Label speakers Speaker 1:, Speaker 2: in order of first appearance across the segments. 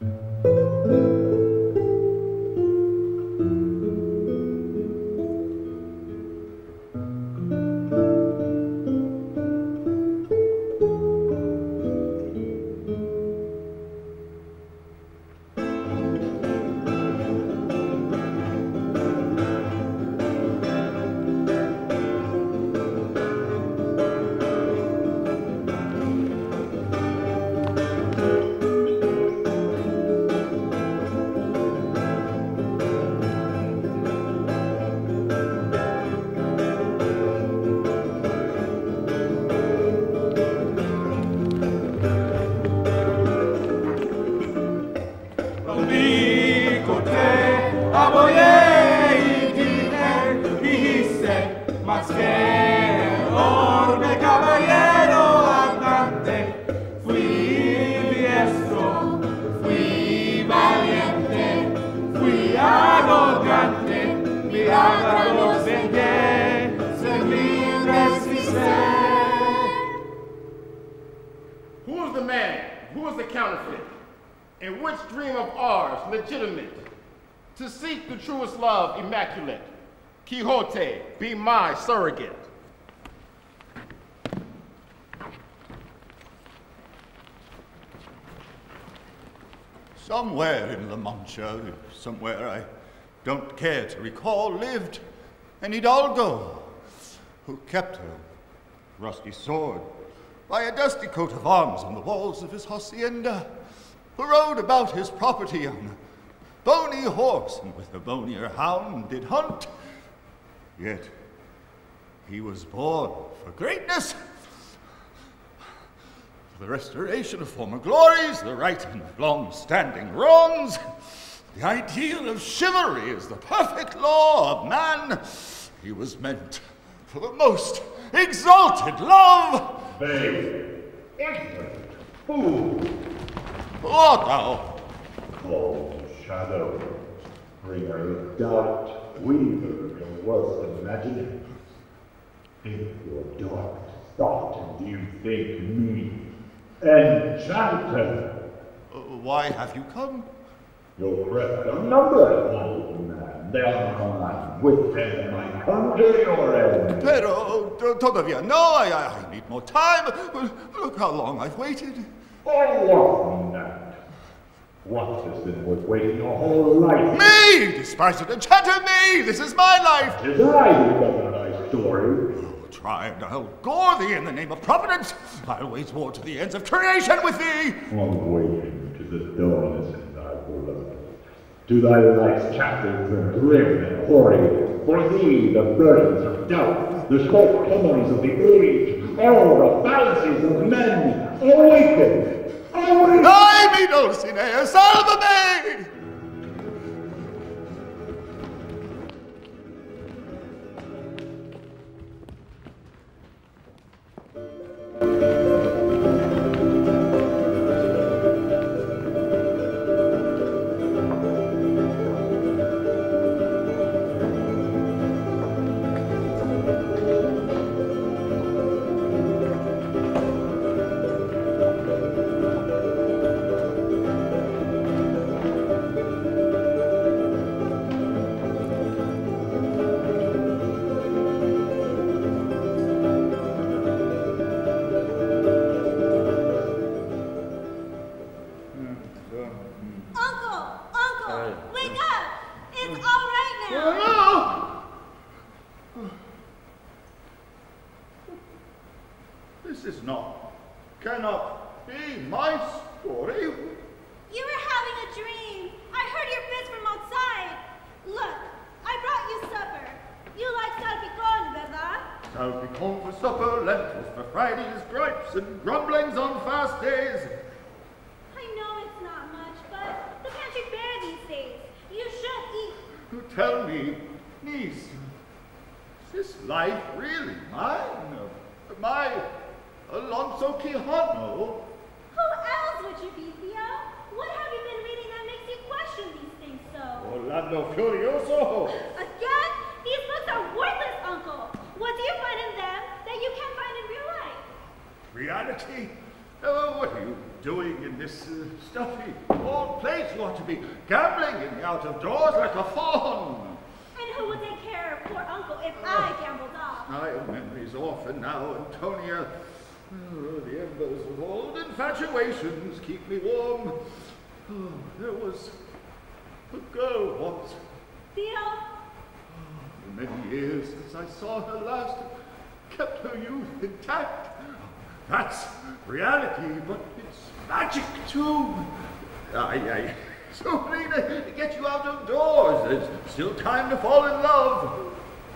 Speaker 1: Who's the man? Who is the counterfeit? And which dream of ours legitimate? To seek the truest love immaculate. Quixote, be my surrogate.
Speaker 2: Somewhere in La Mancha, somewhere I don't care to recall, lived an hidalgo who kept a rusty sword by a dusty coat of arms on the walls of his hacienda, who rode about his property on a bony horse and with a bonier hound did hunt. Yet he was born for greatness, for the restoration of former glories, the righting of long-standing wrongs. The ideal of chivalry is the perfect law of man. He was meant for the most exalted love.
Speaker 3: Babe, ignorant fool.
Speaker 2: Who art thou?
Speaker 3: Called Shadow, bringer of doubt, weaver of worst imagination. Think your dark thought, and you think me enchanter.
Speaker 2: Why have you come?
Speaker 3: Your correct number, old man. They are mine. With them I conjure your end.
Speaker 2: Pero todavía no, I need more time. Look how long I've waited.
Speaker 3: Oh, what not? What has been worth waiting your whole life?
Speaker 2: Me! Despised enchanter, me! This is my life!
Speaker 3: Tis I who better thy story.
Speaker 2: Try and I'll gore thee in the name of Providence. I'll wage war to the ends of creation with thee.
Speaker 3: Awaken to the dawn in thy blood. To thy life's chapters turn grim and hoary. For thee the burdens of doubt, the shortcomings of the age, all the fallacies of men. Awaken! Awaken!
Speaker 2: Ay, mi Dulcinea, salva me! This is not, cannot be my story.
Speaker 4: You were having a dream. I heard your bits from outside. Look, I brought you supper. You like salpicón, ¿verdad?
Speaker 2: Salpicón for supper, lentils for Fridays, gripes and grumblings on fast days.
Speaker 4: I know it's not much, but the pantry bare these days. You should eat.
Speaker 2: You tell me, niece, is this life really mine? My Alonso Quijano?
Speaker 4: Who else would you be, Theo? What have you been reading that makes you question these things so?
Speaker 2: Orlando Furioso.
Speaker 4: Again? These books are worthless, Uncle. What do you find in them that you can't find in real life?
Speaker 2: Reality? Oh, what are you doing in this stuffy old place? You ought to be gambling in the out of doors like a fawn.
Speaker 4: And who would take care of poor uncle if I gambled off?
Speaker 2: My memory's orphan now, Antonia. Oh, the embers of old infatuations keep me warm. Oh, there was a girl once.
Speaker 4: Theo?
Speaker 2: For many years since I saw her last, kept her youth intact. That's reality, but it's magic too. So Lena, to get you out of doors. There's still time to fall in love.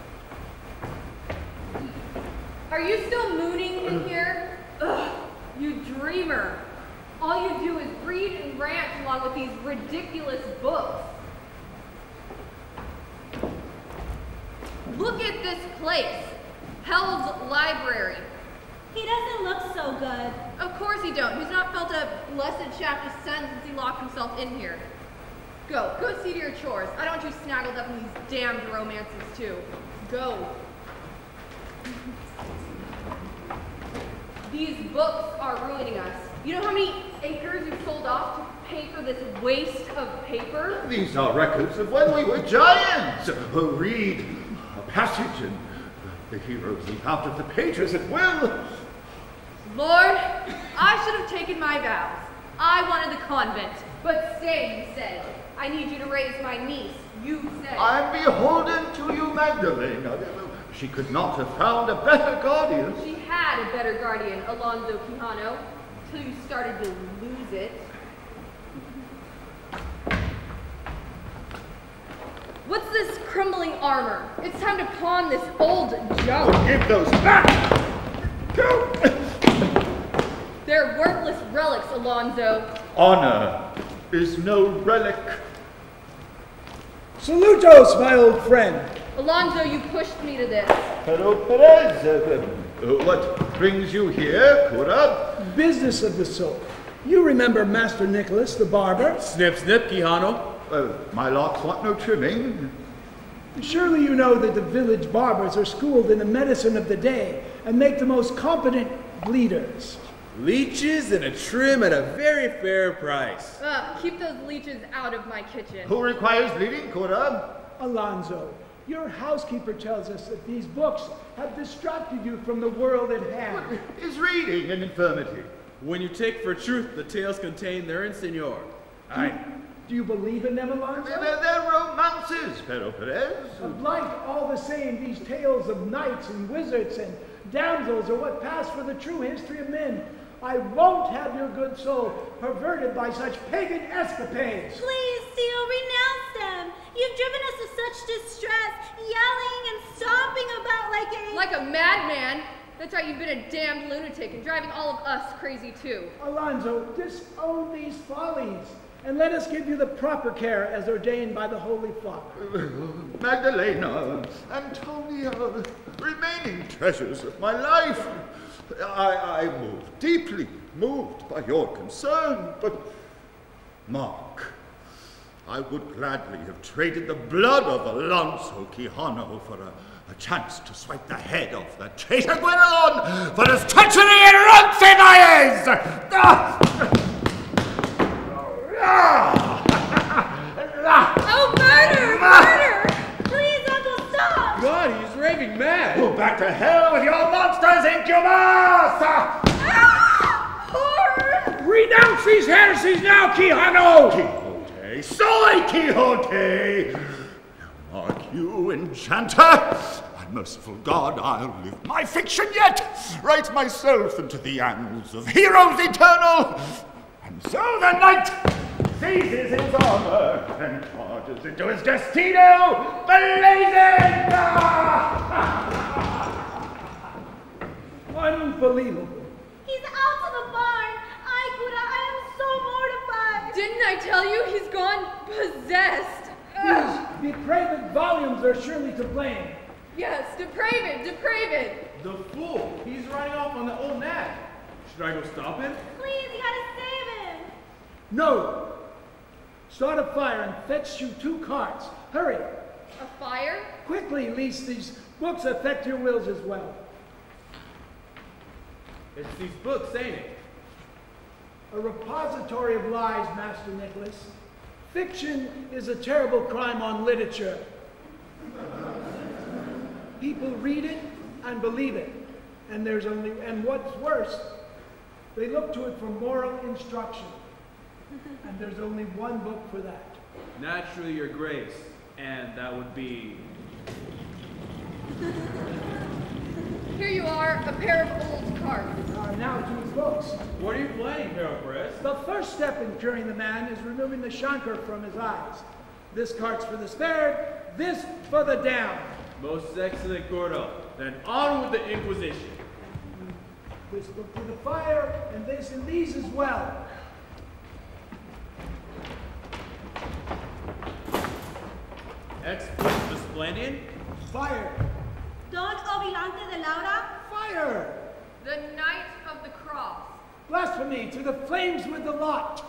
Speaker 5: Are you still mooning in here? Ugh, you dreamer. All you do is read and rant along with these ridiculous books. Look at this place. Hell's Library.
Speaker 4: He doesn't look so good.
Speaker 5: Of course he don't. He's not felt a blessed shaft of sun since he locked himself in here. Go see to your chores. I don't want you snaggled up in these damned romances too. Go. These books are ruining us. You know how many acres you've sold off to pay for this waste of paper?
Speaker 2: These are records of when we were giants. Read a passage and the heroes leap out of the pages at will.
Speaker 5: Lord, I should have taken my vows. I wanted the convent, but stay, you said. I need you to raise my niece, you said.
Speaker 2: I'm beholden to you, Magdalene. She could not have found a better guardian.
Speaker 5: She had a better guardian, Alonzo Quijano, till you started to lose it. What's this crumbling armor? It's time to pawn this old junk.
Speaker 2: Give those back!
Speaker 5: They're worthless relics, Alonzo.
Speaker 2: Honor is no relic.
Speaker 6: Salutos, my old friend.
Speaker 5: Alonzo, you pushed me to this.
Speaker 2: Hello, Perez. What brings you here, Cura?
Speaker 6: Business of the sort. You remember Master Nicholas, the barber?
Speaker 7: Snip, snip, Quijano.
Speaker 2: My locks want no trimming.
Speaker 6: Surely you know that the village barbers are schooled in the medicine of the day and make the most competent bleeders.
Speaker 7: Leeches and a trim at a very fair price.
Speaker 5: Keep those leeches out of my kitchen.
Speaker 2: Who requires bleeding, Cura?
Speaker 6: Alonzo, your housekeeper tells us that these books have distracted you from the world at hand.
Speaker 2: Is reading an infirmity?
Speaker 7: When you take for truth the tales contained therein, senor.
Speaker 6: Do you believe in them, Alonzo?
Speaker 2: They're romances, Pero Perez.
Speaker 6: Like all the same, these tales of knights and wizards and damsels are what pass for the true history of men. I won't have your good soul perverted by such pagan escapades.
Speaker 4: Please, Theo, renounce them. You've driven us to such distress, yelling and stomping about
Speaker 5: like a madman. That's right, you've been a damned lunatic and driving all of us crazy too.
Speaker 6: Alonzo, disown these follies and let us give you the proper care as ordained by the Holy Father.
Speaker 2: Magdalena, Antonia, remaining treasures of my life. I deeply moved by your concern, but Mark, I would gladly have traded the blood of Alonzo Quijano for a chance to swipe the head off that traitor Guinelon for his treachery in Roncesvalles!
Speaker 4: Oh, murder! Murder! Please, Uncle, stop!
Speaker 7: God, he's raving mad.
Speaker 2: Go back to hell with your monsters, Incubus!
Speaker 4: Horror!
Speaker 6: Renounce these heresies now, Quijano!
Speaker 2: Quixote, soy Quixote! Mark you, enchanter! My merciful God, I'll live my fiction yet! Write myself into the annals of heroes eternal! And so the knight seizes his armor and charges into his destino, blazing!
Speaker 6: Unbelievable.
Speaker 4: He's out of the barn! I am so mortified!
Speaker 5: Didn't I tell you he's gone possessed?
Speaker 6: These depraved volumes are surely to blame.
Speaker 5: Yes, depraved.
Speaker 7: The fool. He's riding off on the old nag. Should I go stop him?
Speaker 4: Please, you gotta save him!
Speaker 6: No. Start a fire and fetch you 2 carts. Hurry.
Speaker 5: A fire?
Speaker 6: Quickly, lest these books affect your wills as well.
Speaker 7: It's these books, ain't it?
Speaker 6: a repository of lies, Master Nicholas. Fiction is a terrible crime on literature. People read it and believe it, and what's worse, they look to it for moral instruction. And there's only one book for that.
Speaker 7: Naturally, Your Grace, and that would be...
Speaker 5: Here you are, a pair of old cards.
Speaker 6: Now to his books.
Speaker 7: What are you playing, Harold Perez?
Speaker 6: The first step in curing the man is removing the chancre from his eyes. This card's for the spared, this for the damned.
Speaker 7: Most excellent, Gordo. Then on with the Inquisition.
Speaker 6: This book to the fire, and this and these as well.
Speaker 7: Expert Vesplandian?
Speaker 6: Fire!
Speaker 4: Don Ovilante de Laura.
Speaker 6: Fire!
Speaker 5: The Knight of the Cross.
Speaker 6: Blasphemy, to the flames with the lot!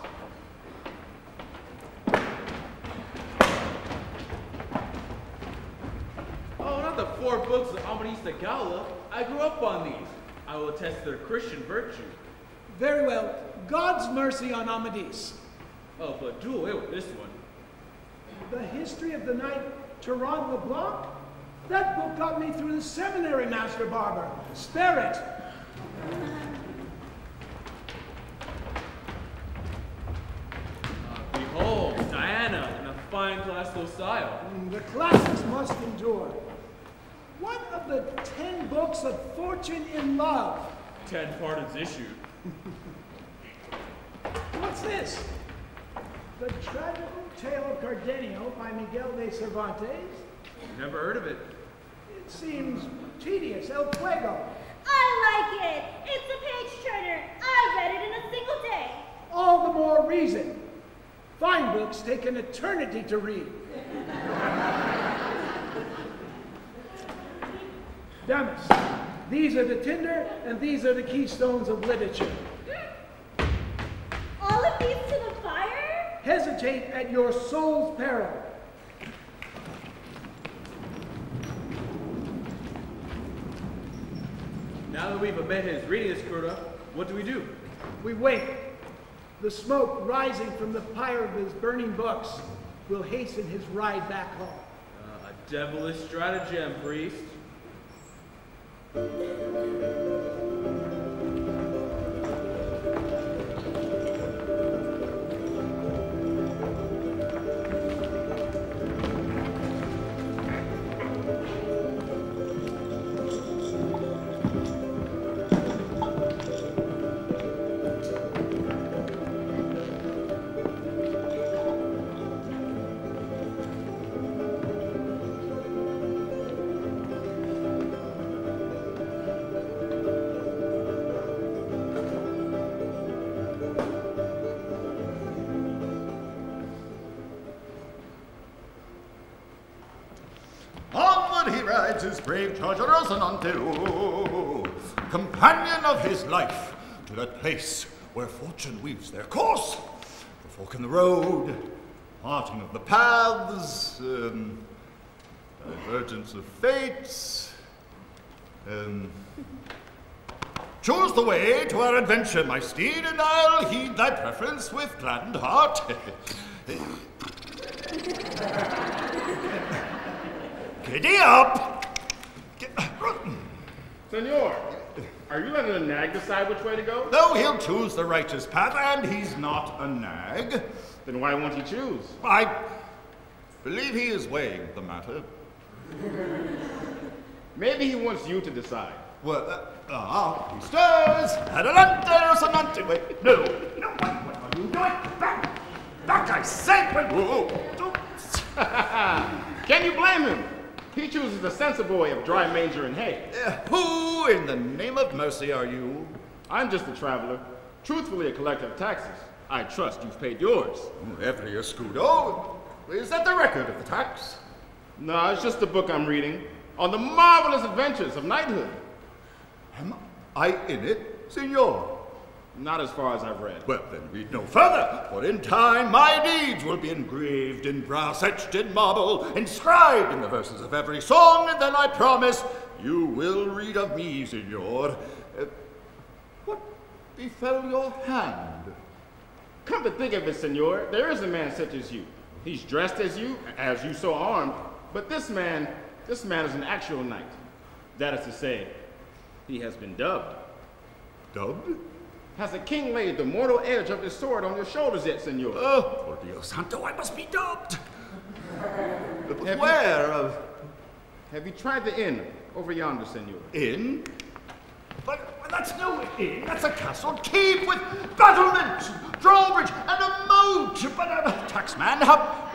Speaker 7: Oh, not the 4 books of Amadis de Gaula. I grew up on these. I will attest to their Christian virtue.
Speaker 6: Very well. God's mercy on Amadis.
Speaker 7: Oh, but do away with this one.
Speaker 6: The history of the knight Turan LeBlanc? That book got me through the seminary, Master Barber. Spare it.
Speaker 7: Behold, Diana in a fine classical style.
Speaker 6: The classics must endure. What of the 10 books of Fortune in Love?
Speaker 7: 10 pardons issued.
Speaker 6: What's this? The Tragical Tale of Cardenio by Miguel de Cervantes?
Speaker 7: Never heard of it.
Speaker 6: It seems tedious. El Fuego.
Speaker 4: I like it. It's a page turner. I read it in a single day.
Speaker 6: All the more reason. Fine books take an eternity to read. Damas, these are the tinder and these are the keystones of literature.
Speaker 4: All of these to the fire?
Speaker 6: Hesitate at your soul's peril.
Speaker 7: Now that we've met his reading this, Kurta, what do?
Speaker 6: We wait. The smoke rising from the pyre of his burning books will hasten his ride back home.
Speaker 7: A devilish stratagem, priest.
Speaker 2: His brave charger Rocinante, companion of his life, to that place where fortune weaves their course, the fork in the road, parting of the paths, divergence of fates. Choose the way to our adventure, my steed, and I'll heed thy preference with gladdened heart. Giddy up!
Speaker 1: Senor, are you letting a nag decide which way to go?
Speaker 2: No, he'll choose the righteous path, and he's not a nag.
Speaker 1: Then why won't he choose?
Speaker 2: I believe he is weighing the matter.
Speaker 1: Maybe he wants you to decide.
Speaker 2: Well, he stirs! Adelante, Rocinante! Wait, no, what are you doing? Back, I say! Whoa.
Speaker 1: Can you blame him? He chooses the sensible way of dry manger and hay.
Speaker 2: Who in the name of mercy are you?
Speaker 1: I'm just a traveler, truthfully a collector of taxes. I trust you've paid yours.
Speaker 2: Every escudo. Is that the record of the tax?
Speaker 1: No, it's just a book I'm reading on the marvelous adventures of knighthood.
Speaker 2: Am I in it, senor?
Speaker 1: Not as far as I've read.
Speaker 2: Well, then read no further, for in time my deeds will be engraved in brass, etched in marble, inscribed in the verses of every song, and then I promise you will read of me, senor. What befell your hand?
Speaker 1: to think of it, senor, there is a man such as you. He's dressed as you so armed, but this man is an actual knight. That is to say, he has been dubbed.
Speaker 2: Dubbed?
Speaker 1: Has the king laid the mortal edge of his sword on your shoulders yet, senor?
Speaker 2: Oh, por Dios santo, I must be dubbed. Where?
Speaker 1: Have you tried the inn over yonder, senor?
Speaker 2: Inn? But that's no inn. That's a castle keep with battlements, drawbridge, and a moat. But taxman, how...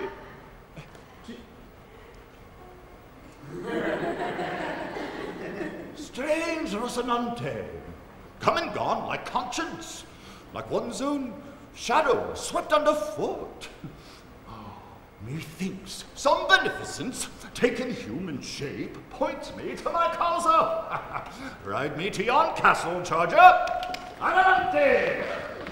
Speaker 2: Strange Rocinante. Come and gone like conscience, like one's own shadow swept underfoot. Methinks some beneficence, taken human shape, points me to my causa. Ride me to yon castle, charger. Adelante!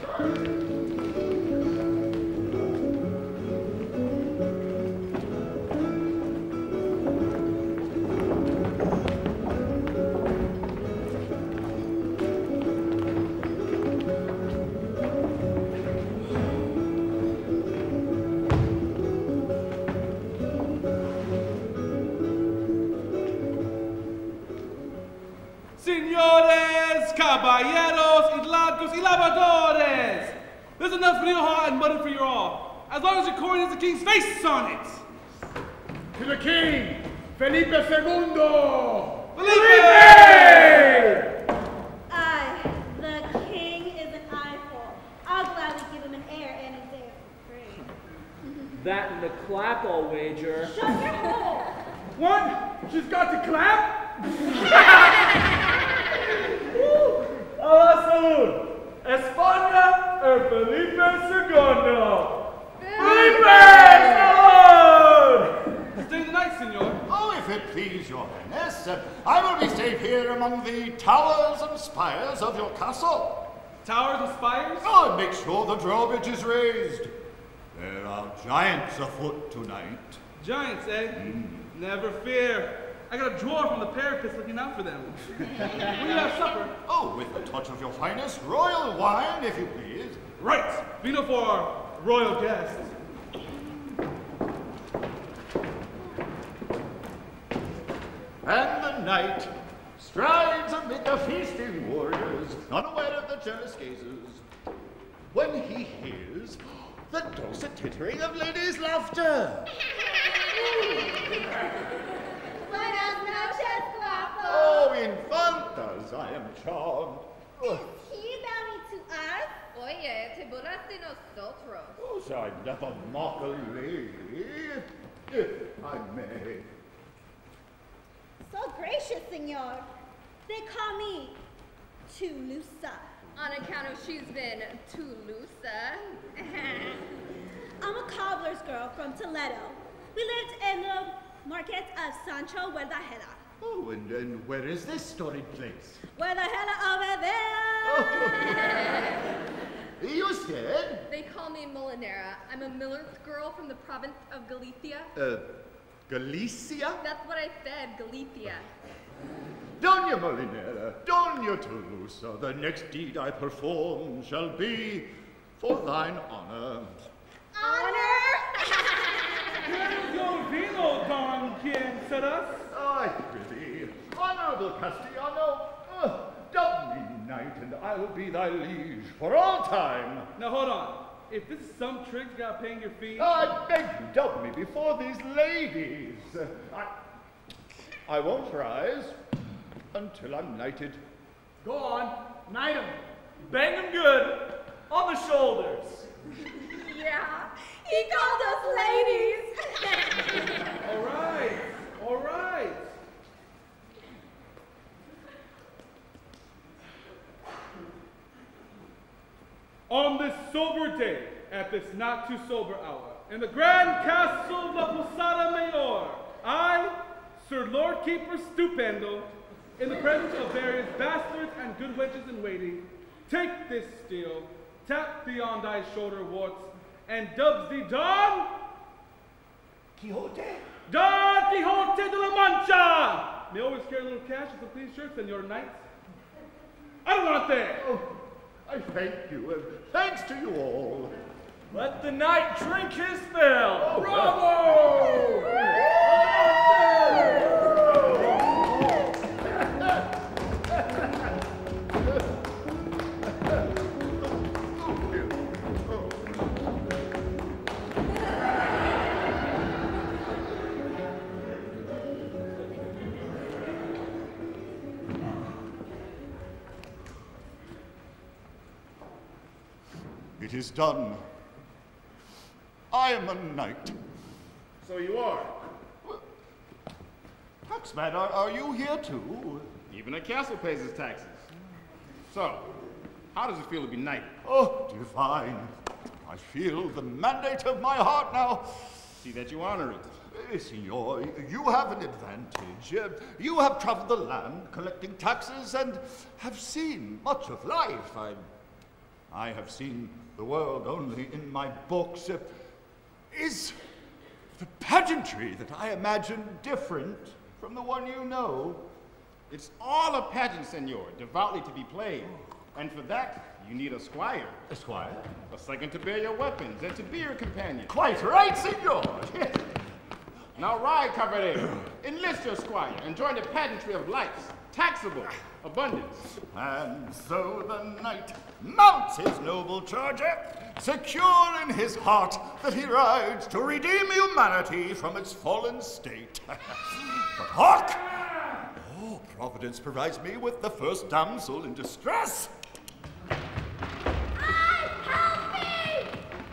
Speaker 8: Señores, caballeros, idlancos, y lavadores! There's enough real hot and mutton for you all, as long as your coin has the king's face on it!
Speaker 6: To the king, Felipe II!
Speaker 8: Felipe!
Speaker 4: Aye, the king is an eyeful. I'll gladly give him an heir and his heir for free.
Speaker 7: That and the clap, I'll wager.
Speaker 4: Shut your hole!
Speaker 6: What? She's got to clap?
Speaker 8: ¡A la salud! ¡España el Felipe II! ¡Felipe! Salud! Stay the night, senor.
Speaker 2: Oh, if it please your highness, I will be safe here among the towers and spires of your castle.
Speaker 8: Towers and spires?
Speaker 2: Oh, and make sure the drawbridge is raised. There are giants afoot tonight.
Speaker 8: Giants, eh? Never fear. I got a drawer from the parapets looking out for them. When do you have supper?
Speaker 2: Oh, with a touch of your finest royal wine, if you please.
Speaker 8: Right. Vino for our royal guests.
Speaker 2: And the knight strides amid the feasting warriors, unaware of the jealous gazers, when he hears the dulcet tittering of ladies' laughter.
Speaker 4: Buenas noches, guapo.
Speaker 2: Oh, infantas, I am charmed.
Speaker 4: Is he bowing to us?
Speaker 5: Oye, te burlas de nosotros.
Speaker 2: Oh, shall I never mock a lady, if I may.
Speaker 4: So gracious, senor. They call me Toulousa.
Speaker 5: On account of she's been too loose.
Speaker 4: I'm a cobbler's girl from Toledo. We lived in the market of Sancho Guadalajara.
Speaker 2: Oh, and where is this storied place?
Speaker 4: Guadalajara over there.
Speaker 2: You said?
Speaker 5: They call me Molinera. I'm a miller's girl from the province of Galicia.
Speaker 2: Galicia?
Speaker 5: That's what I said, Galicia.
Speaker 2: Doña Molinera, Doña Toulousa, the next deed I perform shall be for thine honor.
Speaker 4: Honor?
Speaker 8: Yo vino, Don Quien Serás.
Speaker 2: I prithee, honorable Castellano, dub me knight, and I will be thy liege for all time.
Speaker 8: Now hold on. If this is some trick you got paying your fee.
Speaker 2: I beg you, dub me before these ladies. I won't rise until I'm knighted.
Speaker 8: Go on, knight him. Bang him good on the shoulders.
Speaker 4: Yeah, he called us ladies.
Speaker 8: All right, all right. On this sober day, at this not too sober hour, in the grand castle of La Posada Mayor, I, Sir Lord Keeper Stupendo, in the presence of various bastards and good wenches in waiting, take this steel, tap thee on thy shoulder warts, and dubs thee Don
Speaker 2: Quixote?
Speaker 8: Don Quixote de la Mancha! May always carry a little cash with the please shirts and your knights. I don't want that!
Speaker 2: Oh, I thank you, and thanks to you all.
Speaker 8: Let the knight drink his fill.
Speaker 6: Bravo!
Speaker 2: It is done. I am a knight.
Speaker 1: So you are.
Speaker 2: Taxman, are you here too?
Speaker 1: Even a castle pays its taxes. So, how does it feel to be knighted?
Speaker 2: Oh, divine. I feel the mandate of my heart now.
Speaker 1: See that you honor it.
Speaker 2: Signor, you have an advantage. You have traveled the land collecting taxes and have seen much of life. I have seen the world only in my books. Is the pageantry that I imagine different from the one you know?
Speaker 1: It's all a pageant, senor, devoutly to be played. And for that, you need a squire.
Speaker 2: A squire?
Speaker 1: A second to bear your weapons and to be your companion.
Speaker 2: Quite right, signor. Yes.
Speaker 1: Now ride, Cavalier. Enlist your squire and join the pageantry of lights, taxable, abundance.
Speaker 2: And so the knight mounts his noble charger, secure in his heart that he rides to redeem humanity from its fallen state. But hark! Oh, Providence provides me with the first damsel in distress.
Speaker 4: Help me!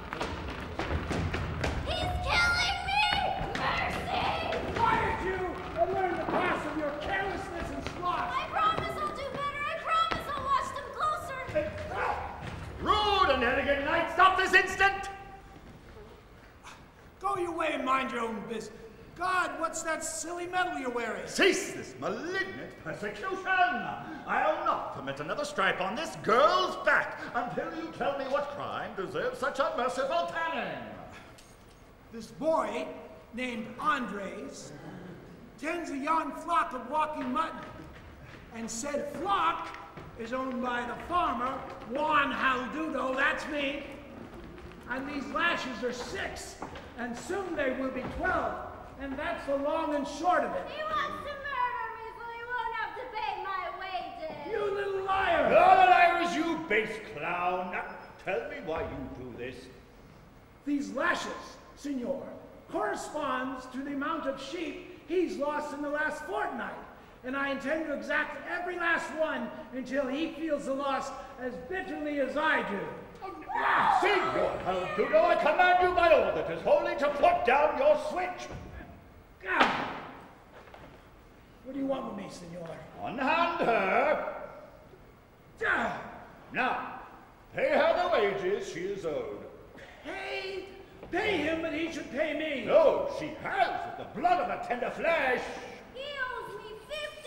Speaker 4: He's killing me! Mercy!
Speaker 6: Quiet you and learn the pass of your carelessness and sloth.
Speaker 4: I promise I'll do better. I promise I'll watch them closer.
Speaker 9: Rude and elegant knight, stop this instant!
Speaker 6: Go your way and mind your own business. God, what's that silly medal you're wearing?
Speaker 9: Cease this malignant persecution! I'll not permit another stripe on this girl's back until you tell me what crime deserves such unmerciful tanning.
Speaker 6: This boy, named Andres, tends a yon flock of walking mutton. And said flock is owned by the farmer, Juan Haldudo, that's me. And these lashes are 6, and soon they will be 12. And that's the long and short of it.
Speaker 4: He wants to murder me so he won't have to pay my wages.
Speaker 6: You little liar!
Speaker 9: You're the liars, you base clown. Now, tell me why you do this.
Speaker 6: These lashes, senor, corresponds to the amount of sheep he's lost in the last fortnight. And I intend to exact every last one until he feels the loss as bitterly as I do.
Speaker 9: Senor Haldudo, I command you by all that is holy to put down your switch.
Speaker 6: What do you want with me, senor?
Speaker 9: Unhand her. Now, pay her the wages she is owed.
Speaker 6: Pay him, but he should pay me.
Speaker 9: No, she has, with the blood of her tender flesh.
Speaker 4: He owes me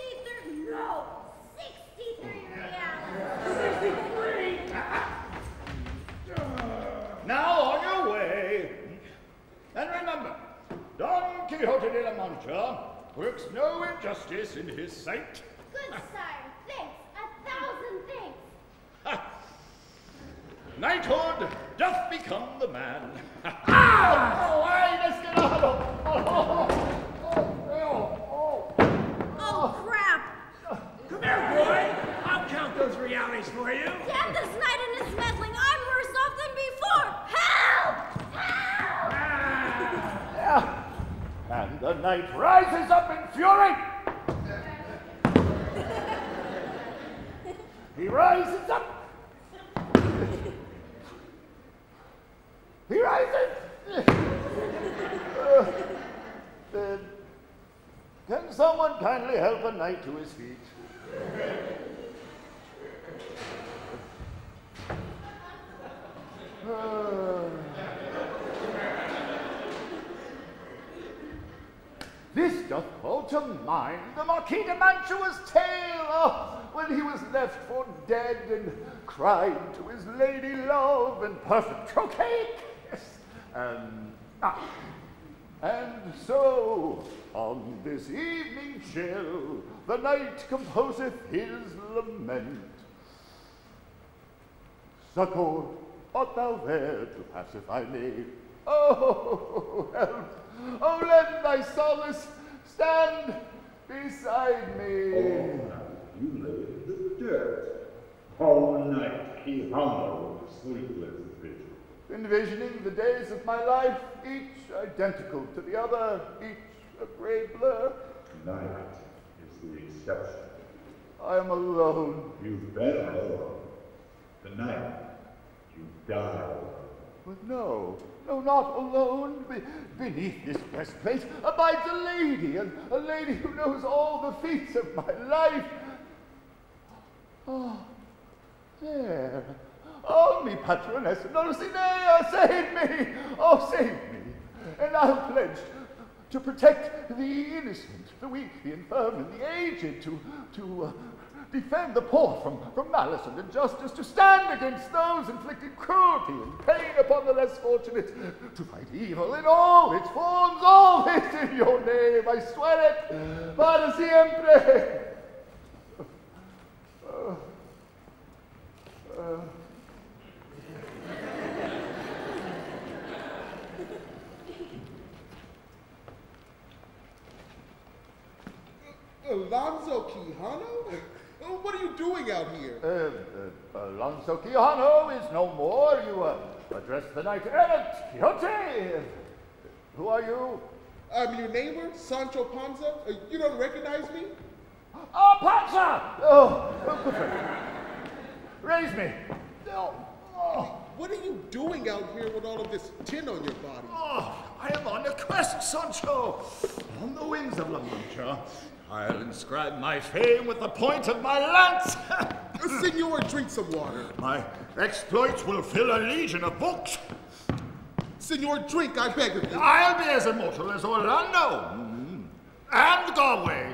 Speaker 4: 63 reals.
Speaker 6: 63?
Speaker 9: Now on your way. And remember, Don Quixote de la Mancha works no injustice in his sight.
Speaker 4: Good sire, thanks. 1,000 thanks.
Speaker 9: Knighthood doth become the man. Oh, ay, descarado!
Speaker 4: Oh, crap!
Speaker 6: Come here, boy. I'll count those reales for you.
Speaker 4: Damn this knight and his meddling. I'm worse off than before. Help! Help!
Speaker 9: And the knight rises up in fury. He rises up. He rises. Can someone kindly help a knight to his feet? This doth call to mind the Marquis de Mantua's tale, when he was left for dead and cried to his lady love in perfect trochaic. And so, on this evening chill, the knight composeth his lament. Succor, art thou there to pacify me? Oh, help! Oh, lend thy solace, stand beside me.
Speaker 3: All night you lay in the dirt. All night Quijano sleepless vigil.
Speaker 9: Envisioning the days of my life, each identical to the other, each a gray blur.
Speaker 3: Night is the exception.
Speaker 9: I am alone.
Speaker 3: You've been alone. Tonight, you die.
Speaker 9: But no, not alone. Beneath this breastplate abides a lady who knows all the feats of my life. Oh, there. Oh, mi patronessa Dulcinea, save me! Oh, save me! And I'll pledge to protect the innocent, the weak, the infirm, and the aged, to defend the poor from malice and injustice, to stand against those inflicting cruelty and pain upon the less fortunate, to fight evil in all its forms, all this in your name, I swear it, para siempre.
Speaker 10: Alonso Quijano? What are you doing out here?
Speaker 9: Alonso Quijano is no more. You address the knight errant, Quixote. Who are you?
Speaker 10: I'm your neighbor, Sancho Panza. You don't recognize me?
Speaker 9: Oh, Panza! Oh, good friend. Raise me. Oh.
Speaker 10: What are you doing out here with all of this tin on your body?
Speaker 2: Oh, I am on a quest, Sancho. On the wings of La Mancha, I'll inscribe my fame with the point of my lance.
Speaker 10: Senor, drink some water.
Speaker 2: My exploits will fill a legion of books.
Speaker 10: Senor, drink, I beg of you.
Speaker 2: I'll be as immortal as Orlando and Gawain.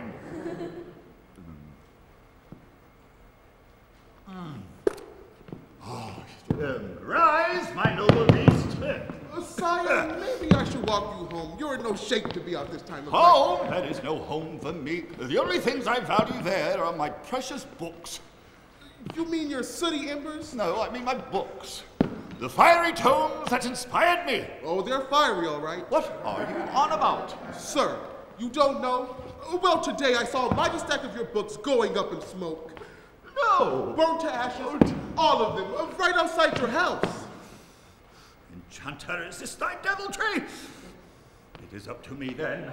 Speaker 2: Rise, my noble beast.
Speaker 10: Sire, maybe I should walk you home. You're in no shape to be out this time of night.
Speaker 2: Home? That is no home for me. The only things I value there are my precious books.
Speaker 10: You mean your sooty embers?
Speaker 2: No, I mean my books. The fiery tomes that inspired me.
Speaker 10: Oh, they're fiery, all right.
Speaker 2: What are you on about?
Speaker 10: Sir, you don't know? Well, today I saw a mighty stack of your books going up in smoke.
Speaker 2: No!
Speaker 10: Burnt to ashes, all of them, right outside your house.
Speaker 2: Enchanter, is this thy deviltry? It is up to me then.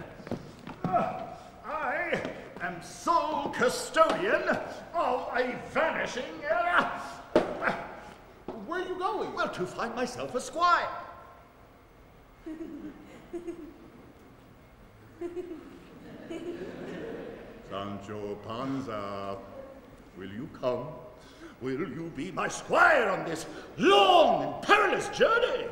Speaker 2: I am sole custodian of a vanishing era.
Speaker 10: Where are you going?
Speaker 2: Well, to find myself a squire. Sancho Panza, will you come? Will you be my squire on this long and perilous journey?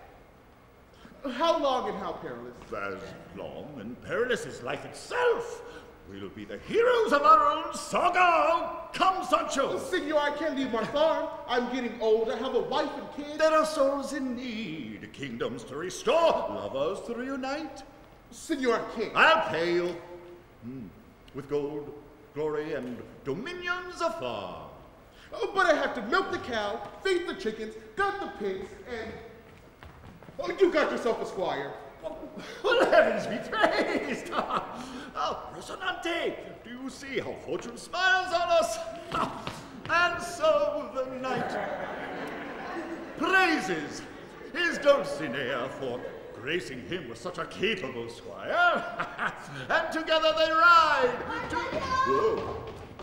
Speaker 10: How long and how perilous?
Speaker 2: As long and perilous as life itself. We'll be the heroes of our own saga. Come, Sancho.
Speaker 10: Senor, I can't leave my farm. I'm getting old. I have a wife and kids.
Speaker 2: There are souls in need, kingdoms to restore, lovers to reunite.
Speaker 10: Senor, I can't.
Speaker 2: I'll pay you with gold, glory, and dominions afar.
Speaker 10: Oh, but I have to milk the cow, feed the chickens, gut the pigs, and... Oh, you got yourself a squire.
Speaker 2: Well, heavens be praised! Oh, Rocinante, do you see how fortune smiles on us? And so the knight praises his Dulcinea for gracing him with such a capable squire. And together they ride to... Whoa.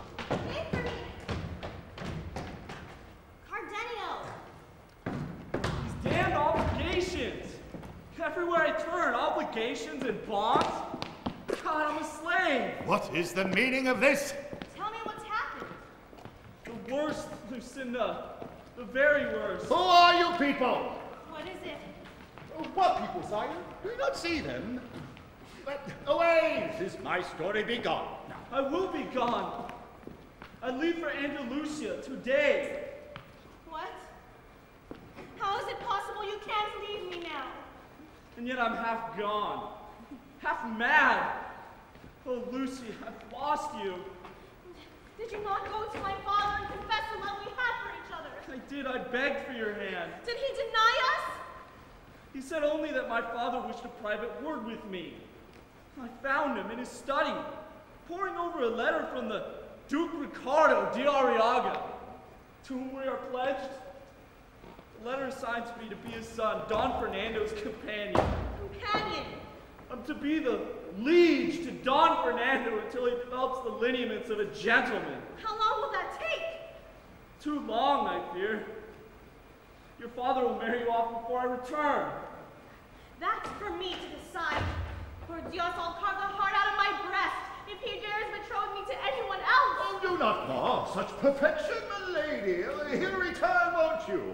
Speaker 11: Damn obligations! Everywhere I turn, obligations and bonds. God, I'm a slave.
Speaker 2: What is the meaning of this?
Speaker 4: Tell me what's happened.
Speaker 11: The worst, Lucinda. The very worst.
Speaker 2: Who are you people?
Speaker 4: What is it?
Speaker 10: What people, sire?
Speaker 2: Do you not see them? But away, since my story be gone.
Speaker 11: I will be gone. I leave for Andalusia today.
Speaker 4: What? How is it possible you can't leave me now?
Speaker 11: And yet I'm half gone. Half mad. Oh, Lucy, I've lost you.
Speaker 4: Did you not go to my father and confess the love we have for each other?
Speaker 11: I did. I begged for your hand.
Speaker 4: Did he deny us?
Speaker 11: He said only that my father wished a private word with me. I found him in his study, poring over a letter from the Duke Ricardo de Arriaga, to whom we are pledged. The letter assigns me to be his son, Don Fernando's companion.
Speaker 4: Companion?
Speaker 11: I'm to be the liege to Don Fernando until he develops the lineaments of a gentleman.
Speaker 4: How long will that take?
Speaker 11: Too long, I fear. Your father will marry you off before I return.
Speaker 4: That's for me to decide. For Dios, I'll carve the heart out of my breast if he dares betroth me to anyone else.
Speaker 9: Oh, do not mar such perfection, my lady. He'll return, won't you?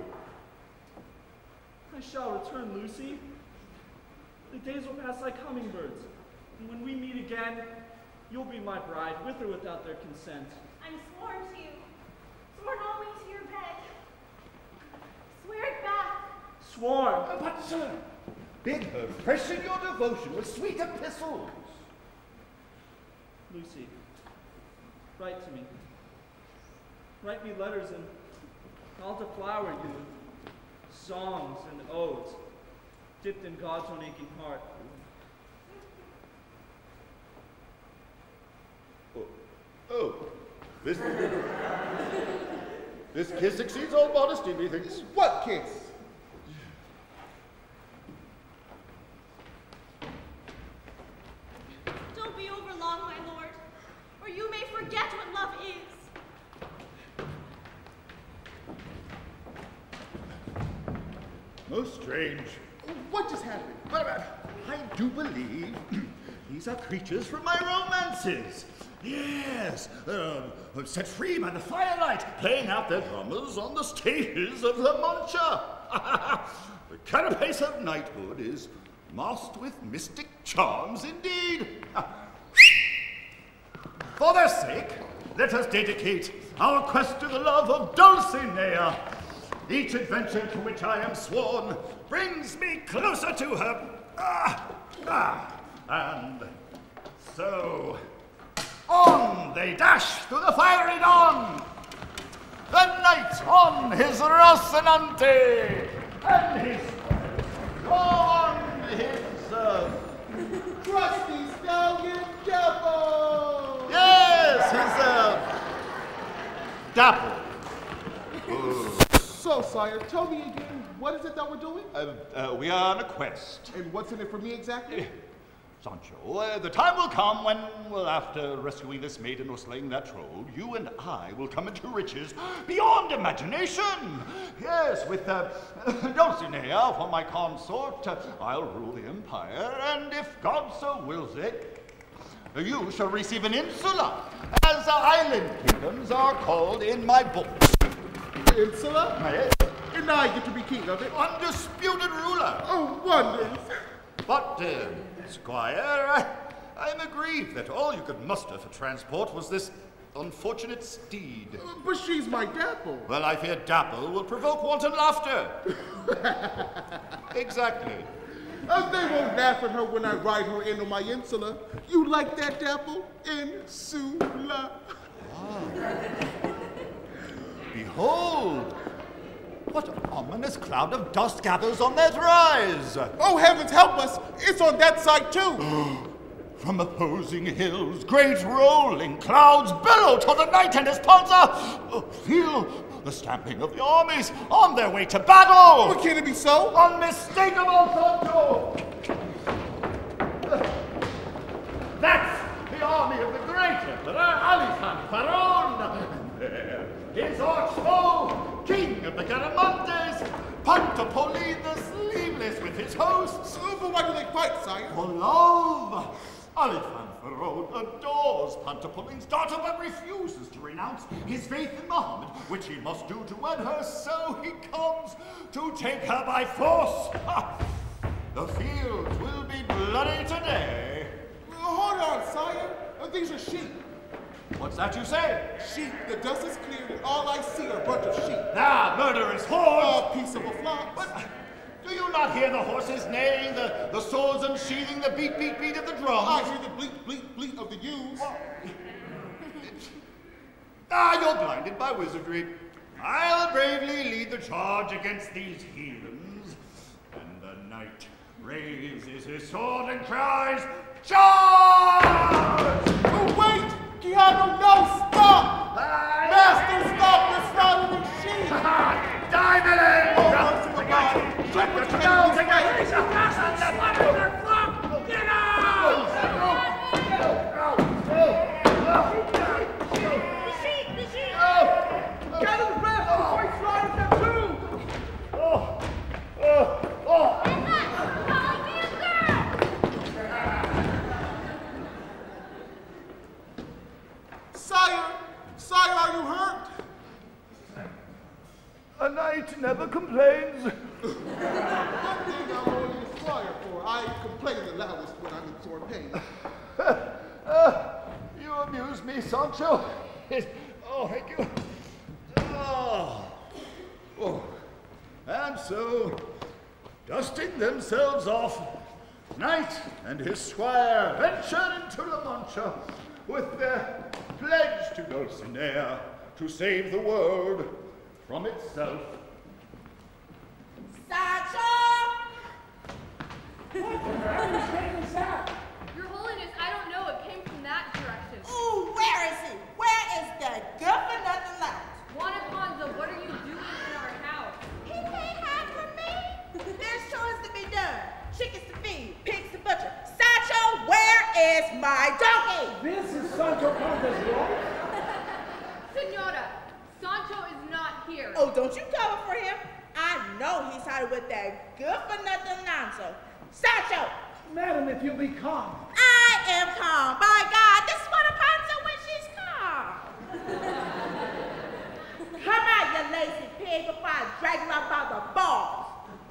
Speaker 11: I shall return, Lucy. The days will pass like hummingbirds, and when we meet again, you'll be my bride, with or without their consent.
Speaker 4: I'm sworn to you. Sworn only to your bed. Swear it back.
Speaker 11: Sworn.
Speaker 9: But, sir, bid her freshen your devotion with sweet epistles.
Speaker 11: Lucy, write to me. Write me letters, and I'll deflower you with songs and odes, dipped in God's own aching heart.
Speaker 2: Oh, this kiss exceeds all modesty, methinks.
Speaker 10: What kiss?
Speaker 4: Don't be overlong, my lord, or you may forget what love is.
Speaker 2: Most strange.
Speaker 10: What just happened?
Speaker 2: I do believe these are creatures from my romances. Yes, set free by the firelight, playing out their dramas on the stages of La Mancha. The carapace of knighthood is masked with mystic charms indeed. For their sake, let us dedicate our quest to the love of Dulcinea. Each adventure to which I am sworn brings me closer to her. And so, on they dash through the fiery dawn. The knight on his Rocinante, and his on his
Speaker 10: Trusty stallion Dapple!
Speaker 2: yes, his dapple.
Speaker 10: So, sire, tell me again, what is it that we're doing?
Speaker 2: We are on a quest.
Speaker 10: And what's in it for me exactly?
Speaker 2: Sancho, the time will come when, well, after rescuing this maiden or slaying that troll, you and I will come into riches beyond imagination. Yes, with Dulcinea for my consort, I'll rule the empire, and if God so wills it, you shall receive an insula, as island kingdoms are called in my books.
Speaker 10: Insula?
Speaker 2: Yes.
Speaker 10: And I get to be king of it?
Speaker 2: Undisputed ruler.
Speaker 10: Oh, wonders.
Speaker 2: But, Squire, I am aggrieved that all you could muster for transport was this unfortunate steed.
Speaker 10: But she's my Dapple.
Speaker 2: Well, I fear Dapple will provoke wanton laughter. Exactly.
Speaker 10: They won't laugh at her when I ride her into my insula. You like that, Dapple? Insula.
Speaker 2: Behold! What ominous cloud of dust gathers on their rise!
Speaker 10: Oh, heavens help us! It's on that side, too!
Speaker 2: From opposing hills, great rolling clouds billow toward the knight and his panzer! Feel the stamping of the armies on their way to battle!
Speaker 10: But can it be so?
Speaker 2: Unmistakable, Sancho! That's the army of the great Emperor Alifan Faron! His arch foe, king of the Garamantes, Pantopolin the Sleeveless with his hosts.
Speaker 10: But why do they fight, sire?
Speaker 2: For love. Alifan Faron adores Pantopolin's daughter, but refuses to renounce his faith in Muhammad, which he must do to wed her, so he comes to take her by force. The fields will be bloody today.
Speaker 10: Hold on, sire. These are sheep.
Speaker 2: What's that you say?
Speaker 10: Sheep. The dust is cleared, and all I see are a bunch of sheep.
Speaker 2: Ah, murderous hordes!
Speaker 10: A piece of a flock.
Speaker 2: But do you not hear the horses neighing, the swords unsheathing, the beat, beat, beat of the drums?
Speaker 10: I hear the bleat, bleat, bleat of the ewes.
Speaker 2: You're blinded by wizardry. I'll bravely lead the charge against these heathens. And the knight raises his sword and cries, "Charge!"
Speaker 10: Oh, wait! Keanu, no! Stop! Master, stop! That's not an machine!
Speaker 2: Diamond!
Speaker 10: Oh, mercy, my God!
Speaker 2: Let the snow take a piece of passion that one of their flock! Get out!
Speaker 4: The sheep! The sheep!
Speaker 6: Gather the rest before he slaughters them too!
Speaker 4: Emma! Calling me a girl!
Speaker 10: Sire! Sire, are you hurt?
Speaker 9: A knight never complains.
Speaker 10: One thing I'm only a squire for. I complain the loudest when I'm in sore pain.
Speaker 9: You amuse me, Sancho. Oh, thank you.
Speaker 2: And so, dusting themselves off, knight and his squire ventured into La Mancha with their pledge to Dulcinea to save the world from itself.
Speaker 12: Sancho!
Speaker 5: Your Holiness, I don't know. It came from that direction.
Speaker 12: Ooh, where is he? Where is the good for nothing lounge?
Speaker 5: Juan Alfonso, what are you doing in our house?
Speaker 12: He can't hide from me. There's chores to be done. Chickens to feed, pigs to butcher. Sancho, where is my donkey?
Speaker 6: This is Sancho Panza's wife?
Speaker 5: Senora, Sancho is not here.
Speaker 12: Oh, don't you cover for him. I know he's hiding with that good for nothing Lonzo. Sancho!
Speaker 6: Madam, if you'll be calm.
Speaker 12: I am calm. By God, this is what a Panza when she's calm. Come out, you lazy pig, before I drag you out by the balls.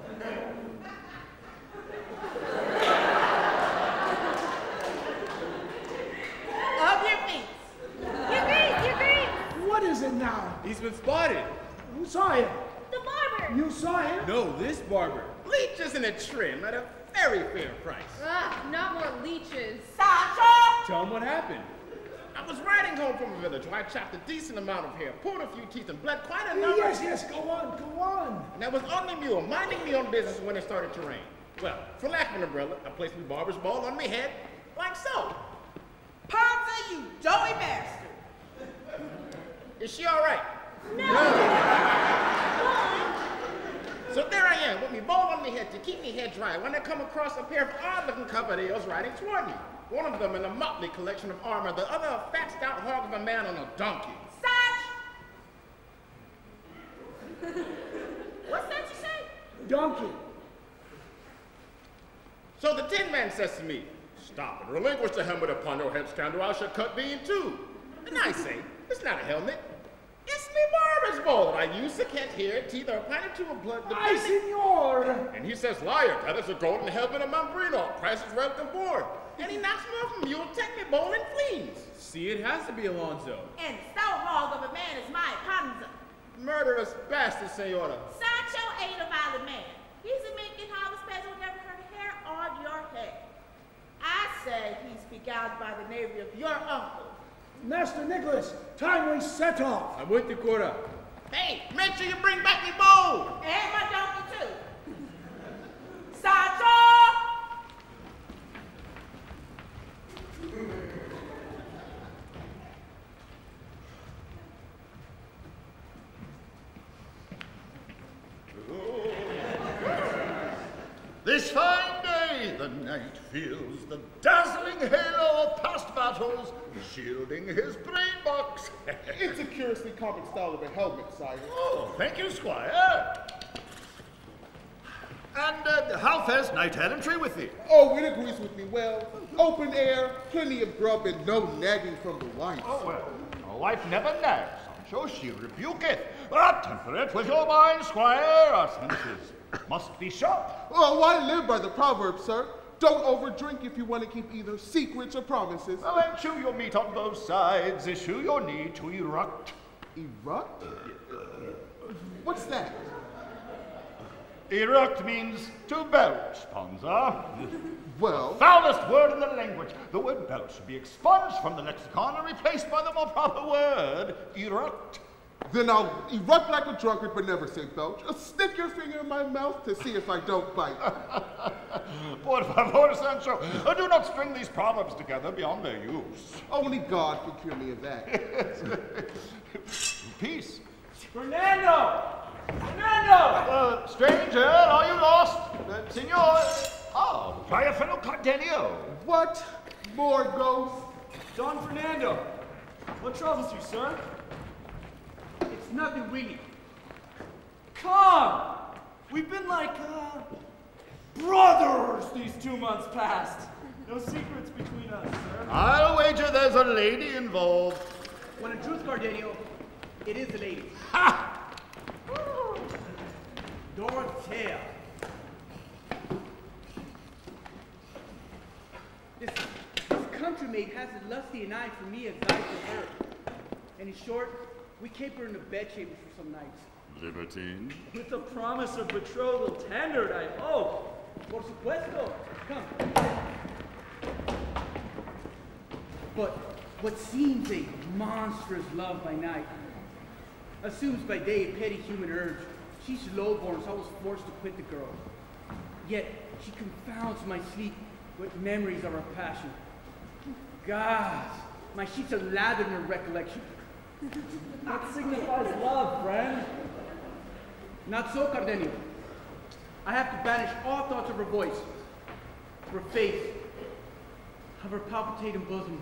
Speaker 12: Of your feet.
Speaker 4: Your Grace! Your Grace!
Speaker 6: What is it now?
Speaker 7: He's been spotted.
Speaker 6: Who saw him?
Speaker 4: The barber!
Speaker 6: You saw him?
Speaker 7: No, this barber.
Speaker 1: Leeches in a trim at a very fair price.
Speaker 5: Not more leeches.
Speaker 12: Sancho!
Speaker 7: Tell him what happened.
Speaker 1: I was riding home from a village where I chopped a decent amount of hair, pulled a few teeth, and bled quite a number.
Speaker 6: Yes, go on.
Speaker 1: And that was on the mule, minding me on business when it started to rain. Well, for lack of an umbrella, I placed my barber's ball on my head, like so.
Speaker 12: Panza, you doughy bastard.
Speaker 1: Is she all right?
Speaker 4: No!
Speaker 1: So there I am, with me ball on my head to keep me head dry, when I come across a pair of odd-looking caballeros riding toward me. One of them in a motley collection of armor, the other a fat, stout hog of a man on a donkey.
Speaker 12: What's that you say?
Speaker 6: Donkey.
Speaker 1: So the tin man says to me, "Stop and relinquish the helmet upon your head, scoundrel, I shall cut thee in two." And I say, "It's not a helmet. It's me barber's bowl that I use to catch hair, teeth, or a pint or two of blood,
Speaker 6: Ay,
Speaker 1: depending."
Speaker 6: senor!
Speaker 1: And he says, "Liar, that is a golden helmet of Mambrino. Price is right at the board." And he knocks me off a mule, take me bowl, and flees.
Speaker 7: See, it has to be Alonzo.
Speaker 12: And stout hog of a man is my Panza.
Speaker 1: Murderous bastard, senora.
Speaker 12: Sancho ain't a violent man. He's a making harvest peasant with never heard hair on your head. I say he's beguiled by the knavery of your uncle.
Speaker 6: Master Nicholas, time we set off.
Speaker 7: I'm with you, Cora.
Speaker 1: Hey, make sure you bring back me bowl.
Speaker 12: And my donkey too. Sancho!
Speaker 2: This fine day the knight feels the dazzling halo of past battles shielding his brain box.
Speaker 10: It's a curiously comic style of a helmet, sire.
Speaker 2: Oh, thank you, squire. And how fares knight errantry with thee?
Speaker 10: Oh, it agrees with me well. Open air, plenty of grub, and no nagging from the wife.
Speaker 2: Oh, well, a wife never nags, Sancho, she rebuketh. But temperate with your mind, squire, our senses must be sharp.
Speaker 10: Oh, I live by the proverb, sir. Don't overdrink if you want to keep either secrets or promises.
Speaker 2: Well, then chew your meat on both sides, eschew your need to eruct.
Speaker 10: Eruct? What's that?
Speaker 2: Eruct means to belch, Panza.
Speaker 10: Well,
Speaker 2: Foulest word in the language. The word belch should be expunged from the lexicon and replaced by the more proper word, eruct.
Speaker 10: Then I'll erupt like a drunkard but never say belch. Stick your finger in my mouth to see if I don't bite.
Speaker 2: Por favor, Sancho, do not string these proverbs together beyond their use.
Speaker 10: Only God can cure me of that.
Speaker 2: Peace.
Speaker 11: Fernando! Fernando!
Speaker 2: Stranger, are you lost? Senor, oh, my fellow Cardenio.
Speaker 10: What? More ghosts?
Speaker 11: Don Fernando, what troubles you, sir?
Speaker 6: It's nothing really.
Speaker 11: Come! We've been like, brothers these 2 months past. No secrets between us, sir.
Speaker 2: I'll wager there's a lady involved.
Speaker 6: When in truth, Cardenio, it is the lady.
Speaker 2: Ha!
Speaker 6: Dorothea. This country maid has as lusty an eye for me as I for her. And in short, we caper in the bedchamber for some nights.
Speaker 2: Libertine.
Speaker 11: With the promise of betrothal tendered, I hope.
Speaker 6: Por supuesto. Come. But what seems a monstrous love by night assumes by day a petty human urge. She's lowborn, so I was forced to quit the girl. Yet she confounds my sleep with memories of her passion. God, my sheets are lathered in her recollection.
Speaker 11: That signifies love, friend.
Speaker 6: Not so, Cardenio. I have to banish all thoughts of her voice, of her face, of her palpitating bosom.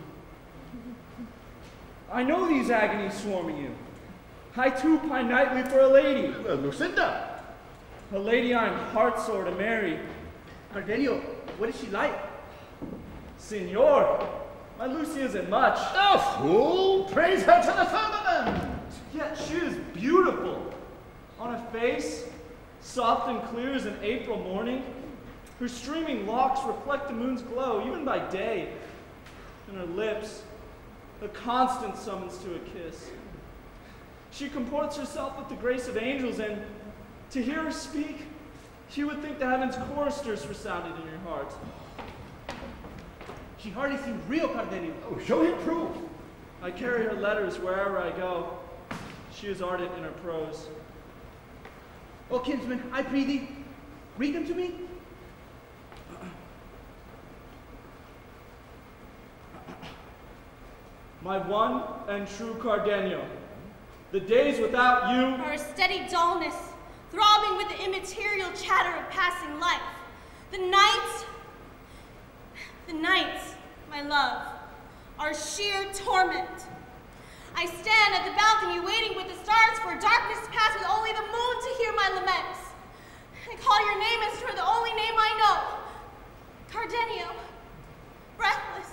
Speaker 11: I know these agonies swarming you. I too pine nightly for a lady.
Speaker 2: Lucinda.
Speaker 11: A lady I'm heartsore to marry.
Speaker 6: Cardenio, what is she like?
Speaker 11: Signor, my Lucy isn't much.
Speaker 2: The fool! Praise her to the firmament!
Speaker 11: Yet she is beautiful. On a face, soft and clear as an April morning. Her streaming locks reflect the moon's glow, even by day. And her lips, a constant summons to a kiss. She comports herself with the grace of angels, and to hear her speak, you would think the heavens' choristers resounded in your heart.
Speaker 6: She hardly seems real, Cardenio.
Speaker 2: Oh, show him proof.
Speaker 11: I carry her letters wherever I go. She is ardent in her prose.
Speaker 6: O kinsman, I pray thee, read them to me.
Speaker 11: My one and true Cardenio, the days without you
Speaker 4: are a steady dullness, throbbing with the immaterial chatter of passing life. The nights, my love, are sheer torment. I stand at the balcony waiting with the stars for darkness to pass with only the moon to hear my laments. I call your name as you're the only name I know. Cardenio, breathless,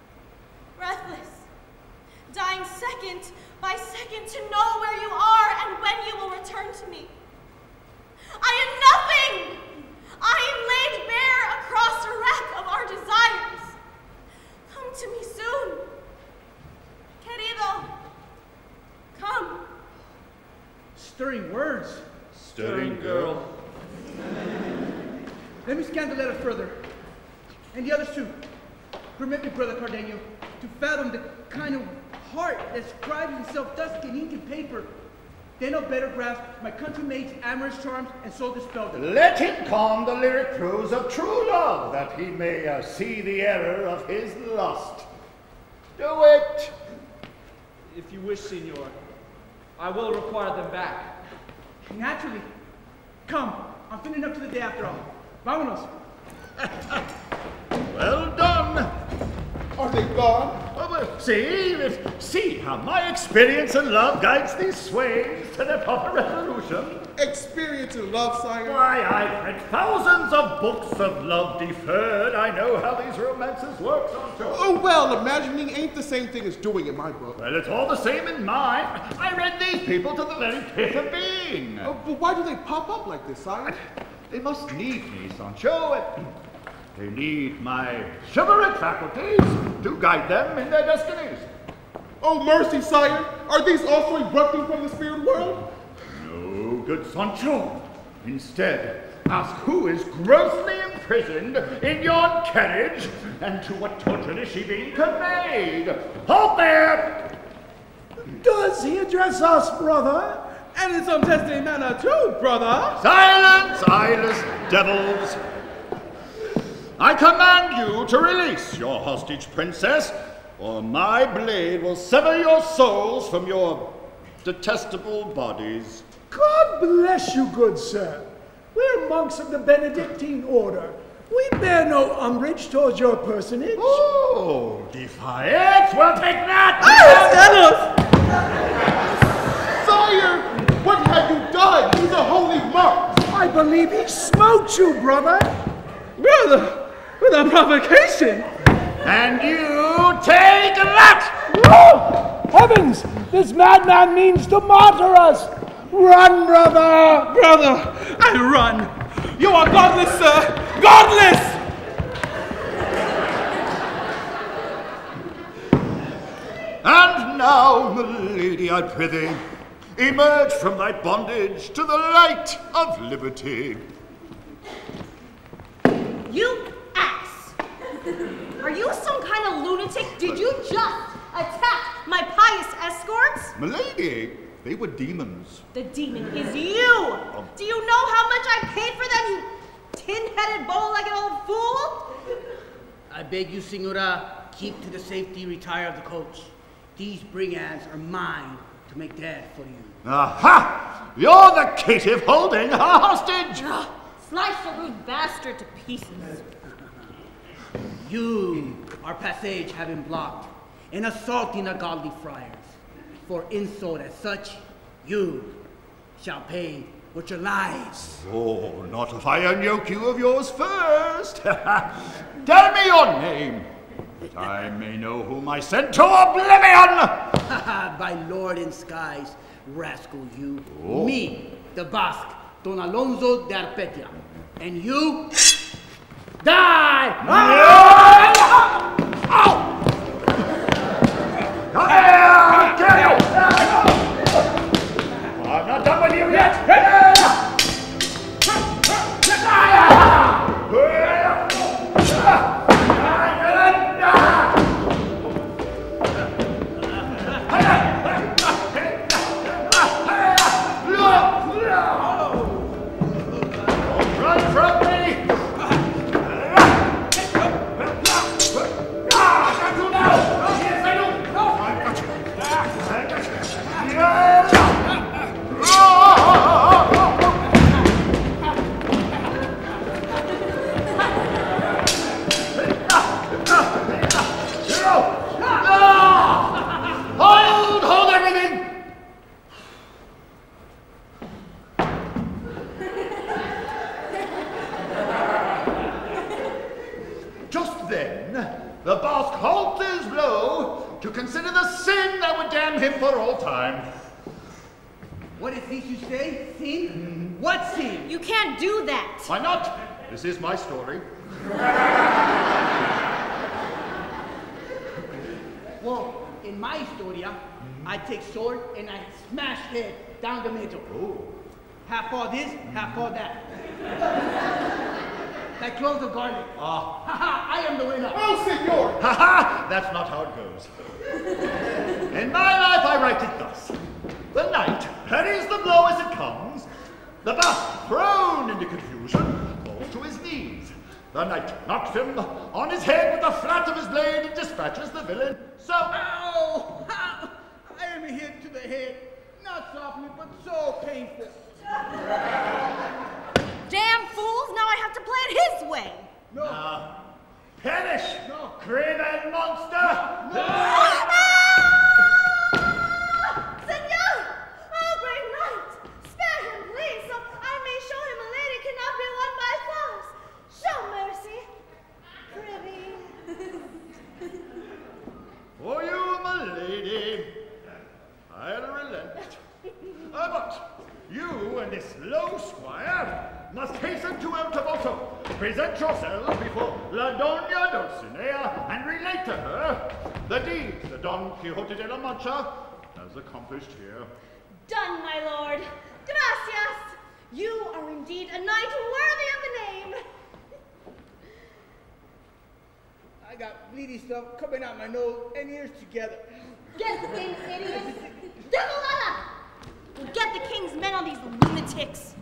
Speaker 4: dying second by second to know where you are and when you will return to me. I am nothing! I am laid bare across a wreck of our desires. Come to me soon. Querido, come.
Speaker 6: Stirring words.
Speaker 2: Stirring girl.
Speaker 6: Let me scan the letter further. And the others too. Permit me, Brother Cardenio, to fathom the kind of heart that scribes itself thus in ink and paper. Then I'll better grasp my country maid's amorous charms and so dispel them.
Speaker 2: Let him con the lyric prose of true love, that he may see the error of his lust. Do it!
Speaker 11: If you wish, Signor, I will require them back.
Speaker 6: Naturally. Come, I'm finishing up to the day after all. Vámonos.
Speaker 2: Well done.
Speaker 10: Are they gone?
Speaker 2: Oh, well, see how my experience in love guides these swains to their proper resolution.
Speaker 10: Experience in love, sire?
Speaker 2: Why, I've read thousands of books of love deferred. I know how these romances work, Sancho.
Speaker 10: Oh, well, imagining ain't the same thing as doing in my book.
Speaker 2: Well, it's all the same in mine. I read these people to the very pith of being.
Speaker 10: Oh, but why do they pop up like this, sire?
Speaker 2: They must need me, Sancho. They need my chivalric faculties to guide them in their destinies.
Speaker 10: Oh, mercy, sire! Are these also erupting from the spirit world?
Speaker 2: No, good Sancho. Instead, ask who is grossly imprisoned in yon carriage, and to what torture is she being conveyed. Halt there!
Speaker 6: Does does he address us, brother?
Speaker 8: And in some testing manner too, brother.
Speaker 2: Silence, eyeless devils! I command you to release your hostage princess, or my blade will sever your souls from your detestable bodies.
Speaker 6: God bless you, good sir. We're monks of the Benedictine order. We bear no umbrage towards your personage.
Speaker 2: Oh, defiance? Well, take that!
Speaker 10: Sire, what have you done? He's a holy monk.
Speaker 6: I believe he smoked you, brother.
Speaker 8: Brother, without provocation.
Speaker 2: And you take that!
Speaker 6: Oh, heavens! This madman means to martyr us! Run, brother!
Speaker 8: Brother, I run. You are godless, sir! Godless!
Speaker 2: And now, milady, I prithee, emerge from thy bondage to the light of liberty.
Speaker 4: You ass! Are you some kind of lunatic? Did you just attack my pious escorts?
Speaker 2: Milady, they were demons.
Speaker 4: The demon is you! Do you know how much I paid for them, you tin-headed bow-legged old fool?
Speaker 13: I beg you, Senora, keep to the safety, retire of the coach. These brigands are mine to make dead for you.
Speaker 2: Aha! You're the caitiff holding her hostage!
Speaker 4: Slice the rude bastard to pieces.
Speaker 13: You, our passage having blocked, and assaulting the godly friars. For insult as such, you shall pay with your lives.
Speaker 2: Oh, not if I unyoke you of yours first. Tell me your name, that I may know whom I sent to oblivion!
Speaker 13: By Lord in skies, rascal you.
Speaker 2: Oh.
Speaker 13: Me, the Basque, Don Alonso de Arpetia. And you, die!
Speaker 2: I'll kill you! I'm not done with you yet! Run from me! Got you now! Yes, I do! Hold everything! Just then, the Basque halts his blow to consider the sin that would damn him for all time.
Speaker 13: What is this you say? Sin? What sin?
Speaker 4: You can't do that.
Speaker 2: Why not? This is my story.
Speaker 13: Well, in my historia, I take sword and I smash head down the middle.
Speaker 2: Oh.
Speaker 13: Half for this, half for that. Like cloves of garlic.
Speaker 2: Ah.
Speaker 13: Haha, I am the winner.
Speaker 10: Oh, senor!
Speaker 2: Ha ha! That's not how it goes. In my life, I write it thus. The knight parries the blow as it comes. The Basque, thrown into confusion, falls to his knees. The knight knocks him on his head with the flat of his blade and dispatches the villain. So...
Speaker 13: Ow! Ow! I am hit to the head. Not softly, but so painful.
Speaker 4: Damn fools, now I have to play it his way.
Speaker 13: No.
Speaker 2: Perish!
Speaker 13: No.
Speaker 2: Craven monster!
Speaker 13: No.
Speaker 4: Senor! Oh, brave knight! Spare him, please, so I may show him a lady cannot be won by foes. Show mercy. Prithee.
Speaker 2: For you, my lady, I'll relent. But you and this low squire must hasten to El Toboso. Present yourselves before La Doña Dulcinea and relate to her the deeds that Don Quixote de la Mancha has accomplished here.
Speaker 4: Done, my lord. Gracias. You are indeed a knight worthy of the name.
Speaker 13: I got bleedy stuff coming out my nose and ears together.
Speaker 4: Get the king's idiots! We'll get the king's men on these lunatics.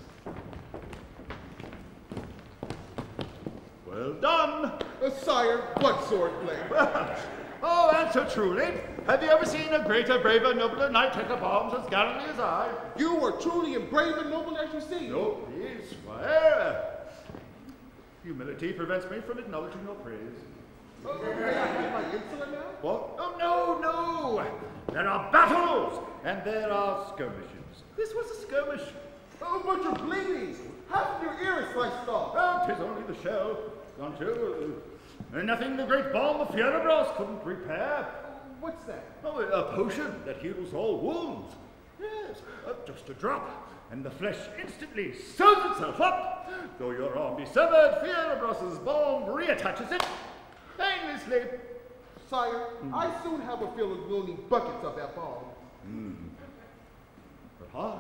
Speaker 2: Well done.
Speaker 10: Sire, what swordplay?
Speaker 2: Oh, answer truly. Have you ever seen a greater, braver, nobler knight take up arms as gallantly as I?
Speaker 10: You are truly and brave and noble as you seem.
Speaker 2: No, please, squire. Humility prevents me from acknowledging your praise.
Speaker 10: May I get my insolent now?
Speaker 2: What? Oh, no. There are battles, and there are skirmishes. This was a skirmish.
Speaker 10: Oh, but you're bleeding. Half of your ear is sliced off.
Speaker 2: Oh, 'tis only the shell. Don't you? Nothing the great balm of Fierabras couldn't repair.
Speaker 10: What's that?
Speaker 2: Oh, a potion that heals all wounds. Yes, just a drop, and the flesh instantly sews itself up. Though your arm be severed, Fierabras' balm reattaches it painlessly.
Speaker 10: Sire, I soon have a feeling we'll need buckets of that balm.
Speaker 2: Ah.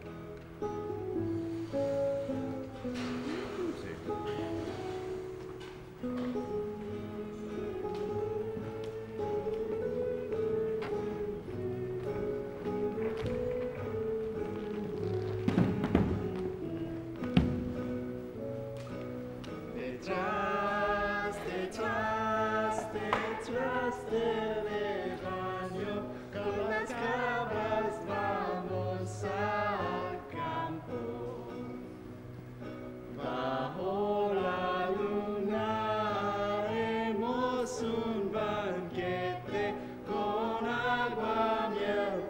Speaker 14: Detrás del rebaño, con las cabras vamos al campo. Bajo la luna haremos un banquete, con agua miel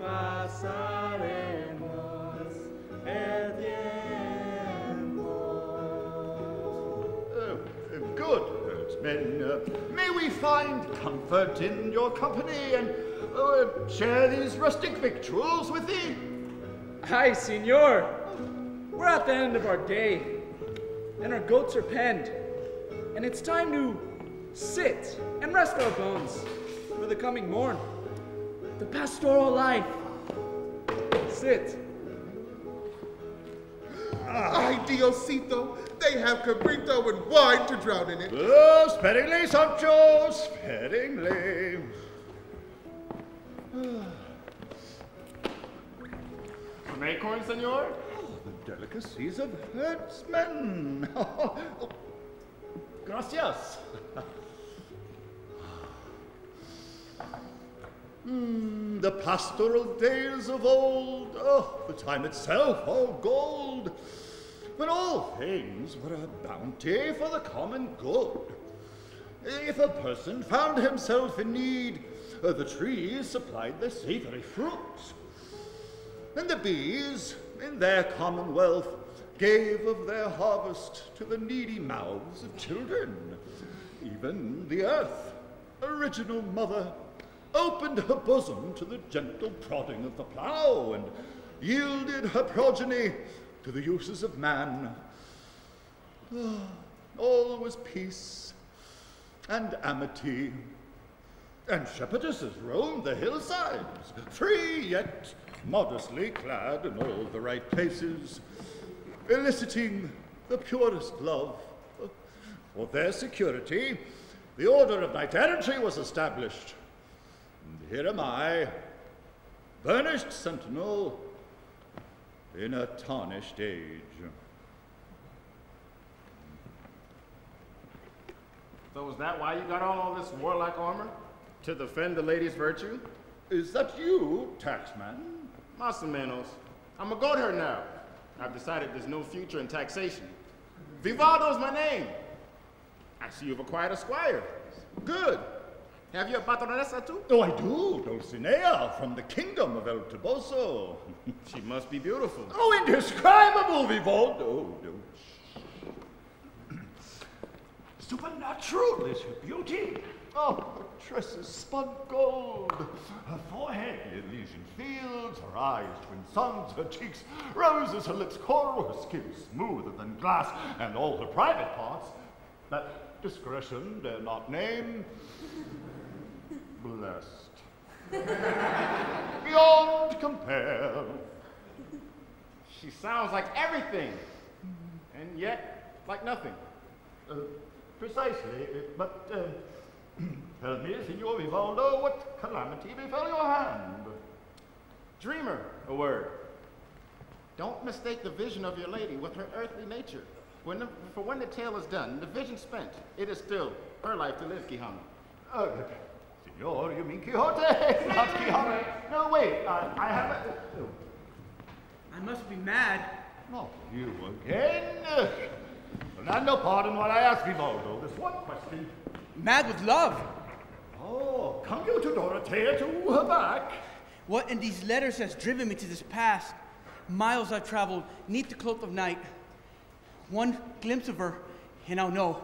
Speaker 14: pasaremos el tiempo.
Speaker 2: Good herdsmen, may we find comfort in your company and share these rustic victuals with thee?
Speaker 11: Aye, Signor. We're at the end of our day, and our goats are penned, and it's time to sit and rest our bones for the coming morn. The pastoral life. Sit.
Speaker 10: Ay, Diosito, they have cabrito and wine to drown in it.
Speaker 2: Oh, sparingly, Sancho, sparingly.
Speaker 1: Some acorn, senor?
Speaker 2: The delicacies of herdsmen. Gracias. The pastoral days of old, the time itself all gold, when all things were a bounty for the common good. If a person found himself in need, the trees supplied their savory fruits, and the bees, in their commonwealth, gave of their harvest to the needy mouths of children. Even the earth, original mother, opened her bosom to the gentle prodding of the plough and yielded her progeny to the uses of man. All was peace and amity, and shepherdesses roamed the hillsides, free yet modestly clad in all the right places, eliciting the purest love. For their security, the order of knight-errantry was established. And here am I, burnished sentinel in a tarnished age.
Speaker 1: So is that why you got on all this warlike armor? To defend the lady's virtue?
Speaker 2: Is that you, taxman?
Speaker 1: Mas o menos. I'm a goat herd now. I've decided there's no future in taxation. Vivaldo's my name. I see you've acquired a squire. Good. Have you a patronessa too?
Speaker 2: Oh, I do. Dulcinea from the kingdom of El Toboso.
Speaker 1: She must be beautiful.
Speaker 2: Oh, indescribable, Vivaldo. Supernatural is her beauty. Oh, her tresses spun gold, her forehead Elysian fields, her eyes twin suns, her cheeks roses, her lips coral, her skin smoother than glass, and all her private parts that discretion dare not name, blessed. Beyond compare.
Speaker 1: She sounds like everything, and yet like nothing.
Speaker 2: Precisely, but Tell me, Signor Vivaldo, what calamity befell your hand?
Speaker 1: Dreamer, a word. Don't mistake the vision of your lady with her earthly nature. For when the tale is done, the vision spent, it is still her life to live, Quijano.
Speaker 2: Signor, you mean Quixote, not Quijano. No, wait, I have a...
Speaker 13: I must be mad.
Speaker 2: Not you again. Fernando, pardon while I ask Vivaldo this one question.
Speaker 13: Mad with love.
Speaker 2: Oh, come you to Dorothea to woo her back?
Speaker 13: What in these letters has driven me to this past? Miles I've traveled, neath the cloak of night. One glimpse of her, and I'll know.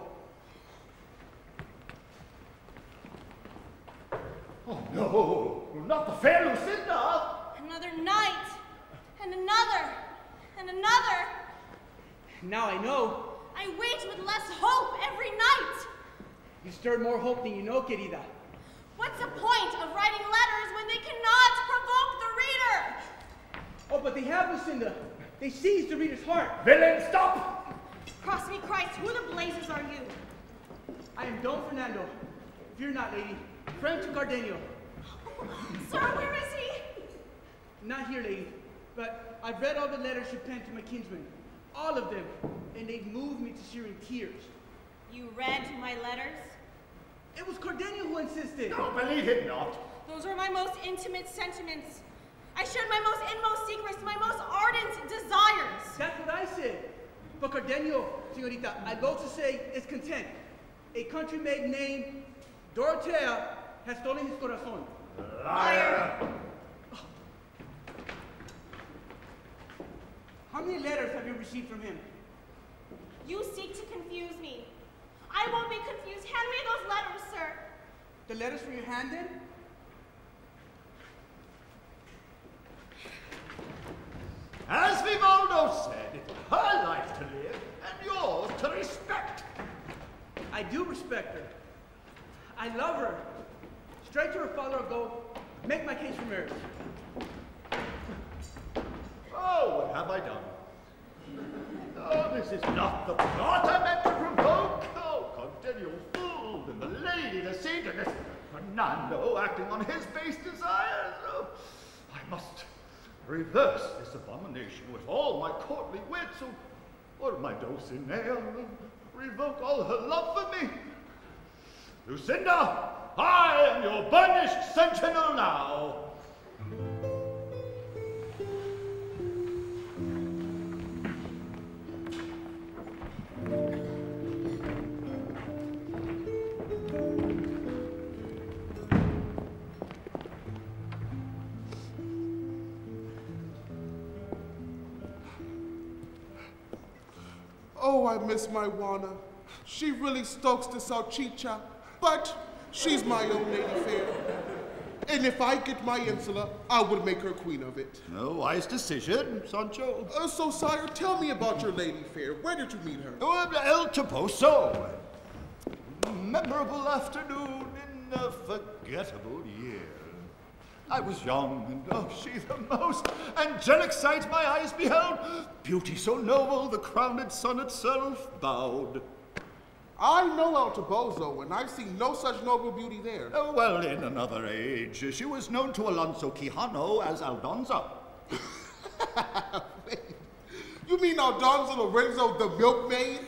Speaker 2: Oh, no, not the fair Lucinda.
Speaker 4: Another night, and another, and another.
Speaker 13: Now I know.
Speaker 4: I wait with less hope every night.
Speaker 13: You stirred more hope than you know, querida.
Speaker 4: What's the point of writing letters when they cannot provoke the reader?
Speaker 13: Oh, but they have, Lucinda. They seized the reader's heart.
Speaker 2: Villain, stop!
Speaker 4: Cross me Christ, who the blazes are you?
Speaker 13: I am Don Fernando. Fear not, lady. Friend to Cardenio.
Speaker 4: Sir, where is he?
Speaker 13: Not here, lady. But I've read all the letters you penned to my kinsman. All of them. And they've moved me to shearing tears.
Speaker 4: You read my letters?
Speaker 13: It was Cardenio who insisted.
Speaker 2: No, believe it not.
Speaker 4: Those are my most intimate sentiments. I shared my most inmost secrets, my most ardent desires.
Speaker 13: That's what I said. But Cardenio, señorita, I go to say, is content. A country maiden named Dorothea has stolen his corazón.
Speaker 2: Liar!
Speaker 13: How many letters have you received from him?
Speaker 4: You seek to confuse me. I won't be confused. Hand me those letters, sir.
Speaker 13: The letters from your hand, then?
Speaker 2: As Vivaldo said, it's her life to live and yours to respect.
Speaker 13: I do respect her. I love her. Straight to her father I'll go, make my case for marriage.
Speaker 2: Oh, what have I done? Oh, this is not the plot I meant to provoke. Oh, Cardenio fooled, and the lady deceived, and this Fernando acting on his base desires. Oh, I must reverse this abomination with all my courtly wits, or my Dulcinea revoke all her love for me. Lucinda, I am your burnished sentinel now.
Speaker 10: Oh, I miss my Juana. She really stokes the salchicha, but she's my own lady fair. And if I get my insula, I would make her queen of it.
Speaker 2: No wise decision, Sancho.
Speaker 10: So, sire, tell me about your lady fair. Where did you meet her?
Speaker 2: Oh, El Toboso. Memorable afternoon in a forgettable year. I was young, and oh, she the most angelic sight my eyes beheld. Beauty so noble, the crowned sun itself bowed.
Speaker 10: I know El Toboso, and I've seen no such noble beauty there.
Speaker 2: Oh, well, in another age, she was known to Alonso Quijano as Aldonza.
Speaker 10: Wait, you mean Aldonza Lorenzo the milkmaid?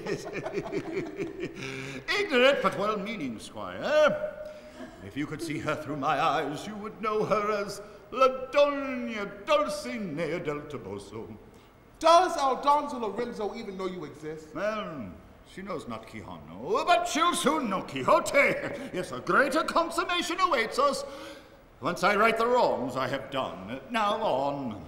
Speaker 2: Ignorant but well-meaning, squire. If you could see her through my eyes, you would know her as La Doña Dulcinea del Toboso.
Speaker 10: Does Aldonza Lorenzo even know you exist?
Speaker 2: Well, she knows not Quijano, but she'll soon know Quixote. Yes, a greater consummation awaits us. Once I right the wrongs I have done. Now on.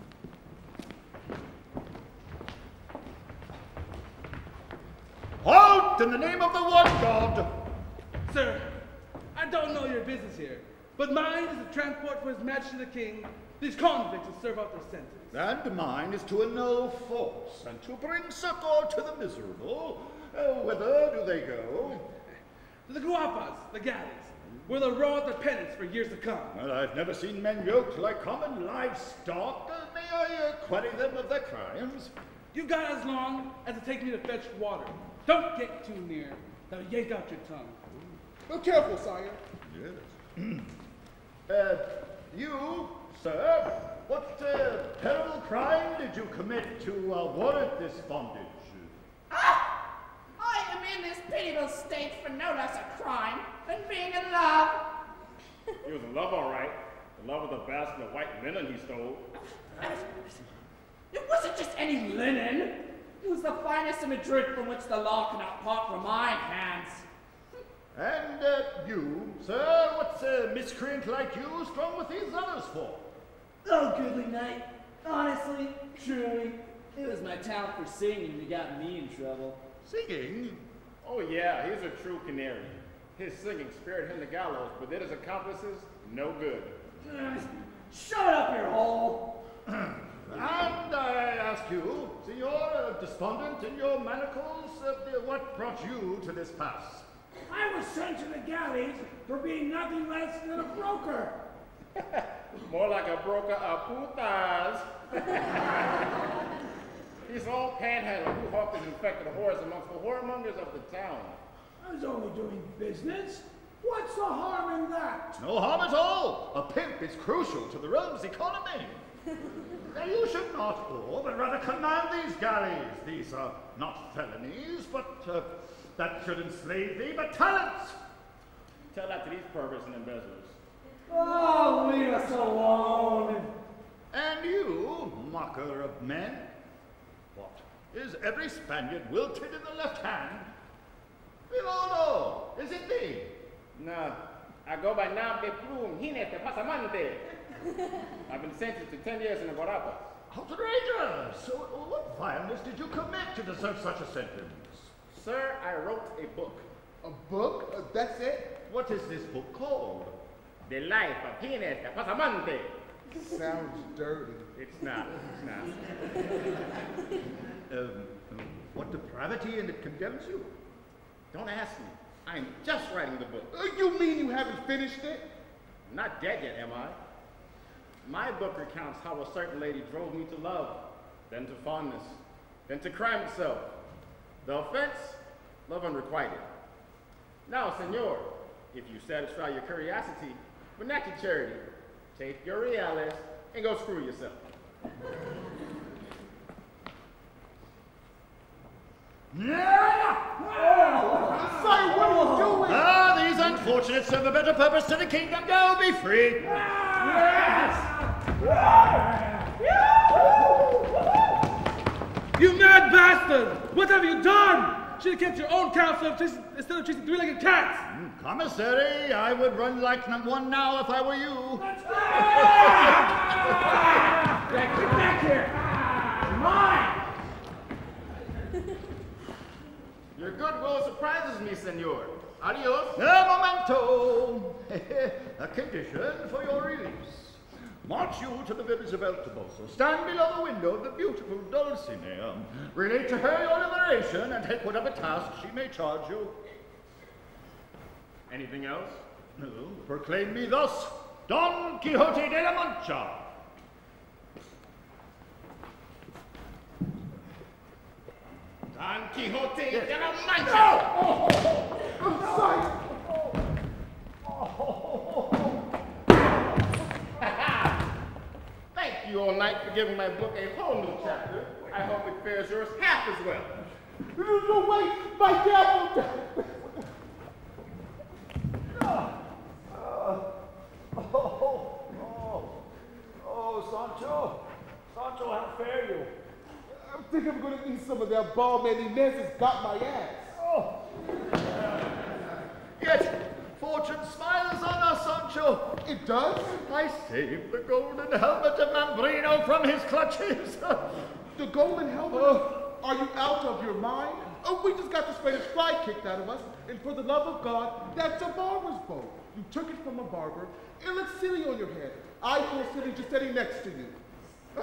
Speaker 2: Halt in the name of the one God!
Speaker 8: Sir, I don't know your business here, but mine is to transport for His Majesty the King these convicts to serve out their sentence.
Speaker 2: And mine is to annul force and to bring succor to the miserable. Whither do they go?
Speaker 8: To the guapas, the galleys, where they'll row out their penance for years to come.
Speaker 2: Well, I've never seen men yoked like common livestock. May I query them of their crimes?
Speaker 8: You got as long as it takes me to fetch water. Don't get too near. That'll yank out your tongue.
Speaker 10: Careful, sire.
Speaker 2: Yes. You, sir, what terrible crime did you commit to warrant this bondage?
Speaker 15: Ah! I am in this pitiable state for no less a crime than being in love.
Speaker 1: He was in love, all right. In love with a basket of white linen he stole.
Speaker 15: It wasn't just any linen. It was the finest in Madrid from which the law cannot part from my hands.
Speaker 2: And you, sir, what's a miscreant like you strung with these others for?
Speaker 11: Oh, goodly knight. Honestly, truly, it was my talent for singing that got me in trouble.
Speaker 2: Singing?
Speaker 1: Oh yeah, he's a true canary. His singing spared him the gallows, but did his accomplices no good.
Speaker 11: Shut up, your hole!
Speaker 2: And I ask you, Senor, despondent in your manacles, what brought you to this pass?
Speaker 6: I was sent to the galleys for being nothing less than a broker.
Speaker 1: More like a broker of putas. He's an old panhandler who hawked his infected whores amongst the whoremongers of the town.
Speaker 6: I was only doing business. What's the harm in that?
Speaker 2: No harm at all. A pimp is crucial to the realm's economy. Now you should not awe, but rather command these galleys. These are not felonies, but that should enslave thee, but talents.
Speaker 1: Tell that to these perverts and embezzlers.
Speaker 11: Oh, leave us alone.
Speaker 2: And you, mocker of men, what? Is every Spaniard wilted in the left hand? Vivaldo, is it thee?
Speaker 1: No, I go by nom de plume, Jinete Pasamante. I've been sentenced to 10 years in the Guarapa.
Speaker 2: Outrageous! So, what vileness did you commit to deserve such a sentence?
Speaker 1: Sir, I wrote a book.
Speaker 10: A book? That's it?
Speaker 2: What is this book called?
Speaker 1: The Life of Jinete Pasamante.
Speaker 10: Sounds dirty.
Speaker 1: It's not. It's not.
Speaker 2: What depravity in it condemns you?
Speaker 1: Don't ask me. I'm just writing the book.
Speaker 10: You mean you haven't finished it?
Speaker 1: Not dead yet, am I? My book recounts how a certain lady drove me to love, then to fondness, then to crime itself. The offense, love unrequited. Now, senor, if you satisfy your curiosity, but not your charity, take your reales and go screw yourself.
Speaker 10: Sire, what are you doing?
Speaker 2: Ah, these unfortunates serve a better purpose to the kingdom. Go, be free.
Speaker 8: You mad bastard! What have you done? Should have kept your own counsel instead of chasing three-legged cats.
Speaker 2: Commissary, I would run like one now if I were you.
Speaker 6: Get back here! Mine!
Speaker 1: Your goodwill surprises me, senor. Adios.
Speaker 2: Momento! A condition for your release. March you to the village of El Toboso. Stand below the window of the beautiful Dulcinea. Relate to her your liberation and take whatever task she may charge you.
Speaker 1: Anything else?
Speaker 2: No. Proclaim me thus, Don Quixote de la Mancha.
Speaker 1: Don Quixote de la Mancha!
Speaker 10: Sire!
Speaker 1: Thank you, all night, for giving my book a whole new chapter. I hope it fares yours half as well.
Speaker 10: No, wait! My devil!
Speaker 2: Sancho. Sancho, how fare you?
Speaker 10: I think I'm gonna need some of that balm and Inez has got my ass.
Speaker 2: Oh. Yet, fortune smiles on us, Sancho.
Speaker 10: It does?
Speaker 2: I saved the golden helmet of Mambrino from his clutches.
Speaker 10: The golden helmet? Are you out of your mind? Oh, we just got the Spanish fly kicked out of us, and for the love of God, that's a barber's bow. You took it from a barber. It looks silly on your head. I feel silly just sitting next to you.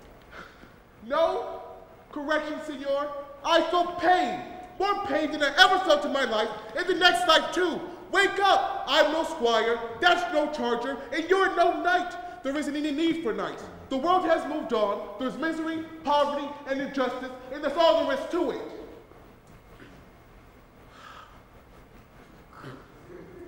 Speaker 10: No? Correction, senor. I feel pain. More pain than I ever felt in my life, and the next life too. Wake up! I'm no squire, that's no charger, and you're no knight. There isn't any need for knights. The world has moved on. There's misery, poverty, and injustice, and that's all there is to it.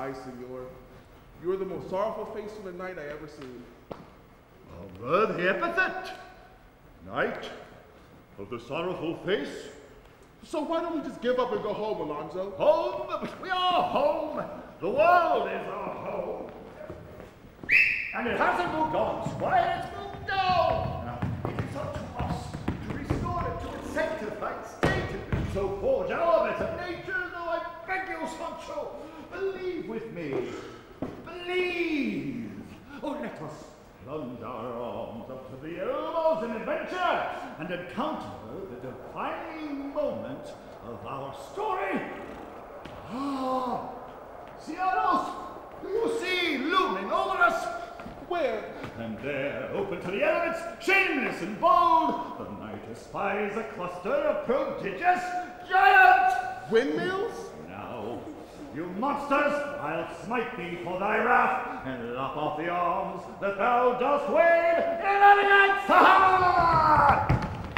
Speaker 10: Aye, senor. You're the most sorrowful face on the night I ever seen.
Speaker 2: Over the epithet. Knight of the sorrowful face.
Speaker 10: So why don't we just give up and go home, Alonzo?
Speaker 2: Home? We are home. The world is our home. And it hasn't moved on, Squire. It's moved down. Now, it is up to us to restore it to its sanctified state and so forge our better nature, though I beg you, Sancho, believe with me. Believe. Oh, let us plunge our arms up to the elbows in adventure and encounter the defining moment of our story. Ah, Cianos, do you see looming over us?
Speaker 10: Where?
Speaker 2: And there, open to the elements, shameless and bold, the knight espies a cluster of prodigious giants!
Speaker 10: Windmills?
Speaker 2: Now, you monsters, I'll smite thee for thy wrath, and lop off the arms that thou dost wave in alliance! Ha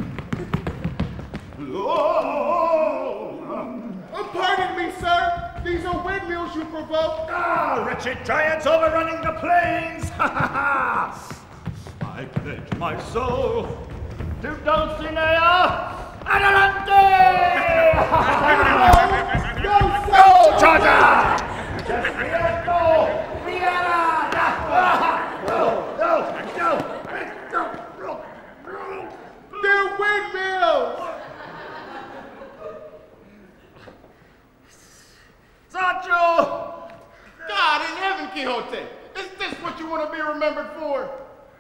Speaker 10: Pardon me, sir. These are windmills you provoked.
Speaker 2: Ah, wretched giants overrunning the plains! I pledge my soul to Dulcinea Adelante!
Speaker 10: No,
Speaker 2: Charger! Desierto Fiera! No!
Speaker 10: They're windmills!
Speaker 1: Sancho! God in heaven, Quixote! Is this what you want to be remembered for?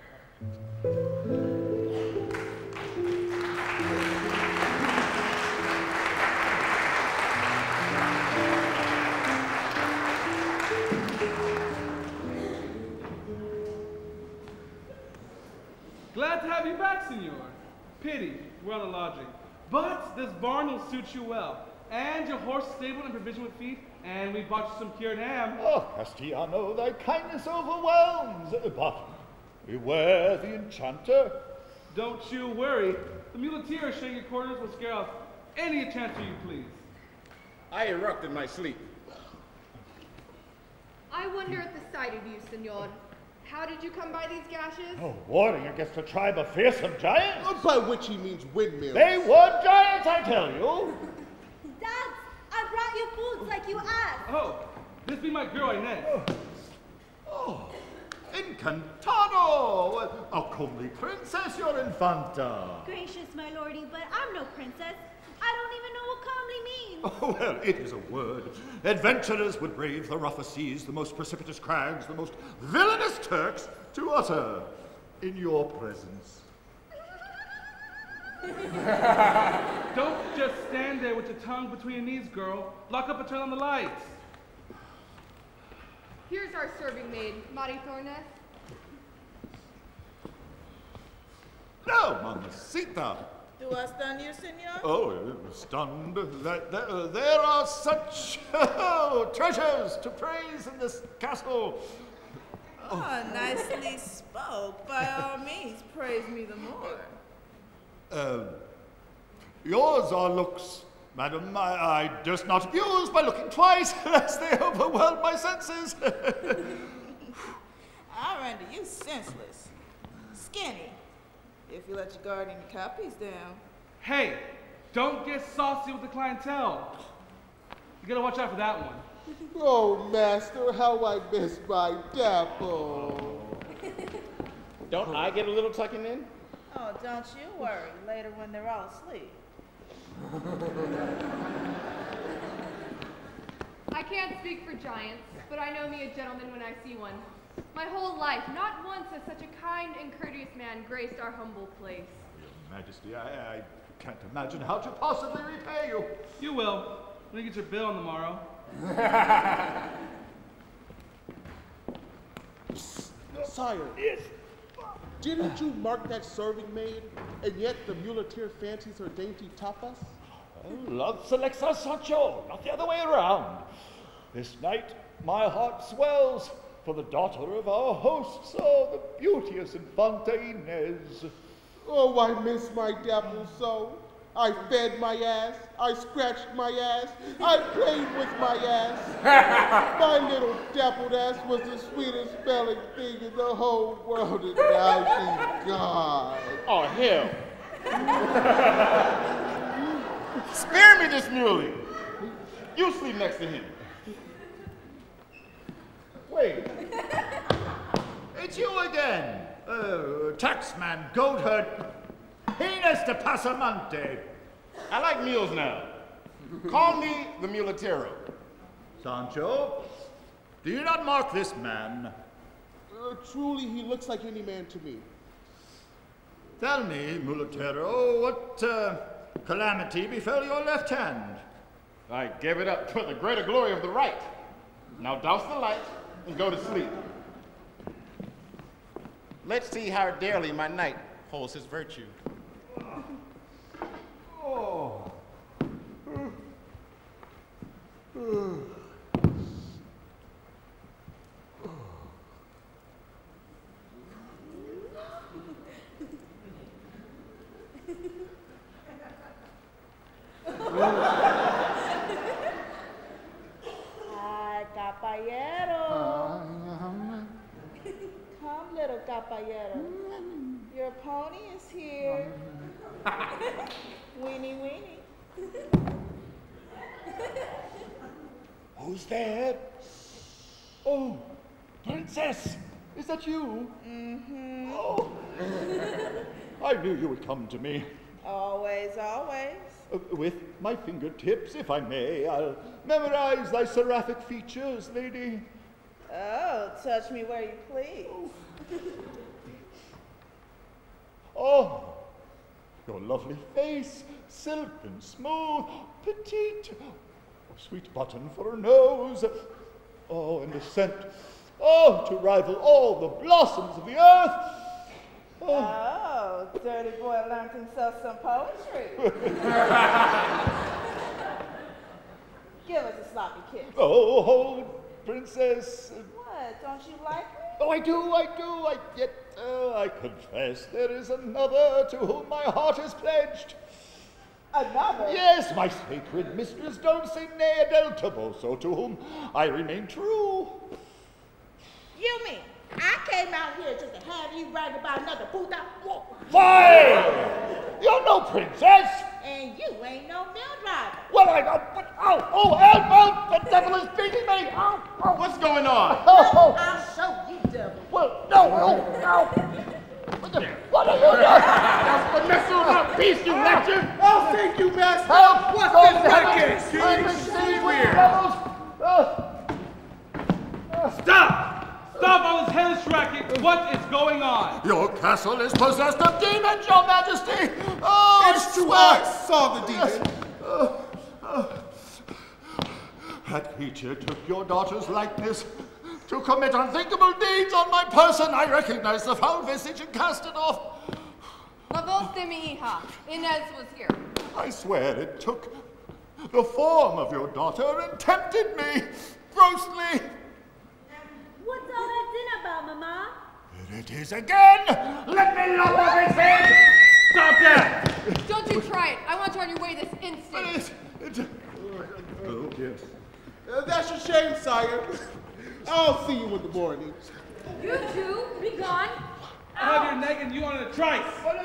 Speaker 8: Glad to have you back, senor. Pity, we're on a lodging. But this barn will suit you well. And your horse stable and provision with feed, and we bought you some cured ham.
Speaker 2: Oh, Castellano, thy kindness overwhelms. But beware the enchanter.
Speaker 8: Don't you worry. The muleteer shaking your quarters will scare off any enchanter you please.
Speaker 1: I erupt in my sleep.
Speaker 5: I wonder at the sight of you, senor. How did you come by these gashes?
Speaker 2: Oh, warring against a tribe of fearsome giants.
Speaker 10: By which he means windmills.
Speaker 2: They were giants, I tell you.
Speaker 4: Dad, I brought you food like you asked.
Speaker 8: Oh, this be my girl, Inez.
Speaker 2: Oh, Encantado! A comely princess, your infanta.
Speaker 4: Gracious, my lordy, but I'm no princess. I don't even know what comely means.
Speaker 2: Oh, well, it is a word. Adventurers would brave the rougher seas, the most precipitous crags, the most villainous Turks to utter in your presence.
Speaker 8: Don't just stand there with your tongue between your knees, girl. Lock up and turn on the lights.
Speaker 5: Here's our serving maid, Mari Thornes.
Speaker 2: No, mamacita.
Speaker 12: Do I stun you, senor?
Speaker 2: Oh, stunned. There are such treasures to praise in this castle.
Speaker 12: Oh, nicely spoke. By all means, praise me the more.
Speaker 2: Yours are looks, madam, I durst not abuse by looking twice, lest they overwhelm my senses.
Speaker 12: I render you senseless. Skinny, if you let your guardian copies down.
Speaker 8: Hey, don't get saucy with the clientele. You gotta watch out for that one.
Speaker 10: Oh, master, how I miss my dapple.
Speaker 1: Don't I get a little tucking in?
Speaker 12: Oh, don't you worry. Later when they're all asleep.
Speaker 5: I can't speak for giants, but I know me a gentleman when I see one. My whole life, not once has such a kind and courteous man graced our humble place.
Speaker 2: Your Majesty, I can't imagine how to possibly repay you.
Speaker 8: You will, when you get your bill on the morrow.
Speaker 10: Sire.
Speaker 2: Yes.
Speaker 10: Didn't you mark that serving maid, and yet the muleteer fancies her dainty tapas?
Speaker 2: Oh, love selects us, Sancho, not the other way around. This night my heart swells for the daughter of our hosts, oh, the beauteous Infanta Inez.
Speaker 10: Oh, I miss my dapple so. I fed my ass, I scratched my ass, I played with my ass. My little dappled ass was the sweetest smelling thing in the whole world, and now she's gone.
Speaker 1: Oh, hell. Spare me this muley. You sleep next to him.
Speaker 2: Wait. It's you again. Taxman, goatherd, Hines de Pasamonte.
Speaker 1: I like mules now. Call me the mulatero.
Speaker 2: Sancho, do you not mark this man?
Speaker 10: Truly, he looks like any man to me.
Speaker 2: Tell me, mulatero, what calamity befell your left hand?
Speaker 1: I gave it up for the greater glory of the right. Now douse the light and go to sleep. Let's see how dearly my knight holds his virtue.
Speaker 2: Oh.
Speaker 12: Ay, caballero. Come, little caballero. Your pony is here. Weenie, weenie.
Speaker 2: Who's there? Oh, Princess, is that you?
Speaker 12: Mm-hmm.
Speaker 2: Oh. I knew you would come to me.
Speaker 12: Always, always.
Speaker 2: With my fingertips, if I may, I'll memorize thy seraphic features, lady.
Speaker 12: Oh, touch me where you please.
Speaker 2: Oh, your lovely face, silken, smooth, petite. Oh, sweet button for a nose. Oh, and a scent. Oh, to rival all the blossoms of the earth.
Speaker 12: Oh, dirty boy learned himself some poetry. Give us a sloppy kiss.
Speaker 2: Oh, hold, princess.
Speaker 12: What, don't you like me?
Speaker 2: Oh, I do. Yet, I confess, there is another to whom my heart is pledged.
Speaker 12: Another?
Speaker 2: Yes, my sacred mistress Dulcinea del Toboso, to whom I remain true.
Speaker 12: You mean I came out here just to have you brag about another puta?
Speaker 2: Why? You're no princess.
Speaker 12: And you ain't no mill driver.
Speaker 2: Well, I know, but oh, help out! The devil is beating me! Ow, ow.
Speaker 1: What's going on?
Speaker 2: Oh.
Speaker 12: I'll show you, devil.
Speaker 2: Well, no. What are you doing?
Speaker 1: That's the missile of peace, you lecture!
Speaker 10: Oh, thank you, master.
Speaker 2: Help!
Speaker 8: What's this racket? Stop! Stop all this hellish racket! What is going on?
Speaker 2: Your castle is possessed of demons, your majesty! Oh,
Speaker 10: It's true, I saw the demon.
Speaker 2: That creature took your daughter's likeness to commit unthinkable deeds on my person. I recognize the foul visage and cast it off.
Speaker 5: La voz de mi hija. Inez was here.
Speaker 2: I swear it took the form of your daughter and tempted me grossly.
Speaker 4: What's all that din about, Mama?
Speaker 2: There it is again! Let me lop off his head!
Speaker 8: Stop that!
Speaker 5: Don't you try it. I want you on your way this instant.
Speaker 2: Oh, yes.
Speaker 10: That's a shame, sire. I'll see you in the morning.
Speaker 4: You two, be gone.
Speaker 8: I have your neck and you on a trice.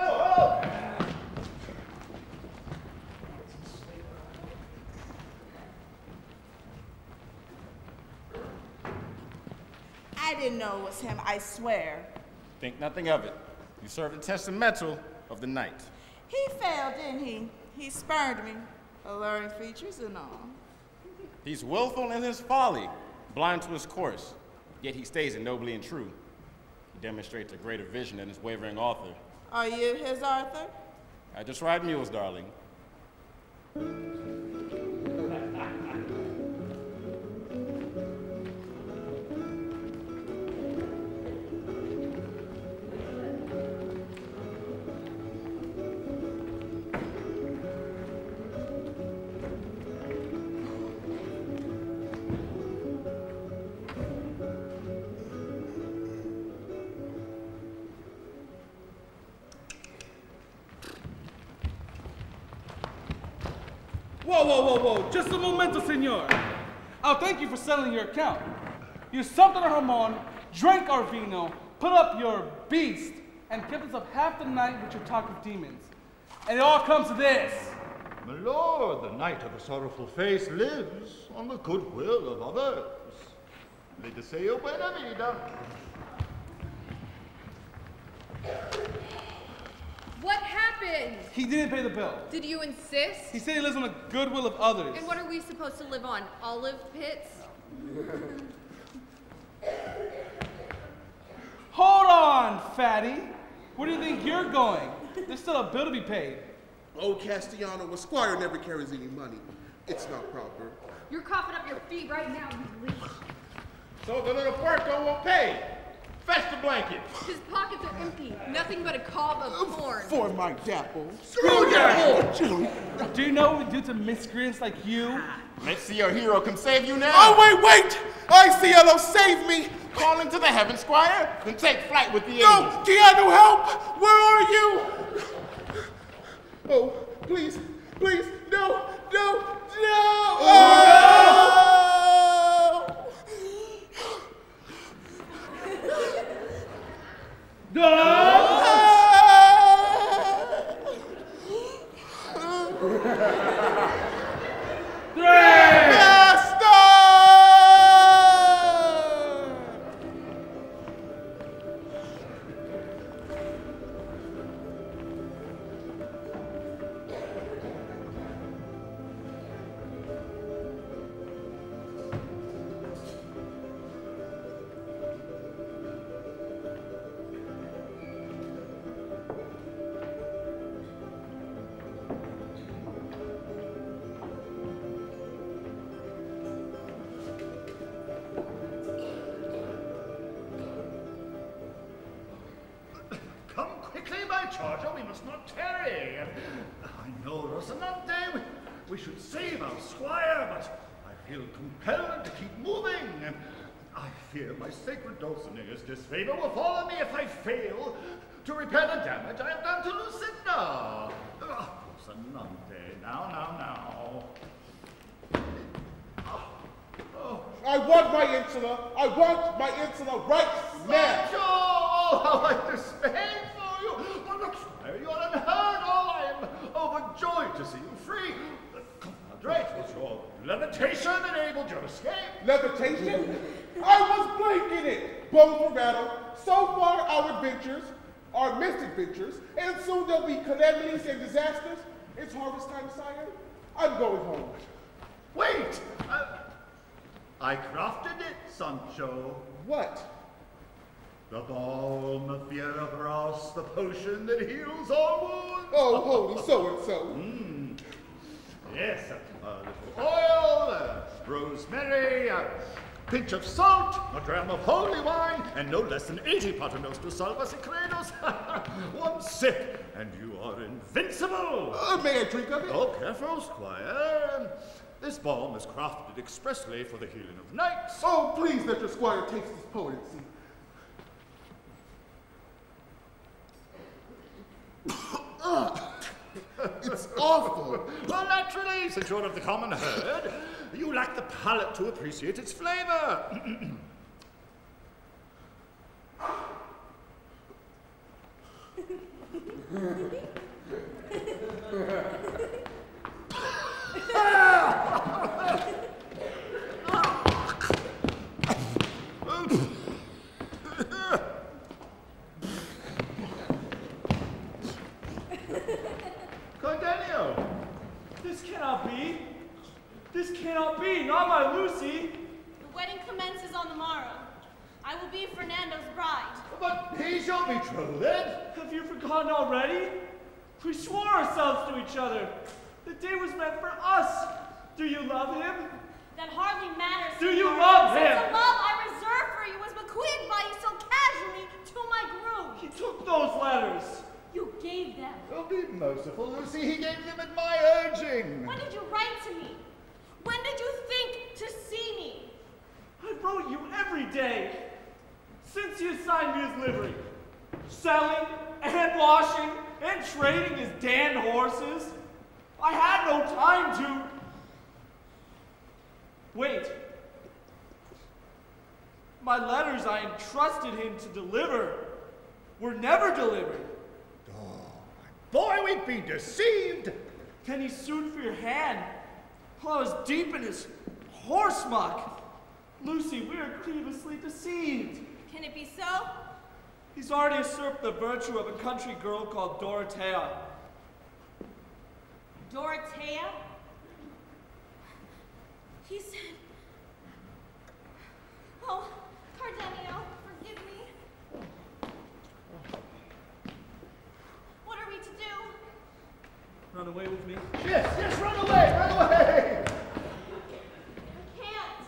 Speaker 12: I didn't know it was him, I swear.
Speaker 1: Think nothing of it. You served the testamental of the night.
Speaker 12: He failed, didn't he? He spurned me. Alluring features and all.
Speaker 1: He's willful in his folly, blind to his course, yet he stays it nobly and true. He demonstrates a greater vision than his wavering author.
Speaker 12: Are you his Arthur?
Speaker 1: I just ride mules, darling.
Speaker 8: Whoa, whoa, whoa, whoa. Just a momento, senor. I'll thank you for settling your account. You supped at our Ramon, drank our vino, put up your beast, and kept us up half the night with your talk of demons. And it all comes to this.
Speaker 2: My lord, the knight of the sorrowful face lives on the goodwill of others. Le deseo buena vida.
Speaker 5: What happened?
Speaker 8: He didn't pay the bill.
Speaker 5: Did you insist?
Speaker 8: He said he lives on the goodwill of others.
Speaker 5: And what are we supposed to live on? Olive pits?
Speaker 8: Hold on, fatty. Where do you think you're going? There's still a bill to be paid.
Speaker 10: Oh, Castellano, a squire never carries any money. It's not proper.
Speaker 5: You're coughing up your feet right now, you leech.
Speaker 1: So the little Puerto will pay. Fetch the blanket.
Speaker 5: His pockets are empty. Nothing but a cob of corn.
Speaker 10: For my dapple.
Speaker 1: Screw dapple!
Speaker 8: Do you know what we do to miscreants like you?
Speaker 1: Let's see our hero come save you now.
Speaker 10: Oh, wait! I see Cielo, save me!
Speaker 1: Calling to the heavens, squire? Then take flight with the
Speaker 10: No!
Speaker 1: angels.
Speaker 10: Keanu, help! Where are you? Oh, please, please, no!
Speaker 2: Come quickly, my charger, we must not tarry. I know, Rocinante, we should save our squire, but I feel compelled to keep moving. I fear my sacred Dulcinea's disfavor will fall on me if I fail to repair the damage I have done to Lucinda. Rocinante, now.
Speaker 10: I want my insula. I want my insula right now.
Speaker 2: Sancho! Oh, how I disdain for you! But look, squire, you are unheard of. I am overjoyed to see you free. Compadre, it was your levitation that enabled your escape.
Speaker 10: Levitation? I was blanking it. Bones were rattled. So far, our adventures are misadventures, and soon there'll be calamities and disasters. It's harvest time, sire. I'm going home.
Speaker 2: Wait! I crafted it, Sancho.
Speaker 10: What?
Speaker 2: The balm of Fierabras, the potion that heals all wounds.
Speaker 10: Oh, holy so-and-so.
Speaker 2: Yes, a little oil, rosemary, a pinch of salt, a dram of holy wine, and no less than 80 Paternosters Salva Secretos. One sip, and you are invincible.
Speaker 10: May I drink of it?
Speaker 2: Oh, careful, squire. This balm is crafted expressly for the healing of knights.
Speaker 10: Oh, please let your squire taste this potency. It's awful.
Speaker 2: Well, naturally, since you're of the common herd, you lack the palate to appreciate its flavor. Cordelio!
Speaker 11: This cannot be. This cannot be. Not my Lucy.
Speaker 4: The wedding commences on the morrow. I will be Fernando's bride.
Speaker 2: But he's your betrothed.
Speaker 11: Have you forgotten already? We swore ourselves to each other. The day was meant for us. Do you love him?
Speaker 4: That hardly matters.
Speaker 11: Do you
Speaker 4: Senor.
Speaker 11: love him?
Speaker 4: Since the love I reserved for you was bequeathed by you so casually to my groom.
Speaker 11: He took those letters.
Speaker 4: You gave them.
Speaker 2: Oh, be merciful, Lucy. He gave them at my urging.
Speaker 4: When did you write to me? When did you think to see me?
Speaker 11: I wrote you every day. Since you assigned me his livery. Selling and washing and trading his damned horses. I had no time to Wait. My letters I entrusted him to deliver were never delivered.
Speaker 9: Boy, we've been deceived.
Speaker 11: Then he sued for your hand. I was deep in his horse muck. Lucy, we are grievously deceived.
Speaker 4: Can it be so?
Speaker 11: He's already usurped the virtue of a country girl called Dorothea.
Speaker 4: Dorothea? He said... Oh, Cardenio, forgive me. What are we to do?
Speaker 11: Run away with me?
Speaker 9: Yes, run away, run away!
Speaker 4: I can't.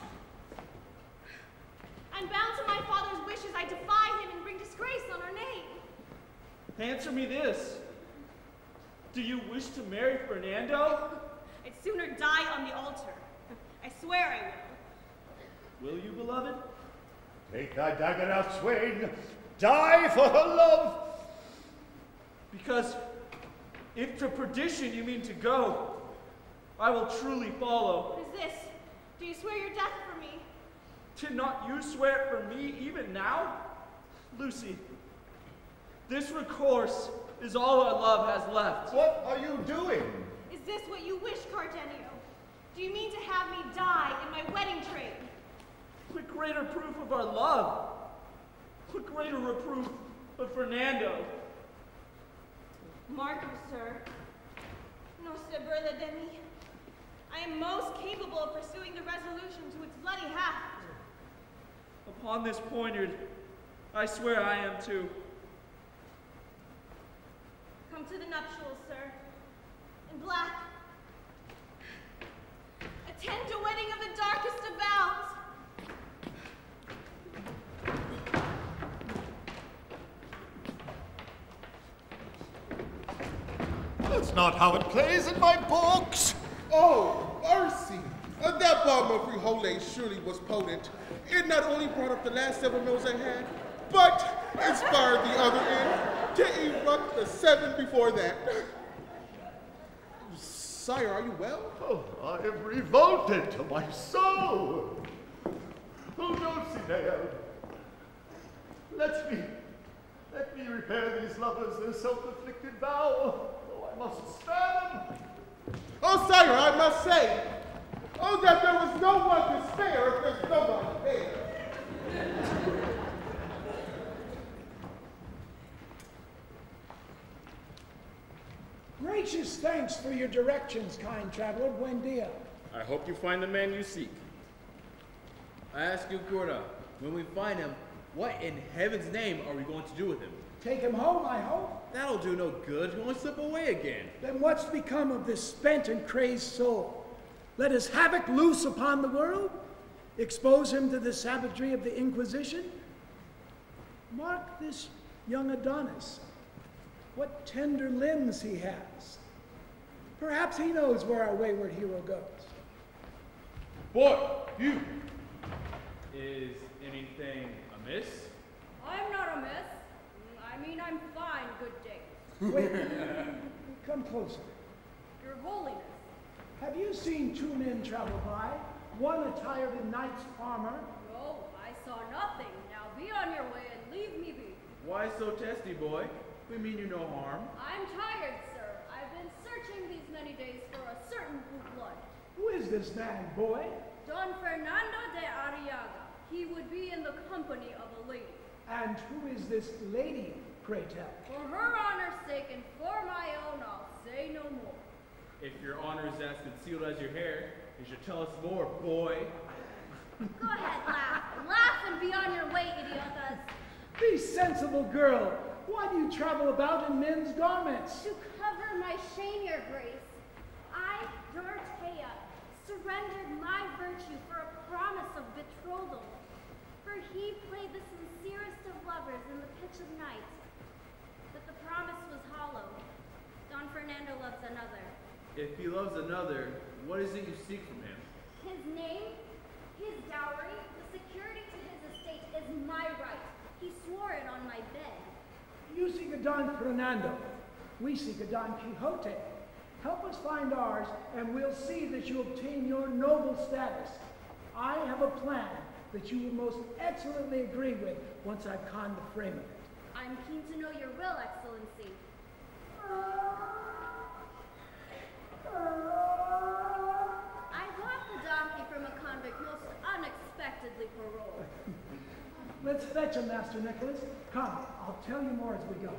Speaker 4: I'm bound to my father's wishes. I defy him and bring disgrace on our name.
Speaker 11: Answer me this. Do you wish to marry Fernando?
Speaker 4: I'd sooner die on the altar. I swear I will.
Speaker 11: Will you, beloved?
Speaker 9: Take thy dagger out, swain. Die for her love.
Speaker 11: Because if to perdition you mean to go, I will truly follow.
Speaker 4: What is this? Do you swear your death for me?
Speaker 11: Did not you swear it for me even now? Lucy, this recourse is all our love has left.
Speaker 9: What are you doing?
Speaker 4: Is this what you wish, Cardenio? Do you mean to have me die in my wedding train?
Speaker 11: What greater proof of our love? What greater reproof of Fernando?
Speaker 4: Mark you, sir. No se burla de mí. I am most capable of pursuing the resolution to its bloody haft.
Speaker 11: Upon this poniard, I swear I am too.
Speaker 4: Come to the nuptials, sir. In black. Attend a wedding of the darkest of vows.
Speaker 2: That's not how it plays in my books.
Speaker 10: Oh, mercy! That bomb of Frijoles surely was potent. It not only brought up the last 7 meals I had, but inspired the other end to erupt the 7 before that. Sire, are you well?
Speaker 2: Oh, I am revolted to my soul. Oh, Dulcinea, let me repair these lovers their self-inflicted vow, though I must spare them.
Speaker 10: Oh, sire, I must say, oh, that there was no one to spare if there's no one there.
Speaker 6: Gracious thanks for your directions, kind traveler. Buen dia.
Speaker 7: I hope you find the man you seek. I ask you, Cura, when we find him, what in heaven's name are we going to do with him?
Speaker 6: Take him home, I hope.
Speaker 7: That'll do no good. He'll only slip away again.
Speaker 6: Then what's become of this spent and crazed soul? Let his havoc loose upon the world? Expose him to the savagery of the Inquisition? Mark this young Adonis. What tender limbs he has. Perhaps he knows where our wayward hero goes.
Speaker 7: Boy, you! Is anything amiss?
Speaker 5: I'm not amiss. I mean, I'm fine, good day.
Speaker 6: Wait, come closer.
Speaker 5: Your Holiness.
Speaker 6: Have you seen 2 men travel by? One attired in knight's armor.
Speaker 5: No, I saw nothing. Now be on your way and leave me be.
Speaker 7: Why so testy, boy? We mean you no harm.
Speaker 5: I'm tired, sir. I've been searching these many days for a certain blue blood.
Speaker 6: Who is this man, boy?
Speaker 5: Don Fernando de Arriaga. He would be in the company of a lady.
Speaker 6: And who is this lady, pray tell?
Speaker 5: For her honor's sake and for my own, I'll say no more.
Speaker 7: If your honor is as concealed as your hair, you should tell us more, boy.
Speaker 5: Go ahead, laugh. Laugh and be on your way, idiotas.
Speaker 6: Be sensible, girl. Why do you travel about in men's garments?
Speaker 5: To cover my shame, your grace. I, Dorothea, surrendered my virtue for a promise of betrothal. For he played the sincerest of lovers in the pitch of night. But the promise was hollow. Don Fernando loves another.
Speaker 7: If he loves another, what is it you seek from him?
Speaker 5: His name, his dowry, the security to his estate is my right. He swore it on my bed.
Speaker 6: You seek a Don Fernando. We seek a Don Quixote. Help us find ours, and we'll see that you obtain your noble status. I have a plan that you will most excellently agree with once I've conned the frame of it.
Speaker 5: I'm keen to know your will, Excellency. I bought the donkey from a convict most unexpectedly paroled.
Speaker 6: Let's fetch him, Master Nicholas. Come, I'll tell you more as we go.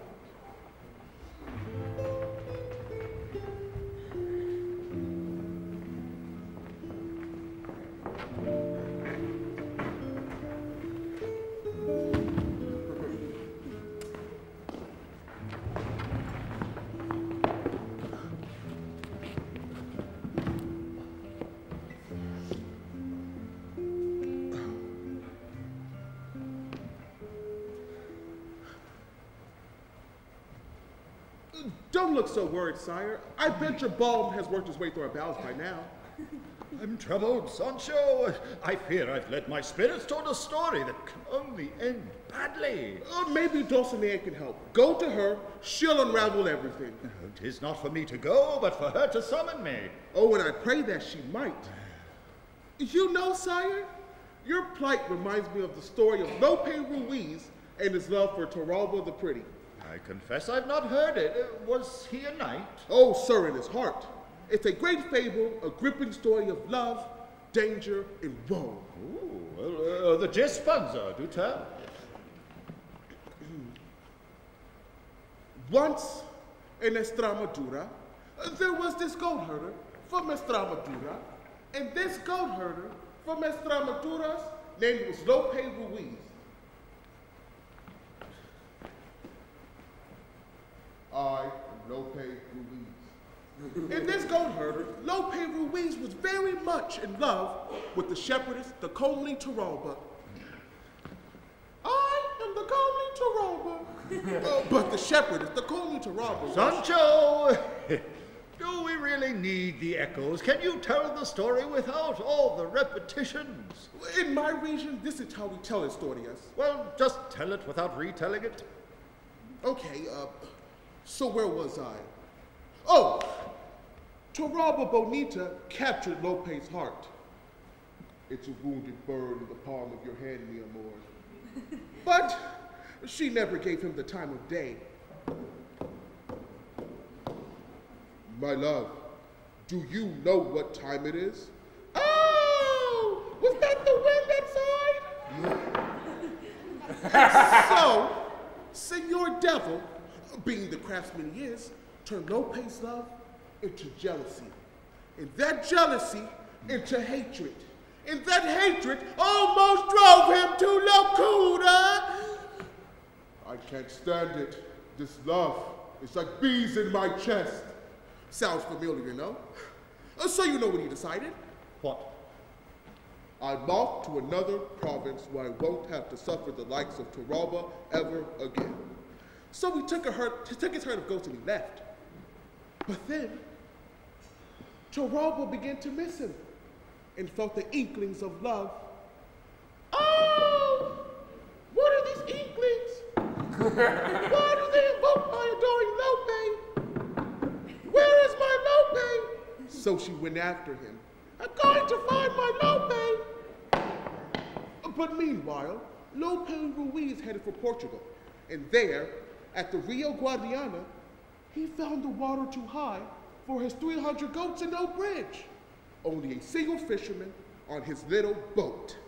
Speaker 10: Don't look so worried, sire. I bet your balm has worked his way through our bowels by now.
Speaker 2: I'm troubled, Sancho. I fear I've led my spirits toward a story that can only end badly.
Speaker 10: Maybe Dulcinea can help. Go to her, she'll unravel everything.
Speaker 2: It is not for me to go, but for her to summon me.
Speaker 10: Oh, and I pray that she might. You know, sire, your plight reminds me of the story of Lope Ruiz and his love for Torralba the Pretty.
Speaker 2: I confess I've not heard it. Was he a knight?
Speaker 10: Oh, sir, in his heart. It's a great fable, a gripping story of love, danger, and woe.
Speaker 2: Ooh, well, the gist, Spanzer, do tell.
Speaker 10: Once in Estramadura, there was this goat herder from Estramadura, and this goat herder from Estramadura's name was Lope Ruiz. I am Lope Ruiz. And this goat herder, Lope Ruiz, was very much in love with the shepherdess, the comely Torralba. I am the comely Torralba. But the shepherdess, the comely Torralba.
Speaker 2: Sancho! Do we really need the echoes? Can you tell the story without all the repetitions?
Speaker 10: In my region, this is how we tell Historias.
Speaker 2: Well, just tell it without retelling it.
Speaker 10: Okay, so where was I? Oh, Torralba Bonita captured Lope's heart. It's a wounded bird in the palm of your hand, mi amor. But she never gave him the time of day. My love, do you know what time it is? Oh, was that the wind outside? So, Senor Devil, being the craftsman he is, turned Lope's love into jealousy. And that jealousy into hatred. And that hatred almost drove him to locura. I can't stand it. This love is like bees in my chest. Sounds familiar, no? So you know what he decided?
Speaker 2: What?
Speaker 10: I'm off to another province where I won't have to suffer the likes of Torralba ever again. So he took his herd of goats and he left. But then, Torralba began to miss him and felt the inklings of love. Oh! What are these inklings? Why do they invoke my adoring Lope? Where is my Lope? So she went after him. I'm going to find my Lope! But meanwhile, Lope Ruiz headed for Portugal. And there, at the Rio Guadiana, he found the water too high for his 300 goats and no bridge. Only a single fisherman on his little boat.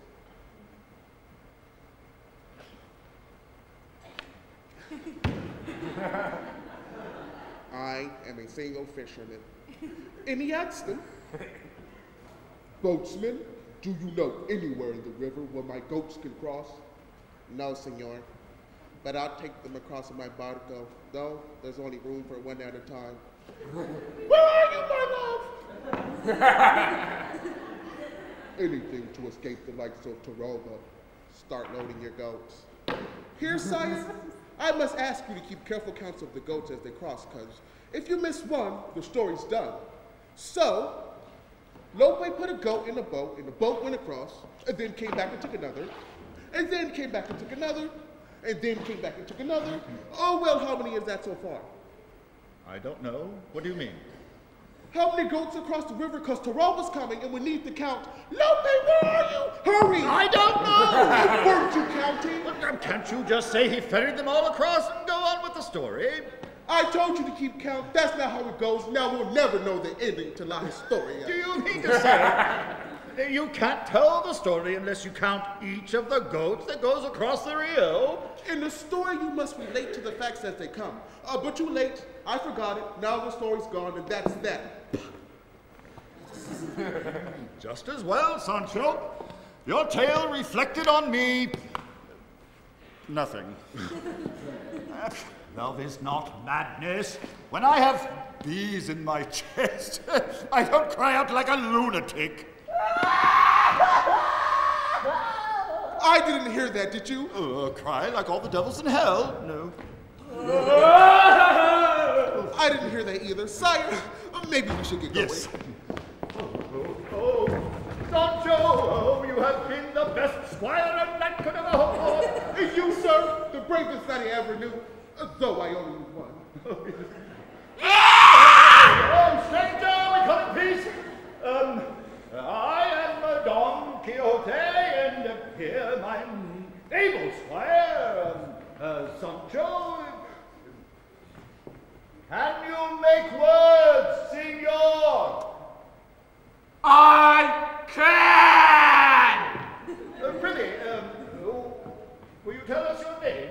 Speaker 10: I am a single fisherman. And he asked them, boatsman, do you know anywhere in the river where my goats can cross? No, senor, but I'll take them across in my barco, though there's only room for one at a time. Where are you, my love? Anything to escape the likes of Torralba. Start loading your goats. Here, sire, I must ask you to keep careful counts of the goats as they cross, because if you miss one, the story's done. So, Lope put a goat in the boat, and the boat went across, and then came back and took another, and then came back and took another, and then came back and took another. Oh, well, how many is that so far?
Speaker 2: I don't know. What do you mean?
Speaker 10: How many goats across the river? Because Terrell was coming and we need to count. Lope, where are you? Hurry!
Speaker 2: I don't know!
Speaker 10: Weren't you counting?
Speaker 2: Can't you just say he ferried them all across and go on with the story?
Speaker 10: I told you to keep count. That's not how it goes. Now we'll never know the ending till our story.
Speaker 2: Do you mean to say you can't tell the story unless you count each of the goats that goes across the Rio?
Speaker 10: In the story, you must relate to the facts as they come. But too late. I forgot it. Now the story's gone, and that's that.
Speaker 2: Just as well, Sancho. Your tale reflected on me nothing. Love is not madness. When I have bees in my chest, I don't cry out like a lunatic.
Speaker 10: I didn't hear that, did you?
Speaker 2: Cry like all the devils in hell? No.
Speaker 10: I didn't hear that either. Sire, maybe we should get going.
Speaker 2: Yes. Sancho, you have been the best squire a knight could ever hope for.
Speaker 10: You, sir, the bravest knight I ever knew, though I only knew one.
Speaker 2: Stranger, we come in peace. I am Don Quixote, and here my able squire, Sancho. Can you make words, senor?
Speaker 13: I can!
Speaker 2: Really, will you tell us your name?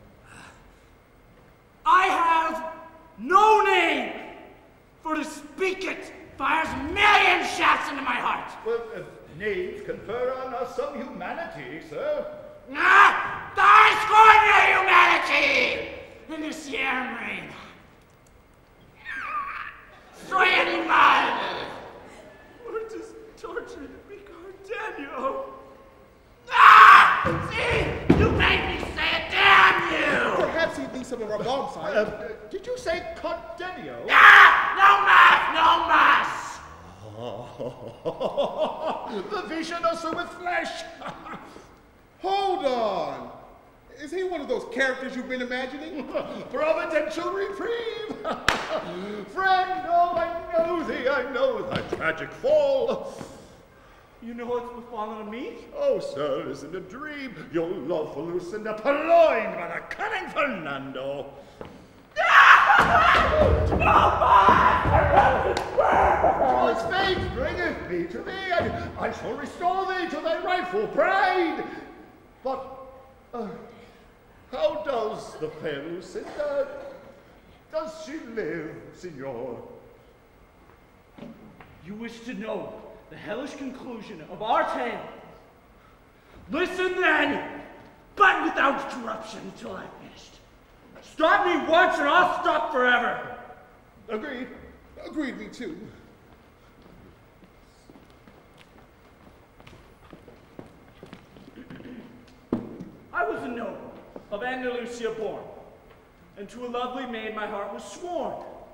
Speaker 13: I have no name, for to speak it fires million shafts into my heart.
Speaker 2: Well, names confer on us some humanity, sir.
Speaker 13: I scorn your humanity in this Sierra Marine. Soy animal!
Speaker 11: We're just torturing Cardenio.
Speaker 13: See? You made me say it, damn you!
Speaker 10: Perhaps he thinks of our bomb sire.
Speaker 2: Did you say Cardenio?
Speaker 13: No mas!
Speaker 2: The vision also with flesh.
Speaker 10: Hold on. Is he one of those characters you've been imagining?
Speaker 2: Providential reprieve. Friend, oh, I know thee. I know thy tragic fall.
Speaker 11: You know what's befallen me?
Speaker 2: Oh, sir, is it a dream? Your love for Lucinda purloined by the cunning Fernando. God's fate bringeth me to thee, and I shall restore thee to thy rightful pride. But how does the fair Lucinda? Does she live, senor?
Speaker 11: You wish to know the hellish conclusion of our tale? Listen then, but without interruption until I've finished. Stop me once and I'll stop forever.
Speaker 10: Agreed. Agreed, me too.
Speaker 11: I was a noble, of Andalusia born, and to a lovely maid my heart was sworn.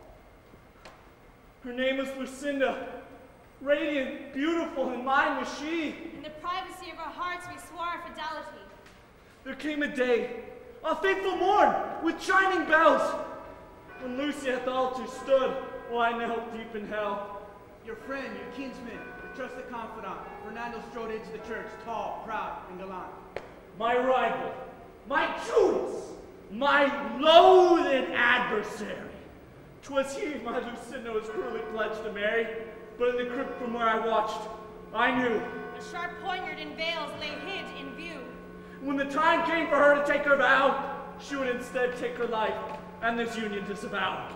Speaker 11: Her name was Lucinda, radiant, beautiful, and mine was she.
Speaker 4: In the privacy of our hearts we swore our fidelity.
Speaker 11: There came a day, a fateful morn, with chiming bells, when Lucy at the altar stood, while I knelt deep in hell.
Speaker 13: Your friend, your kinsman, your trusted confidant, Fernando strode into the church, tall, proud, and gallant.
Speaker 11: My rival, my Judas, my loathed adversary. 'Twas he my Lucinda was cruelly pledged to marry, but in the crypt from where I watched, I knew.
Speaker 4: A sharp poniard in veils lay hid in view.
Speaker 11: When the time came for her to take her vow, she would instead take her life, and this union disavow.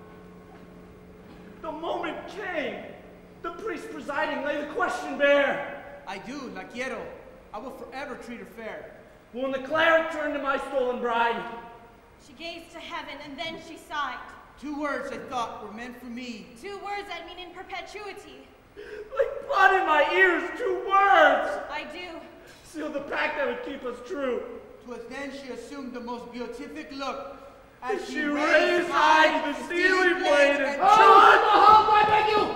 Speaker 11: The moment came. The priest presiding lay the question bare.
Speaker 13: I do, la quiero. I will forever treat her fair.
Speaker 11: When the cleric turned to my stolen bride,
Speaker 4: she gazed to heaven and then she sighed.
Speaker 13: 2 words I thought were meant for me.
Speaker 4: 2 words that mean in perpetuity.
Speaker 11: Like blood in my ears, 2 words.
Speaker 4: I do.
Speaker 11: Seal the pact that would keep us true.
Speaker 13: 'Twas then she assumed the most beatific look. As
Speaker 11: she raised high the steely blade and
Speaker 13: hold, I beg you!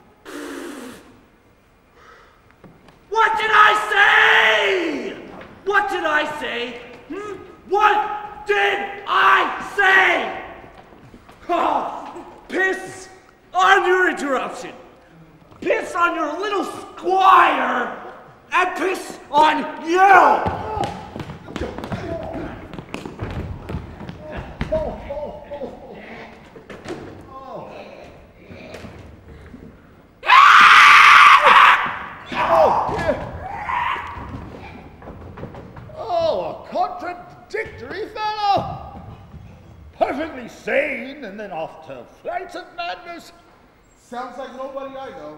Speaker 11: What did I say? What did I say? What did I say? Oh, piss on your interruption. Piss on your little squire and piss on you!
Speaker 2: Oh, a contradictory fellow! Perfectly sane and then off to flights of madness.
Speaker 10: Sounds like nobody I know.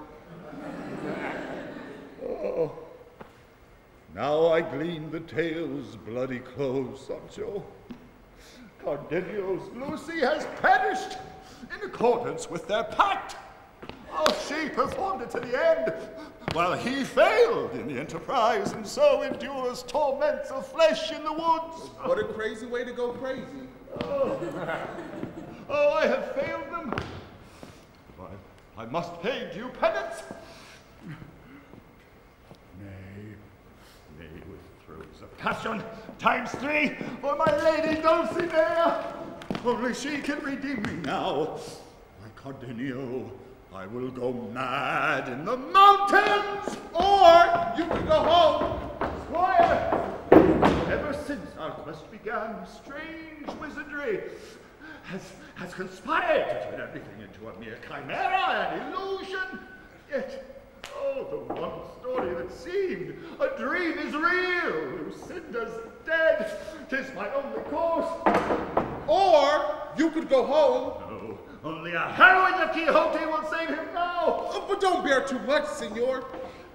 Speaker 2: Oh. Now I glean the tale's bloody close, Sancho. Cardenio's Lucy has perished in accordance with their pact. Oh, she performed it to the end, while he failed in the enterprise, and so endures torments of flesh in the woods.
Speaker 10: What a crazy way to go crazy.
Speaker 2: Oh, oh, I have failed them. I must pay due penance. Nay, with throes of passion, ×3 for my lady Dulcinea. Only she can redeem me now. Like Cardenio, I will go mad in the mountains.
Speaker 10: Or you can go home.
Speaker 2: Squire, ever since our quest began, strange wizardry has conspired to turn everything into a mere chimera and illusion. Yet, oh, the one story that seemed a dream is real. Lucinda's dead. 'Tis my only course.
Speaker 10: Or you could go home.
Speaker 2: No, only a harrowing of Quixote will save him now.
Speaker 10: Oh, but don't bear too much, senor.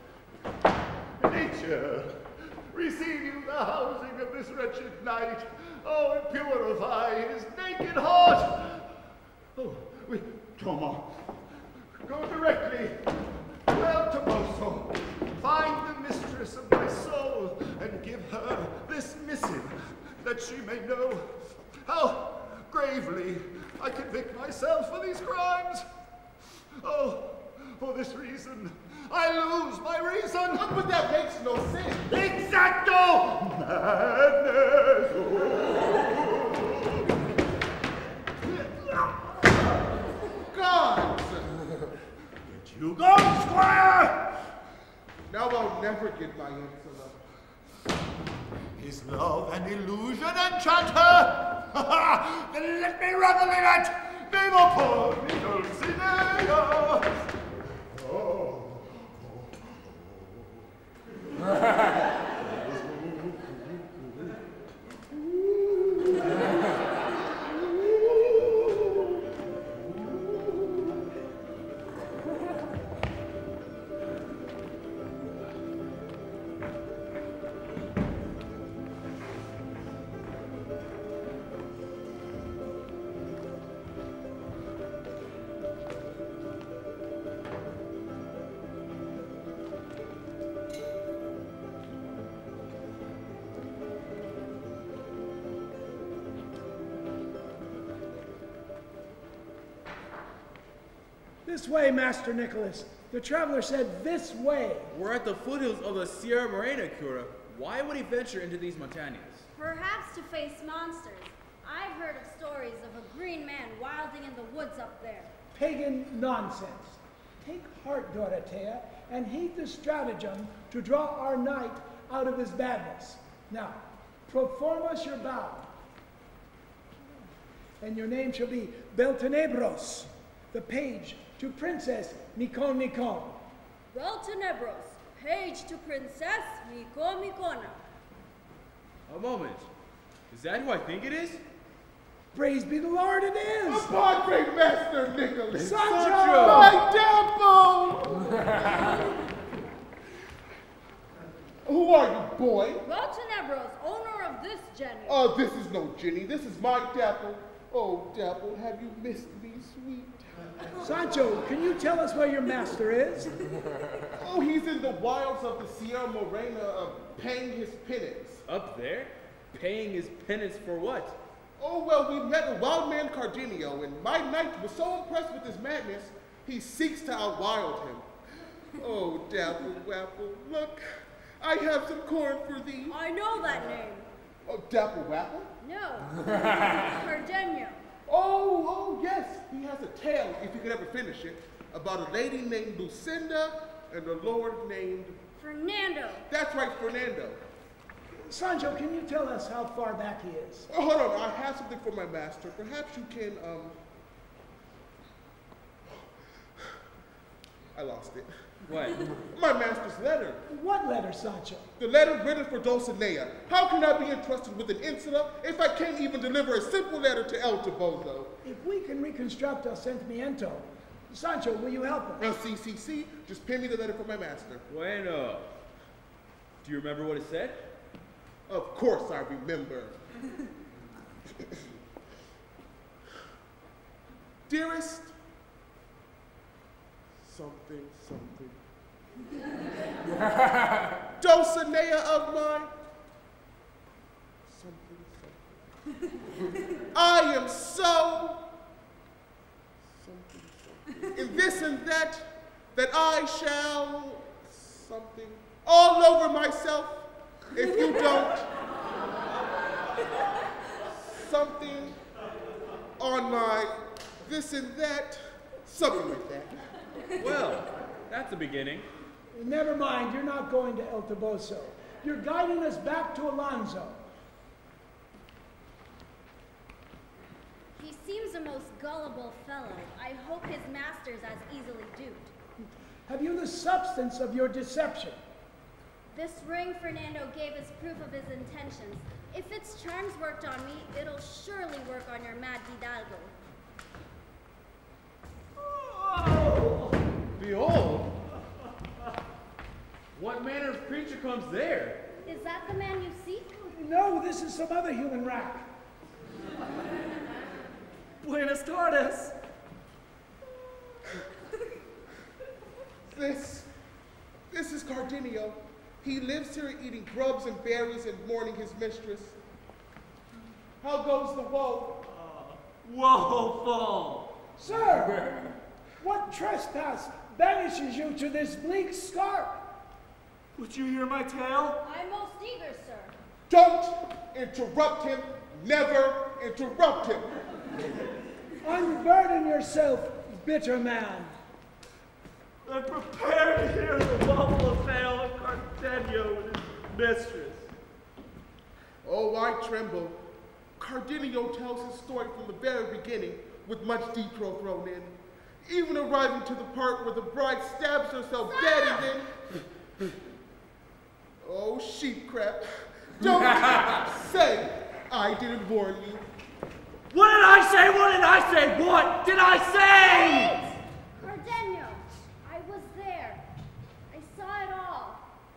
Speaker 2: Nature, receive you the housing of this wretched knight. Oh, and purify his naked heart. Oh, wait, Toma, go directly. Well, Toboso, find the mistress of my soul and give her this missive, that she may know how gravely I convict myself for these crimes. Oh, for this reason, I lose my reason.
Speaker 10: Oh, but that makes no sense.
Speaker 2: Exacto! Madness!
Speaker 10: God!
Speaker 2: Get you go, Squire!
Speaker 10: Now I'll never get my answer.
Speaker 2: Is love an illusion, enchanter? Then let me revel in it! Viva por mi Dulcinea! Oh.
Speaker 6: This way, Master Nicholas. The traveler said this way.
Speaker 7: We're at the foothills of the Sierra Morena, Cura. Why would he venture into these montañas?
Speaker 5: Perhaps to face monsters. I've heard of stories of a green man wilding in the woods up there.
Speaker 6: Pagan nonsense. Take heart, Dorothea, and heed the stratagem to draw our knight out of his madness. Now, perform us your vow. And your name shall be Beltenebros, the page to Princess Micon Micon.
Speaker 5: Beltenebros, page to Princess Micon Micona.
Speaker 7: A moment. Is that who I think it is?
Speaker 6: Praise be the Lord, it is!
Speaker 10: Upon great Master Nicholas!
Speaker 6: Sancho!
Speaker 10: My Dapple! Who are you, boy?
Speaker 5: Beltenebros, owner of this Jenny.
Speaker 10: Oh, this is no Jenny. This is my Dapple. Oh, Dapple, have you missed me, sweet?
Speaker 6: Sancho, can you tell us where your master is?
Speaker 10: Oh, he's in the wilds of the Sierra Morena, paying his penance.
Speaker 7: Up there? Paying his penance for what?
Speaker 10: Oh, well, we met a wild man Cardenio, and my knight was so impressed with his madness, he seeks to outwild him. Oh, Dapple Wapple, look, I have some corn for thee.
Speaker 5: I know that name.
Speaker 10: Oh, Dapple Wapple?
Speaker 5: No, Cardenio.
Speaker 10: Oh, yes, he has a tale, if he could ever finish it, about a lady named Lucinda and a lord named...
Speaker 5: Fernando.
Speaker 10: That's right, Fernando.
Speaker 6: Sancho, can you tell us how far back he is?
Speaker 10: Oh, hold on, I have something for my master. Perhaps you can, I lost it.
Speaker 7: What?
Speaker 10: My master's letter.
Speaker 6: What letter, Sancho?
Speaker 10: The letter written for Dulcinea. How can I be entrusted with an insula if I can't even deliver a simple letter to El Toboso?
Speaker 6: If we can reconstruct El Sentimiento, Sancho, will you help us?
Speaker 10: CCC, just pin me the letter for my master.
Speaker 7: Bueno. Do you remember what it said?
Speaker 10: Of course I remember. Dearest, something, something. Dulcinea of mine, something, something. I am so, something, something. In this and that I shall, something, all over myself, if you don't, something on my this and that, something like that.
Speaker 7: Well, that's a beginning.
Speaker 6: Never mind, you're not going to El Toboso. You're guiding us back to Alonso.
Speaker 5: He seems a most gullible fellow. I hope his master's as easily duped.
Speaker 6: Have you the substance of your deception?
Speaker 5: This ring Fernando gave is proof of his intentions. If its charms worked on me, it'll surely work on your mad Hidalgo.
Speaker 7: Behold! What manner of creature comes there?
Speaker 5: Is that the man you seek?
Speaker 6: No, this is some other human rack.
Speaker 11: Buenas tardes.
Speaker 10: This is Cardenio. He lives here eating grubs and berries and mourning his mistress. How goes the woe?
Speaker 11: Woeful.
Speaker 6: Sir, what trespass banishes you to this bleak scarp?
Speaker 11: Would you hear my tale?
Speaker 5: I'm most eager, sir.
Speaker 10: Don't interrupt him. Never interrupt him.
Speaker 6: Unburden yourself, bitter man.
Speaker 11: I'm prepared to hear the woeful tale of Cardenio and his mistress.
Speaker 10: Oh, I tremble. Cardenio tells his story from the very beginning with much detail thrown in, even arriving to the part where the bride stabs herself dead and then... Oh, sheep crap. Don't say I didn't warn you.
Speaker 11: What did I say? What did I say? What did I say?
Speaker 5: Wait! Cardenio, I was there. I saw it all.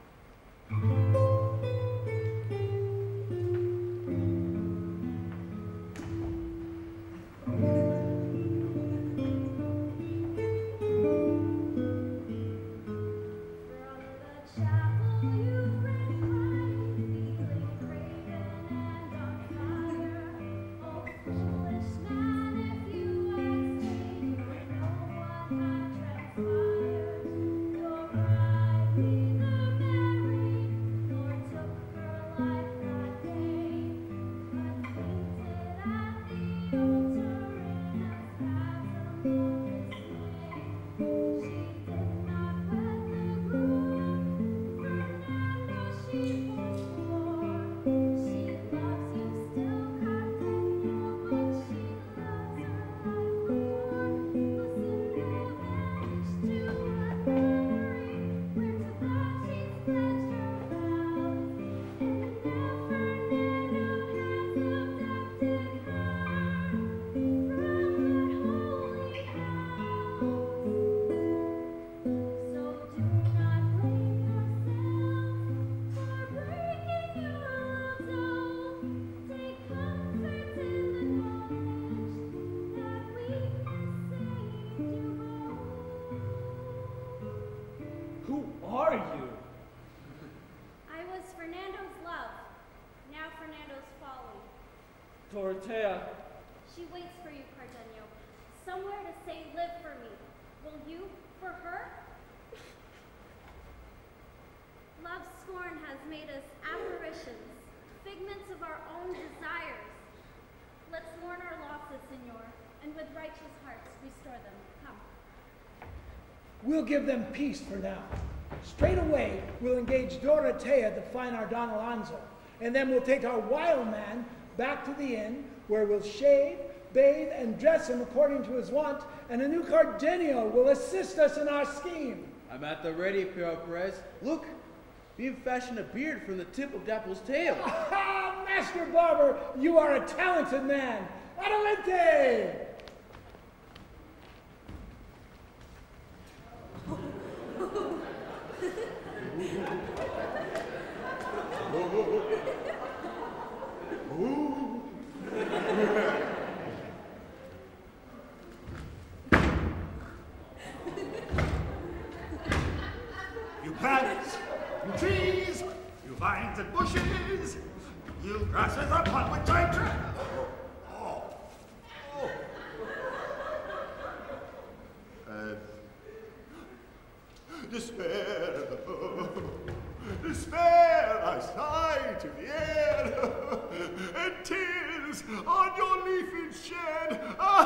Speaker 11: Who are you?
Speaker 5: I was Fernando's love, now Fernando's folly.
Speaker 11: Dorotea.
Speaker 5: She waits for you, Cardenio, somewhere to say live for me. Will you for her? Love's scorn has made us apparitions, figments of our own desires. Let's mourn our losses, Senor, and with righteous hearts restore them. Come.
Speaker 6: We'll give them peace for now. Straight away, we'll engage Dorotea to find our Don Alonso, and then we'll take our wild man back to the inn, where we'll shave, bathe, and dress him according to his want, and a new Cardenio will assist us in our scheme.
Speaker 7: I'm at the ready, Pero Perez. Look, we've fashioned a beard from the tip of Dapple's tail.
Speaker 6: Ah, Master Barber, you are a talented man. Adelante!
Speaker 2: You plants, you trees, you vines and bushes, you grasses upon which I tread. Despair, despair, I sigh to the air, and tears on your leafage shed.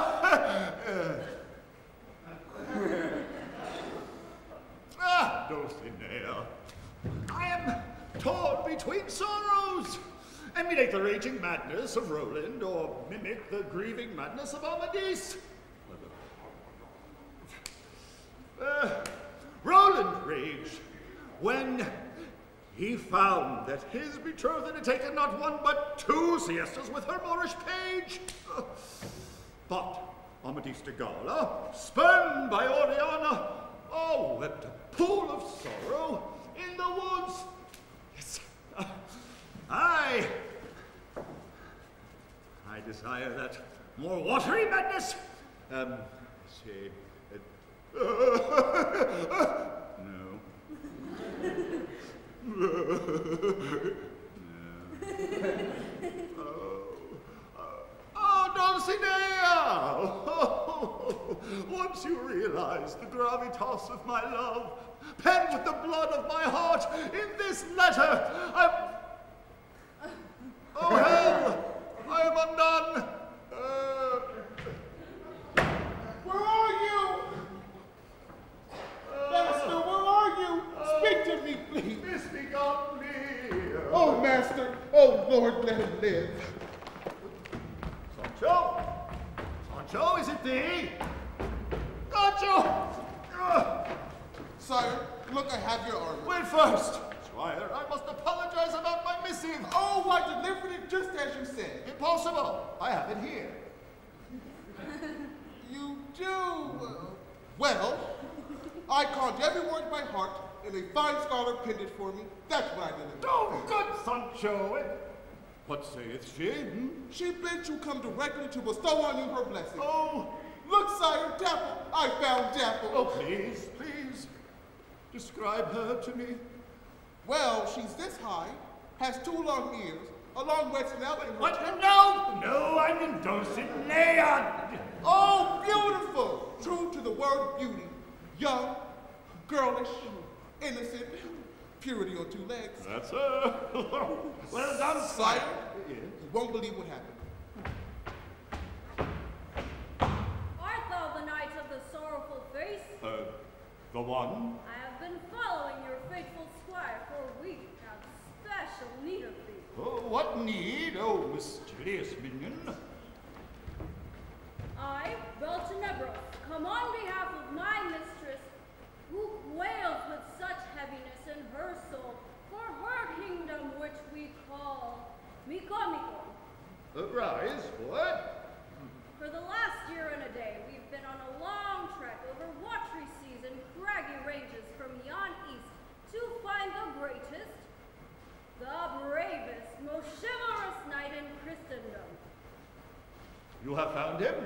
Speaker 2: Dulcinea, I am torn between sorrows. Emulate the raging madness of Roland, or mimic the grieving madness of Amadis. Roland raged when he found that his betrothed had taken not one but 2 siestas with her Moorish page. But Amadis de Gaula, spurned by Oriana, wept a pool of sorrow in the woods. Yes, I desire that more watery madness. See. No. Dulcinea! Once you realize the gravitas of my love, penned with the blood of my heart in this letter, oh, hell! I am undone!
Speaker 10: Where are you? Master, where are you? Speak to me, please.
Speaker 2: Misbegot me.
Speaker 10: Oh, Master. Oh, Lord, let him live.
Speaker 2: Sancho? Sancho, is it thee? Sancho!
Speaker 10: Sire, look, I have your armor.
Speaker 2: Wait first. Squire, I must apologize about my missive.
Speaker 10: Oh, I delivered it just as you said.
Speaker 2: Impossible. I have it here.
Speaker 10: You do? Well, I conjured every word by heart, and a fine scholar penned it for me. That's what I delivered.
Speaker 2: Oh, good Sancho. What saith she?
Speaker 10: She bids you come directly to bestow on you her blessing.
Speaker 2: Oh,
Speaker 10: look, sire, Dapple. I found Dapple.
Speaker 2: Oh, please, please. Describe her to me.
Speaker 10: Well, she's this high, has 2 long ears, a long red snout, and
Speaker 2: what? No, I'm in Dulcinea.
Speaker 10: Oh, beautiful! True to the word beauty. Young, girlish, innocent, purity on 2 legs.
Speaker 2: That's her. Well done,
Speaker 10: sire. You won't believe what happened.
Speaker 5: Art thou the knight of the sorrowful face?
Speaker 2: The one?
Speaker 5: I have been following your faithful squire for a week, have special need of thee.
Speaker 2: Oh, what need? Oh, mysterious minion.
Speaker 5: I, Beltenebros, come on behalf of my mistress, who wails with such heaviness in her soul for her kingdom which we call Micomicon.
Speaker 2: Rise, what?
Speaker 5: For the last year and a day, we've been on a long trek over watery seas and craggy ranges from yon east to find the greatest, the bravest, most chivalrous knight in Christendom.
Speaker 2: You have found him?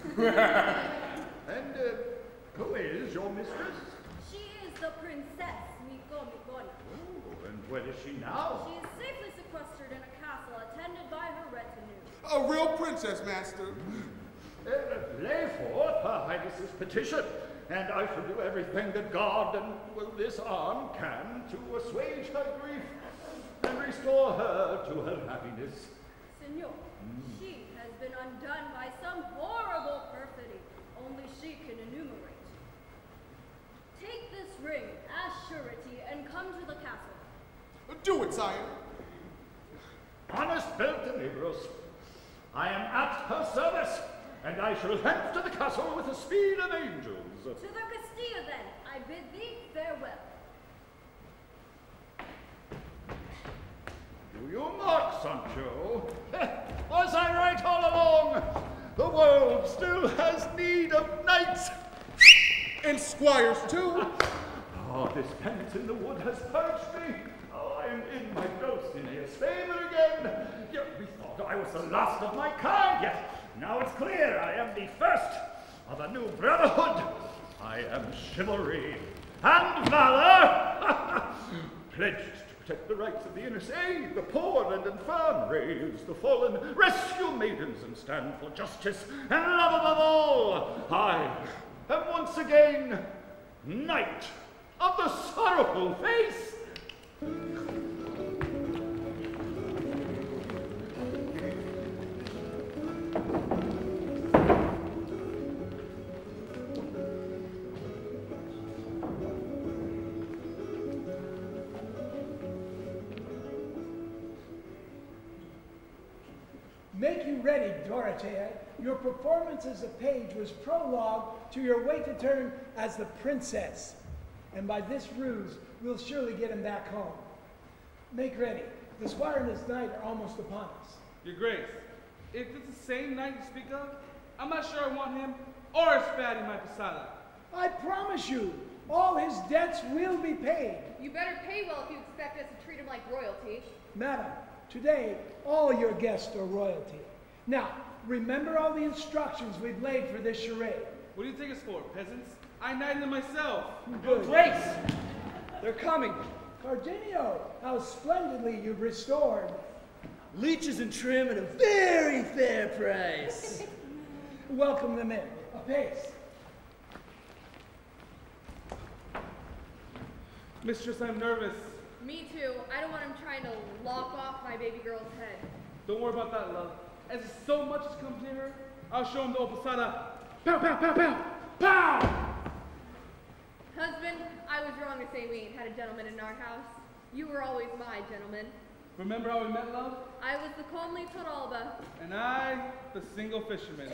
Speaker 2: And who is your mistress?
Speaker 5: She is the Princess Micomicona.
Speaker 2: Oh, and where is she now?
Speaker 5: She is safely sequestered in a castle attended by her retinue.
Speaker 10: A real princess, Master.
Speaker 2: Lay forth Her Highness's petition, and I shall do everything that God and this arm can to assuage her grief and restore her to her happiness.
Speaker 5: Senor, she has
Speaker 16: been undone by some horrible perfidy only she can enumerate. Take this ring as surety and come to the castle.
Speaker 10: Do it, sire.
Speaker 9: Honest Beltenebros, I am at her service, and I shall hence to the castle with the speed of angels.
Speaker 16: To the Castilla, then, I bid thee farewell.
Speaker 9: Do you mark, Sancho? Was I right all along? The world still has need of knights.
Speaker 10: And squires, too.
Speaker 9: Oh, this penance in the wood has purged me. Oh, I am in my Dulcinea's favor again. Yet we thought I was the last of my kind, yet now it's clear I am the first of a new brotherhood. I am chivalry and valor, pledged to protect the rights of the innocent, aid the poor and infirm, raise the fallen, rescue maidens, and stand for justice and love above all. I am once again knight of the sorrowful face.
Speaker 6: Make you ready, Dorothea. Your performance as a page was prologue to your wait to turn as the princess. And by this ruse, we'll surely get him back home. Make ready. The squire and his knight are almost upon us.
Speaker 8: Your Grace, if it's the same knight you speak of, I'm not sure I want him or his fat in my posada.
Speaker 6: I promise you, all his debts will be paid.
Speaker 17: You better pay well if you expect us to treat him like royalty.
Speaker 6: Madam, today, all your guests are royalty. Now, remember all the instructions we've laid for this charade.
Speaker 8: What do you take us for, peasants? I knighted them myself.
Speaker 6: Good.
Speaker 11: Grace! They're coming.
Speaker 6: Cardenio, how splendidly you've restored.
Speaker 11: Leeches and trim at a very fair price.
Speaker 6: Welcome them in. Apace.
Speaker 8: Mistress, I'm nervous.
Speaker 17: Me too. I don't want him trying to lock off my baby girl's head.
Speaker 8: Don't worry about that, love. As so much has come near her, I'll show him the old posada. Pow, pow, pow, pow, pow!
Speaker 17: Husband, I was wrong to say we ain't had a gentleman in our house. You were always my gentleman.
Speaker 8: Remember how we met, love?
Speaker 17: I was the comely Toralba.
Speaker 8: And I, the single fisherman.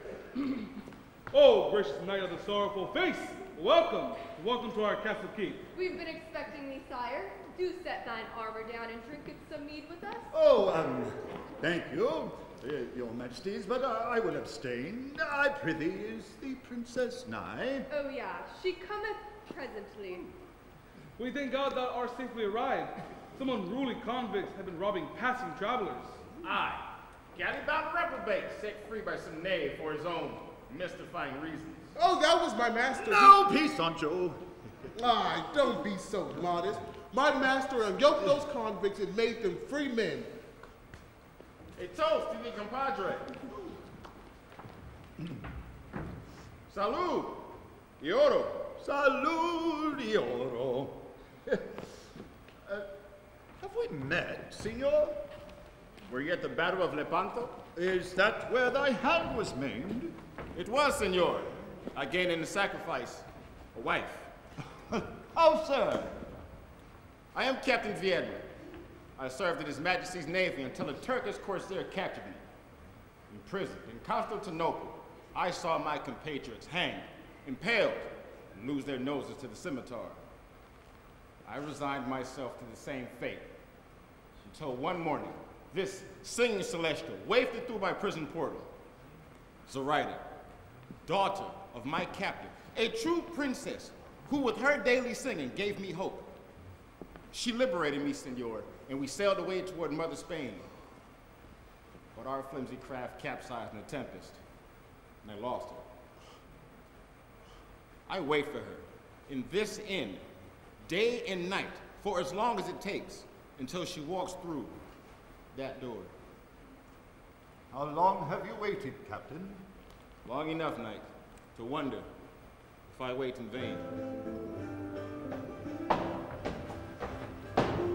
Speaker 8: Oh, gracious knight of the sorrowful face! Welcome! Welcome to our castle keep.
Speaker 17: We've been expecting thee, sire. Do set thine armor down and drink some mead with us.
Speaker 2: Oh, thank you, your majesties, but I will abstain. I prithee, is the princess nigh?
Speaker 17: Oh, yeah, she cometh presently.
Speaker 8: We thank God thou art safely arrived. Some unruly convicts have been robbing passing travelers.
Speaker 1: Aye, galley-bound reprobate set free by some knave for his own mystifying reasons.
Speaker 10: Oh, that was my master.
Speaker 2: No, peace, Sancho.
Speaker 10: Aye, don't be so modest. My master unyoked those convicts and made them free men.
Speaker 1: A toast to the compadre. Salud, Ioro.
Speaker 2: Salud, Ioro. Have we met, senor?
Speaker 1: Were you at the Battle of Lepanto?
Speaker 2: Is that where thy hand was maimed?
Speaker 1: It was, senor. I gained in the sacrifice a wife.
Speaker 2: How, sir?
Speaker 1: I am Captain Viedma. I served in His Majesty's Navy until a Turkish corsair captured me. In prison in Constantinople, I saw my compatriots hanged, impaled, and lose their noses to the scimitar. I resigned myself to the same fate until one morning, this singing celestial wafted through my prison portal. Zoraida, daughter of my captain, a true princess who with her daily singing gave me hope. She liberated me, senor, and we sailed away toward Mother Spain. But our flimsy craft capsized in a tempest, and I lost her. I wait for her in this inn, day and night, for as long as it takes, until she walks through that door.
Speaker 2: How long have you waited, Captain?
Speaker 1: Long enough, knight, to wonder if I wait in vain.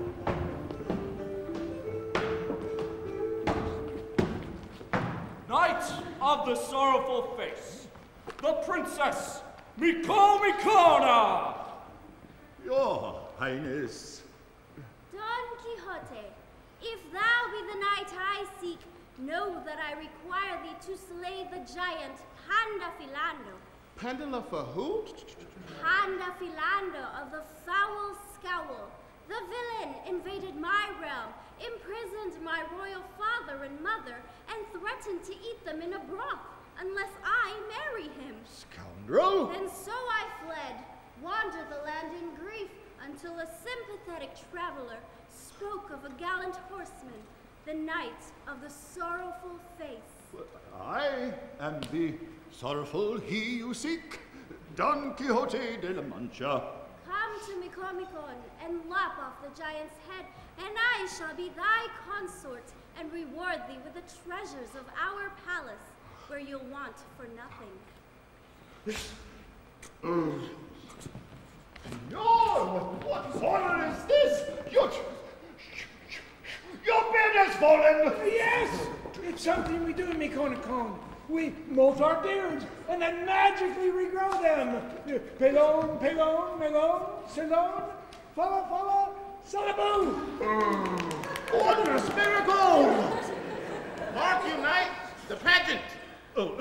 Speaker 11: Knight! of the sorrowful face, the Princess Micomicona.
Speaker 2: Your Highness.
Speaker 5: Don Quixote, if thou be the knight I seek, know that I require thee to slay the giant Pandafilando.
Speaker 10: Pandala for who?
Speaker 5: Pandafilando of the foul scowl. The villain invaded my realm, imprisoned my royal father and mother, and threatened to eat them in a broth unless I marry him.
Speaker 2: Scoundrel!
Speaker 5: And so I fled, wandered the land in grief, until a sympathetic traveler spoke of a gallant horseman, the knight of the sorrowful face.
Speaker 2: I am the sorrowful he you seek, Don Quixote de la Mancha.
Speaker 5: Come to Micomicon and lop off the giant's head, and I shall be thy consort and reward thee with the treasures of our palace, where you'll want for nothing.
Speaker 2: Senor, what horror is this? Your beard has fallen!
Speaker 6: Yes! It's something we do in Micomicon. We molt our beards and then magically regrow them. Pelon, pelon, melon, salon, fala, fala, salaboo!
Speaker 2: Wondrous miracle!
Speaker 1: Mark you, knight, the pageant.
Speaker 2: Oh,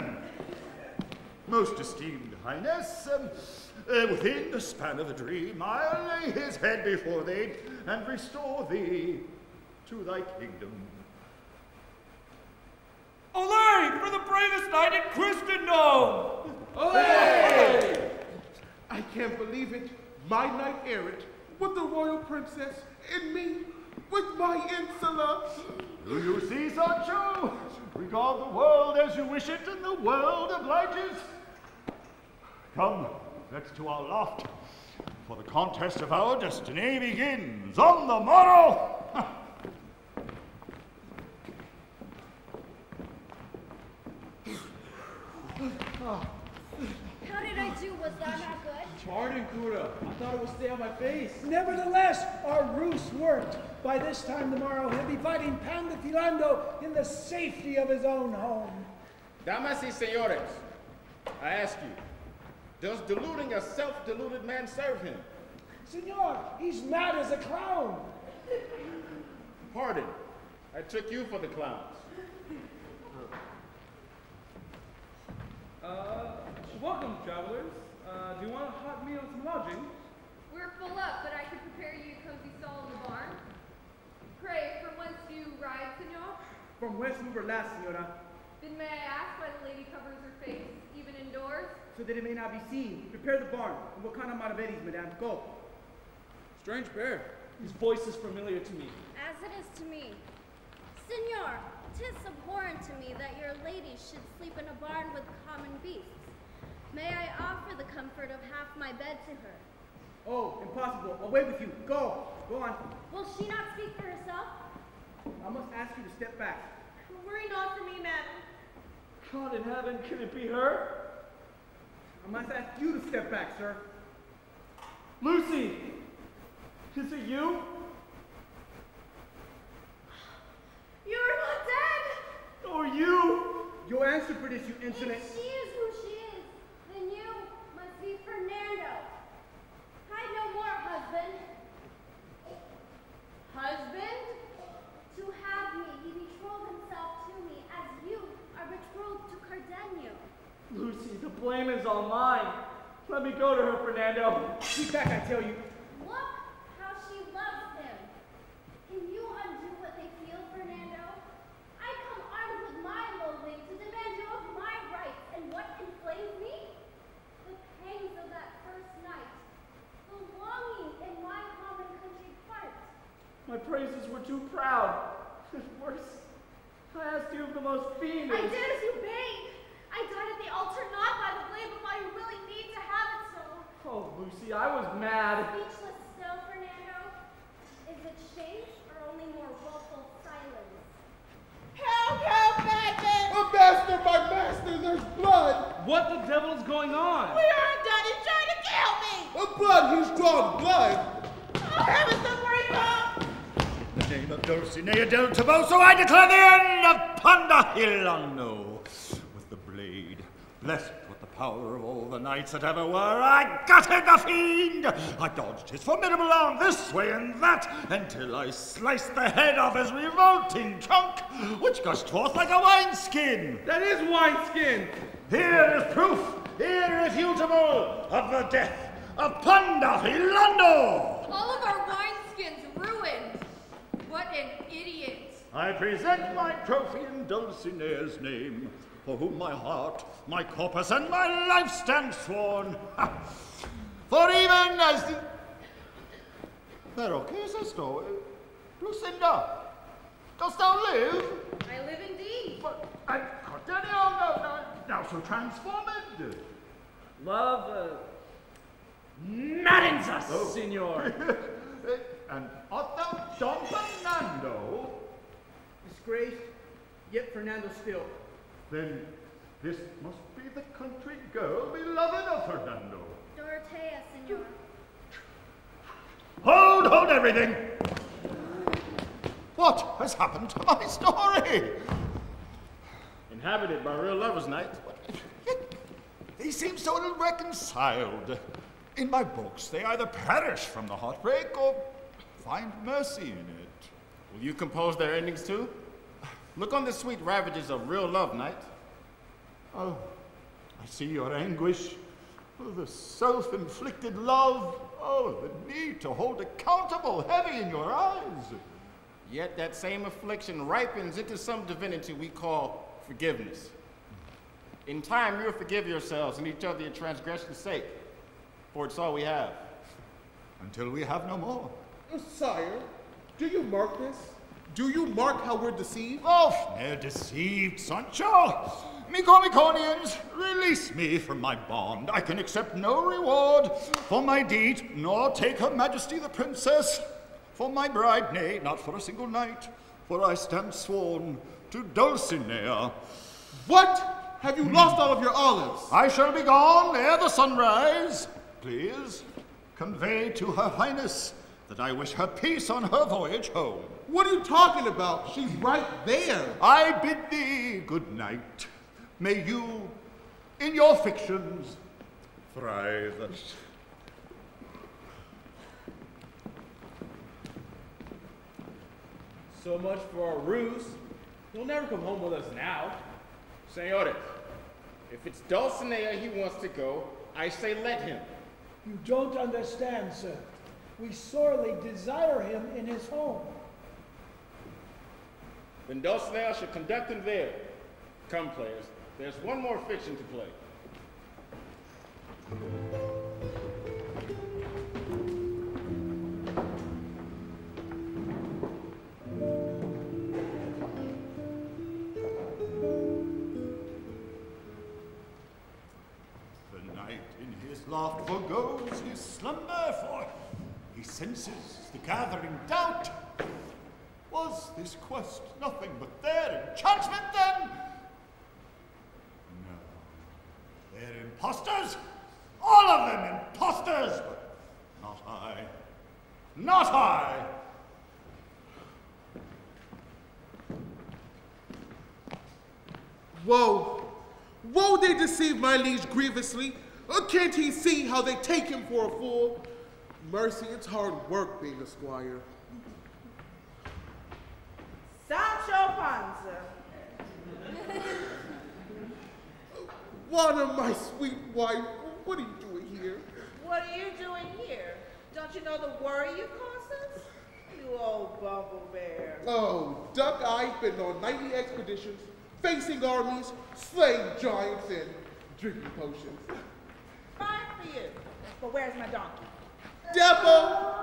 Speaker 2: most esteemed Highness, within the span of a dream, I'll lay his head before thee and restore thee to thy kingdom.
Speaker 11: Olay for the bravest knight in Christendom!
Speaker 10: Olay! I can't believe it. My knight errant with the royal princess and me with my insula.
Speaker 2: Do you see, Sancho? Regard the world as you wish it, and the world obliges. Come, let's to our loft, for the contest of our destiny begins on the morrow.
Speaker 5: How did I do? Was that not good?
Speaker 7: Pardon, Cura. I thought it would stay on my face.
Speaker 6: Nevertheless, our ruse worked. By this time tomorrow, he'll be fighting Pandafilando in the safety of his own home.
Speaker 1: Damas y señores, I ask you, does deluding a self-deluded man serve him?
Speaker 6: Senor, he's mad as a clown.
Speaker 1: Pardon, I took you for the clowns.
Speaker 8: Welcome, travelers. Do you want a hot meal and some lodging?
Speaker 17: We're full up, but I could prepare you a cozy stall in the barn. Pray, from whence do you ride, senor?
Speaker 8: From whence we were last, senora,
Speaker 17: Then may I ask why the lady covers her face, even indoors?
Speaker 8: so that it may not be seen. Prepare the barn. And what kind of maravedis, madame? Go.
Speaker 7: Strange pair.
Speaker 11: His voice is familiar to me.
Speaker 5: As it is to me. Senor, 'tis abhorrent to me that your lady should sleep in a barn with common beasts. May I offer the comfort of half my bed to her?
Speaker 8: Oh, impossible. Away with you. Go. Go on.
Speaker 5: Will she not speak for herself?
Speaker 8: I must ask you to step back.
Speaker 4: Worry not for me, madam.
Speaker 11: God in heaven, can it be her?
Speaker 8: I must ask you to step back, sir.
Speaker 11: Lucy! Is it you?
Speaker 4: You're not dead!
Speaker 11: Or you?
Speaker 8: You'll answer for this, you insolent.
Speaker 5: If she is who she is, then you must be Fernando. Hide no more, husband. Husband? To have me, he betrothed himself to me as you are betrothed to Cardenio.
Speaker 11: Lucy, the blame is all mine. Let me go to her, Fernando.
Speaker 8: Keep back, I tell you.
Speaker 5: Look how she loves him. Can you undo what they feel, Fernando? I come armed with my loathing to demand you of my rights, and what inflames me? The pangs of that first night, the longing in my common country heart.
Speaker 11: My praises were too proud. Worse, I asked you of the most fiendish.
Speaker 4: I did as you bade. I died at the altar not by the blade, but by your willing need to have it so.
Speaker 11: Oh, Lucy, I was mad.
Speaker 5: Speechless still, Fernando? Is it shame or only more woeful silence?
Speaker 12: Help, help, madman!
Speaker 10: A master, my master, there's blood!
Speaker 8: What the devil is going on?
Speaker 12: We aren't done. He's trying to kill me!
Speaker 10: A blood, he's drawn blood!
Speaker 12: Oh, heavens, the breaker!
Speaker 2: In the name of Dulcinea del Toboso, I declare the end of Pandafilando. Blessed with the power of all the knights that ever were, I gutted the fiend! I dodged his formidable arm this way and that, until I sliced the head off his revolting trunk, which gushed forth like a wineskin.
Speaker 8: That is wineskin!
Speaker 2: Here is proof, irrefutable, of the death of Pandolfi Londo!
Speaker 17: All of our wineskins ruined. What an idiot.
Speaker 2: I present my trophy in Dulcinea's name, for whom my heart, my corpus, and my life stand sworn. For even as the... Pero, ¿qué es esto? Lucinda, dost thou live?
Speaker 16: I live indeed.
Speaker 2: But, Cordelia, now so transformed.
Speaker 11: Love, maddens us, Signor.
Speaker 2: And art thou Don Fernando?
Speaker 13: Disgraced, yet Fernando still.
Speaker 2: Then this must be the country girl beloved of Fernando.
Speaker 5: Dorothea, senor.
Speaker 2: Hold everything! What has happened to my story?
Speaker 1: Inhabited by real lovers' night.
Speaker 2: They seem so ill-reconciled. In my books, they either perish from the heartbreak or find mercy in it.
Speaker 1: Will you compose their endings too? Look on the sweet ravages of real love, knight.
Speaker 2: Oh, I see your anguish. Oh, the self-inflicted love. Oh, the need to hold accountable heavy in your eyes.
Speaker 1: Yet that same affliction ripens into some divinity we call forgiveness. In time, you'll forgive yourselves and each other your transgression's sake, for it's all we have.
Speaker 2: Until we have no more.
Speaker 10: Sire, do you mark this? Do you mark how we're deceived?
Speaker 2: Oh, they're deceived, Sancho. Micomiconians, release me from my bond. I can accept no reward for my deed, nor take her majesty the princess for my bride, nay, not for a single night, for I stand sworn to Dulcinea.
Speaker 10: What? Have you lost all of your olives?
Speaker 2: I shall be gone ere the sunrise. Please, convey to her highness that I wish her peace on her voyage home.
Speaker 10: What are you talking about? She's right there.
Speaker 2: I bid thee good night. May you, in your fictions, thrive.
Speaker 7: So much for our ruse. He'll never come home with us now.
Speaker 1: Senores, if it's Dulcinea he wants to go, I say let him.
Speaker 6: You don't understand, sir. We sorely desire him in his home.
Speaker 1: Then Dulcinea should conduct him there. Come, players, there's one more fiction to play.
Speaker 2: The knight in his loft forgoes his slumber, for he senses the gathering doubt. Was this quest nothing but their enchantment then? No. They're impostors, all of them impostors, but not I. Not I!
Speaker 10: Woe! Woe they deceive my liege grievously. Can't he see how they take him for a fool? Mercy, it's hard work being a squire.
Speaker 12: Sancho Panza.
Speaker 10: Juana, my sweet wife, what are you doing here?
Speaker 12: What are you doing here? Don't you know the worry you caused us? You old bumble bear.
Speaker 10: Oh, Duck, I've been on nightly expeditions, facing armies, slaying giants, and drinking potions.
Speaker 12: Fine for you. But where's my donkey?
Speaker 10: Devil!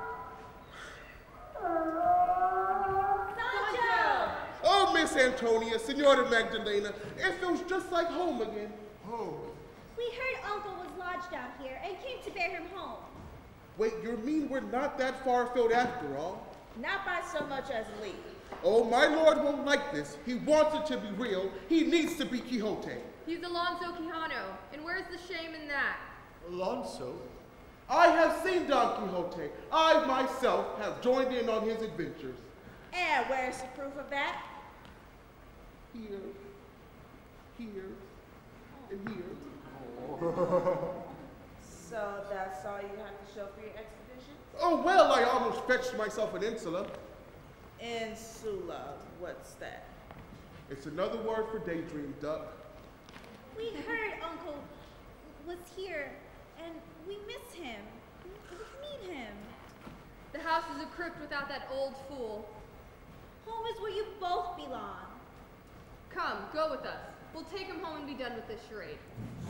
Speaker 5: Sancho!
Speaker 10: Oh, Miss Antonia, Senora Magdalena, it feels just like home again. Oh.
Speaker 5: We heard Uncle was lodged out here and came to bear him home.
Speaker 10: Wait, you mean we're not that far afield after all?
Speaker 12: Not by so much as Lee.
Speaker 10: Oh, my lord won't like this. He wants it to be real. He needs to be Quixote.
Speaker 17: He's Alonso Quijano, and where's the shame in that?
Speaker 10: Alonso? I have seen Don Quixote. I myself have joined in on his adventures.
Speaker 12: And where's the proof of that?
Speaker 10: Here. Here.
Speaker 12: Oh.
Speaker 10: and here.
Speaker 12: So that's all you have to show for your expedition?
Speaker 10: Oh, well, I almost fetched myself an insula.
Speaker 12: Insula, what's that?
Speaker 10: It's another word for daydream, Duck.
Speaker 4: We heard Uncle was here, and we miss him. We need him.
Speaker 17: The house is a crypt without that old fool.
Speaker 4: Home is where you both belong.
Speaker 17: Come, go with us. We'll take him home and be done with this charade.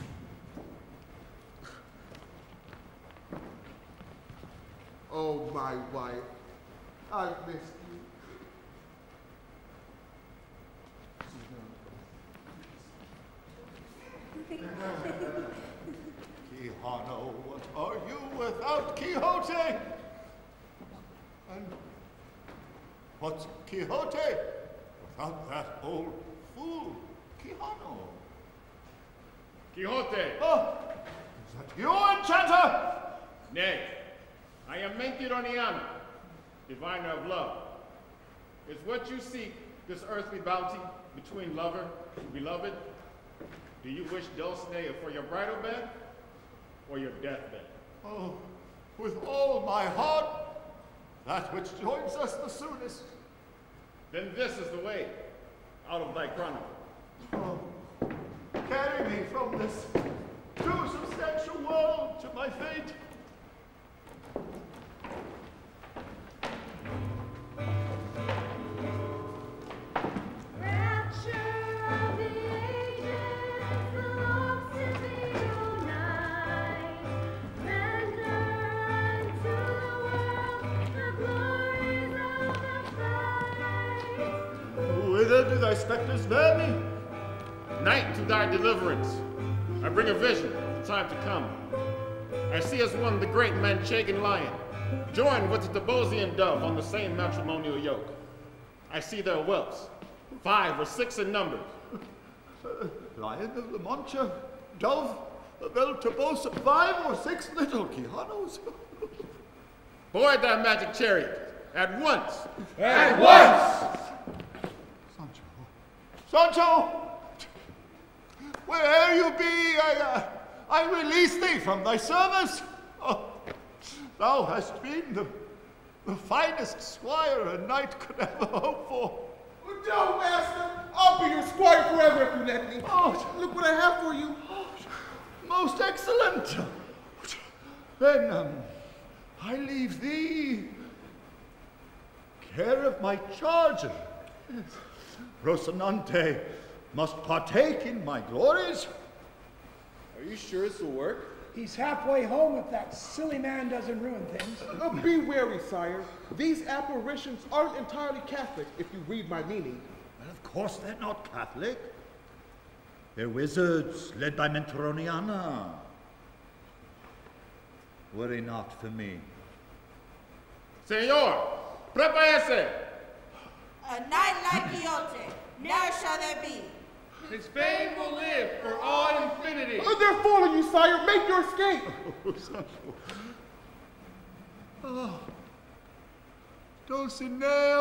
Speaker 10: Oh, my wife, I've missed you.
Speaker 2: Quijano, what are you without Quixote? And what's Quixote without that old fool, Quijano?
Speaker 1: Quixote!
Speaker 2: Oh, is that you, enchanter?
Speaker 1: Nay, I am Mentironiano, diviner of love. Is what you seek this earthly bounty between lover and beloved? Do you wish Dulcinea for your bridal bed or your deathbed?
Speaker 2: Oh, with all my heart, that which joins us the soonest.
Speaker 1: Then this is the way out of thy chronicle.
Speaker 2: Oh, carry me from this too substantial world to my fate. Whither do thy specters bear me?
Speaker 1: Night to thy deliverance. I bring a vision of the time to come. I see as one the great Manchegan lion, joined with the Debosian dove on the same matrimonial yoke. I see their whelps, 5 or 6 in number.
Speaker 2: Lion of La Mancha, dove of El Toboso, 5 or 6 little Quijanos.
Speaker 1: Board that magic chariot, at once!
Speaker 2: At once! Sancho, where'er you be, I release thee from thy service. Oh, thou hast been the finest squire a knight could ever hope for.
Speaker 10: No, master, I'll be your squire forever if you let me.
Speaker 2: Oh,
Speaker 10: look what I have for you.
Speaker 2: Most excellent. Then I leave thee care of my charger. Rocinante must partake in my glories.
Speaker 7: Are you sure this will work?
Speaker 6: He's halfway home if that silly man doesn't ruin things.
Speaker 10: Be wary, sire. These apparitions aren't entirely Catholic, if you read my meaning.
Speaker 2: Well, of course they're not Catholic. They're wizards led by Mentironiana. Worry not for me.
Speaker 1: Señor, prepárese.
Speaker 12: A knight like Quixote, ne'er shall there be.
Speaker 8: His fame will live for all infinity.
Speaker 10: Oh, they're fooling you, sire. Make your escape.
Speaker 2: Oh, Dulcinea,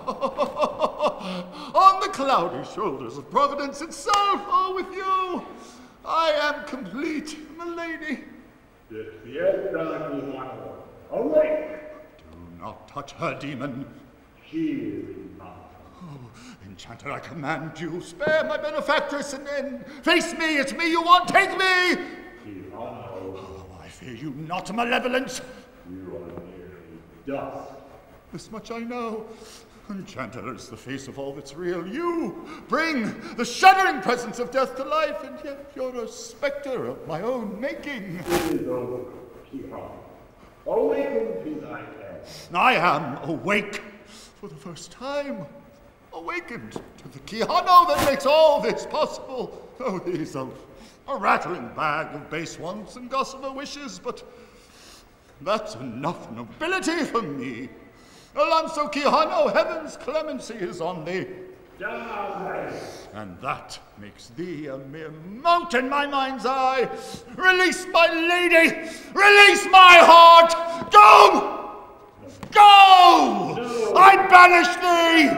Speaker 2: on the cloudy shoulders of Providence itself, oh, with you, I am complete, milady.
Speaker 3: Despierta, Quijano. Awake!
Speaker 2: Do not touch her, demon.
Speaker 3: She is not.
Speaker 2: Oh, enchanter, I command you, spare my benefactress and face me. It's me you want. Take me.
Speaker 3: Quijano.
Speaker 2: Oh, I fear you not, malevolence.
Speaker 3: You are nearly dust.
Speaker 2: This much I know. Enchanter is the face of all that's real. You bring the shuddering presence of death to life, and yet you're a specter of my own making.
Speaker 3: It is over, Quijano. Awaken to thy death.
Speaker 2: I am awake for the first time. Awakened to the Quijano that makes all this possible. Oh, he's a rattling bag of base wants and gossamer wishes, but that's enough nobility for me. Alonso Quijano, heaven's clemency is on thee.
Speaker 3: Die.
Speaker 2: And that makes thee a mere mote in my mind's eye. Release my lady! Release my heart! Go! Go! No. I banish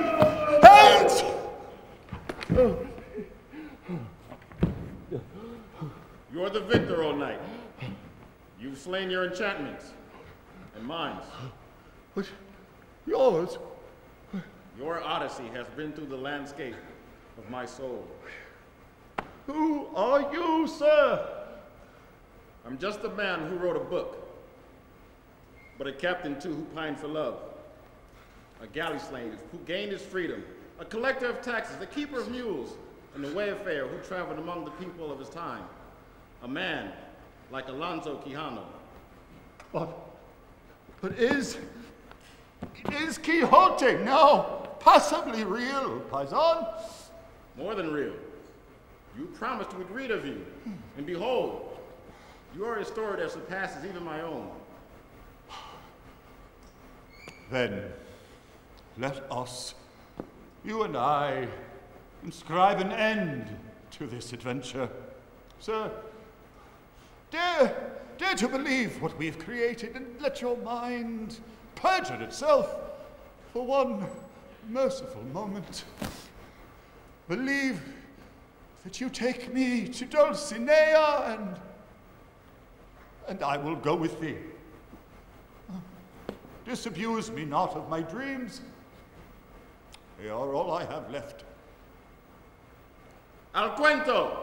Speaker 2: thee! Hate!
Speaker 1: You're the victor, O knight. You've slain your enchantments and mine.
Speaker 2: But yours?
Speaker 1: Your odyssey has been through the landscape of my soul.
Speaker 2: Who are you, sir?
Speaker 1: I'm just a man who wrote a book, but a captain too who pined for love, a galley slave who gained his freedom, a collector of taxes, a keeper of mules, and a wayfarer who traveled among the people of his time, a man like Alonso Quijano.
Speaker 2: But is Quixote now possibly real, Paisan?
Speaker 1: More than real. You promised we'd read of you, and behold, you are a story that surpasses even my own.
Speaker 2: Then, let us, you and I, inscribe an end to this adventure. Sir, dare to believe what we've created, and let your mind perjure itself for one merciful moment. Believe that you take me to Dulcinea, and I will go with thee. Disabuse me not of my dreams. They are all I have left.
Speaker 1: Al cuento!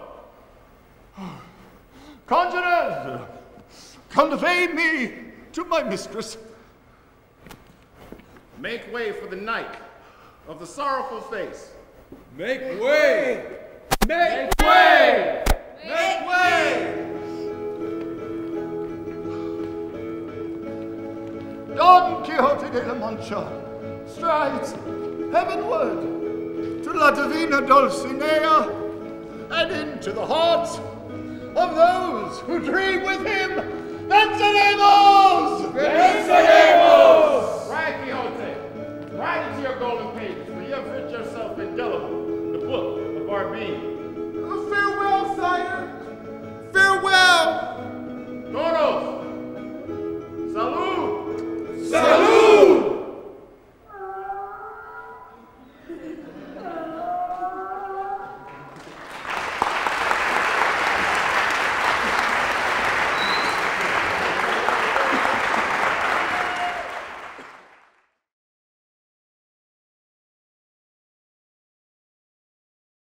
Speaker 2: Conjurers, convey me to my mistress.
Speaker 1: Make way for the knight of the sorrowful face.
Speaker 7: Make way!
Speaker 8: Make way!
Speaker 1: Make way!
Speaker 2: Don Quixote de la Mancha strides heavenward to La Divina Dulcinea and into the hearts of those who dream with him. That's an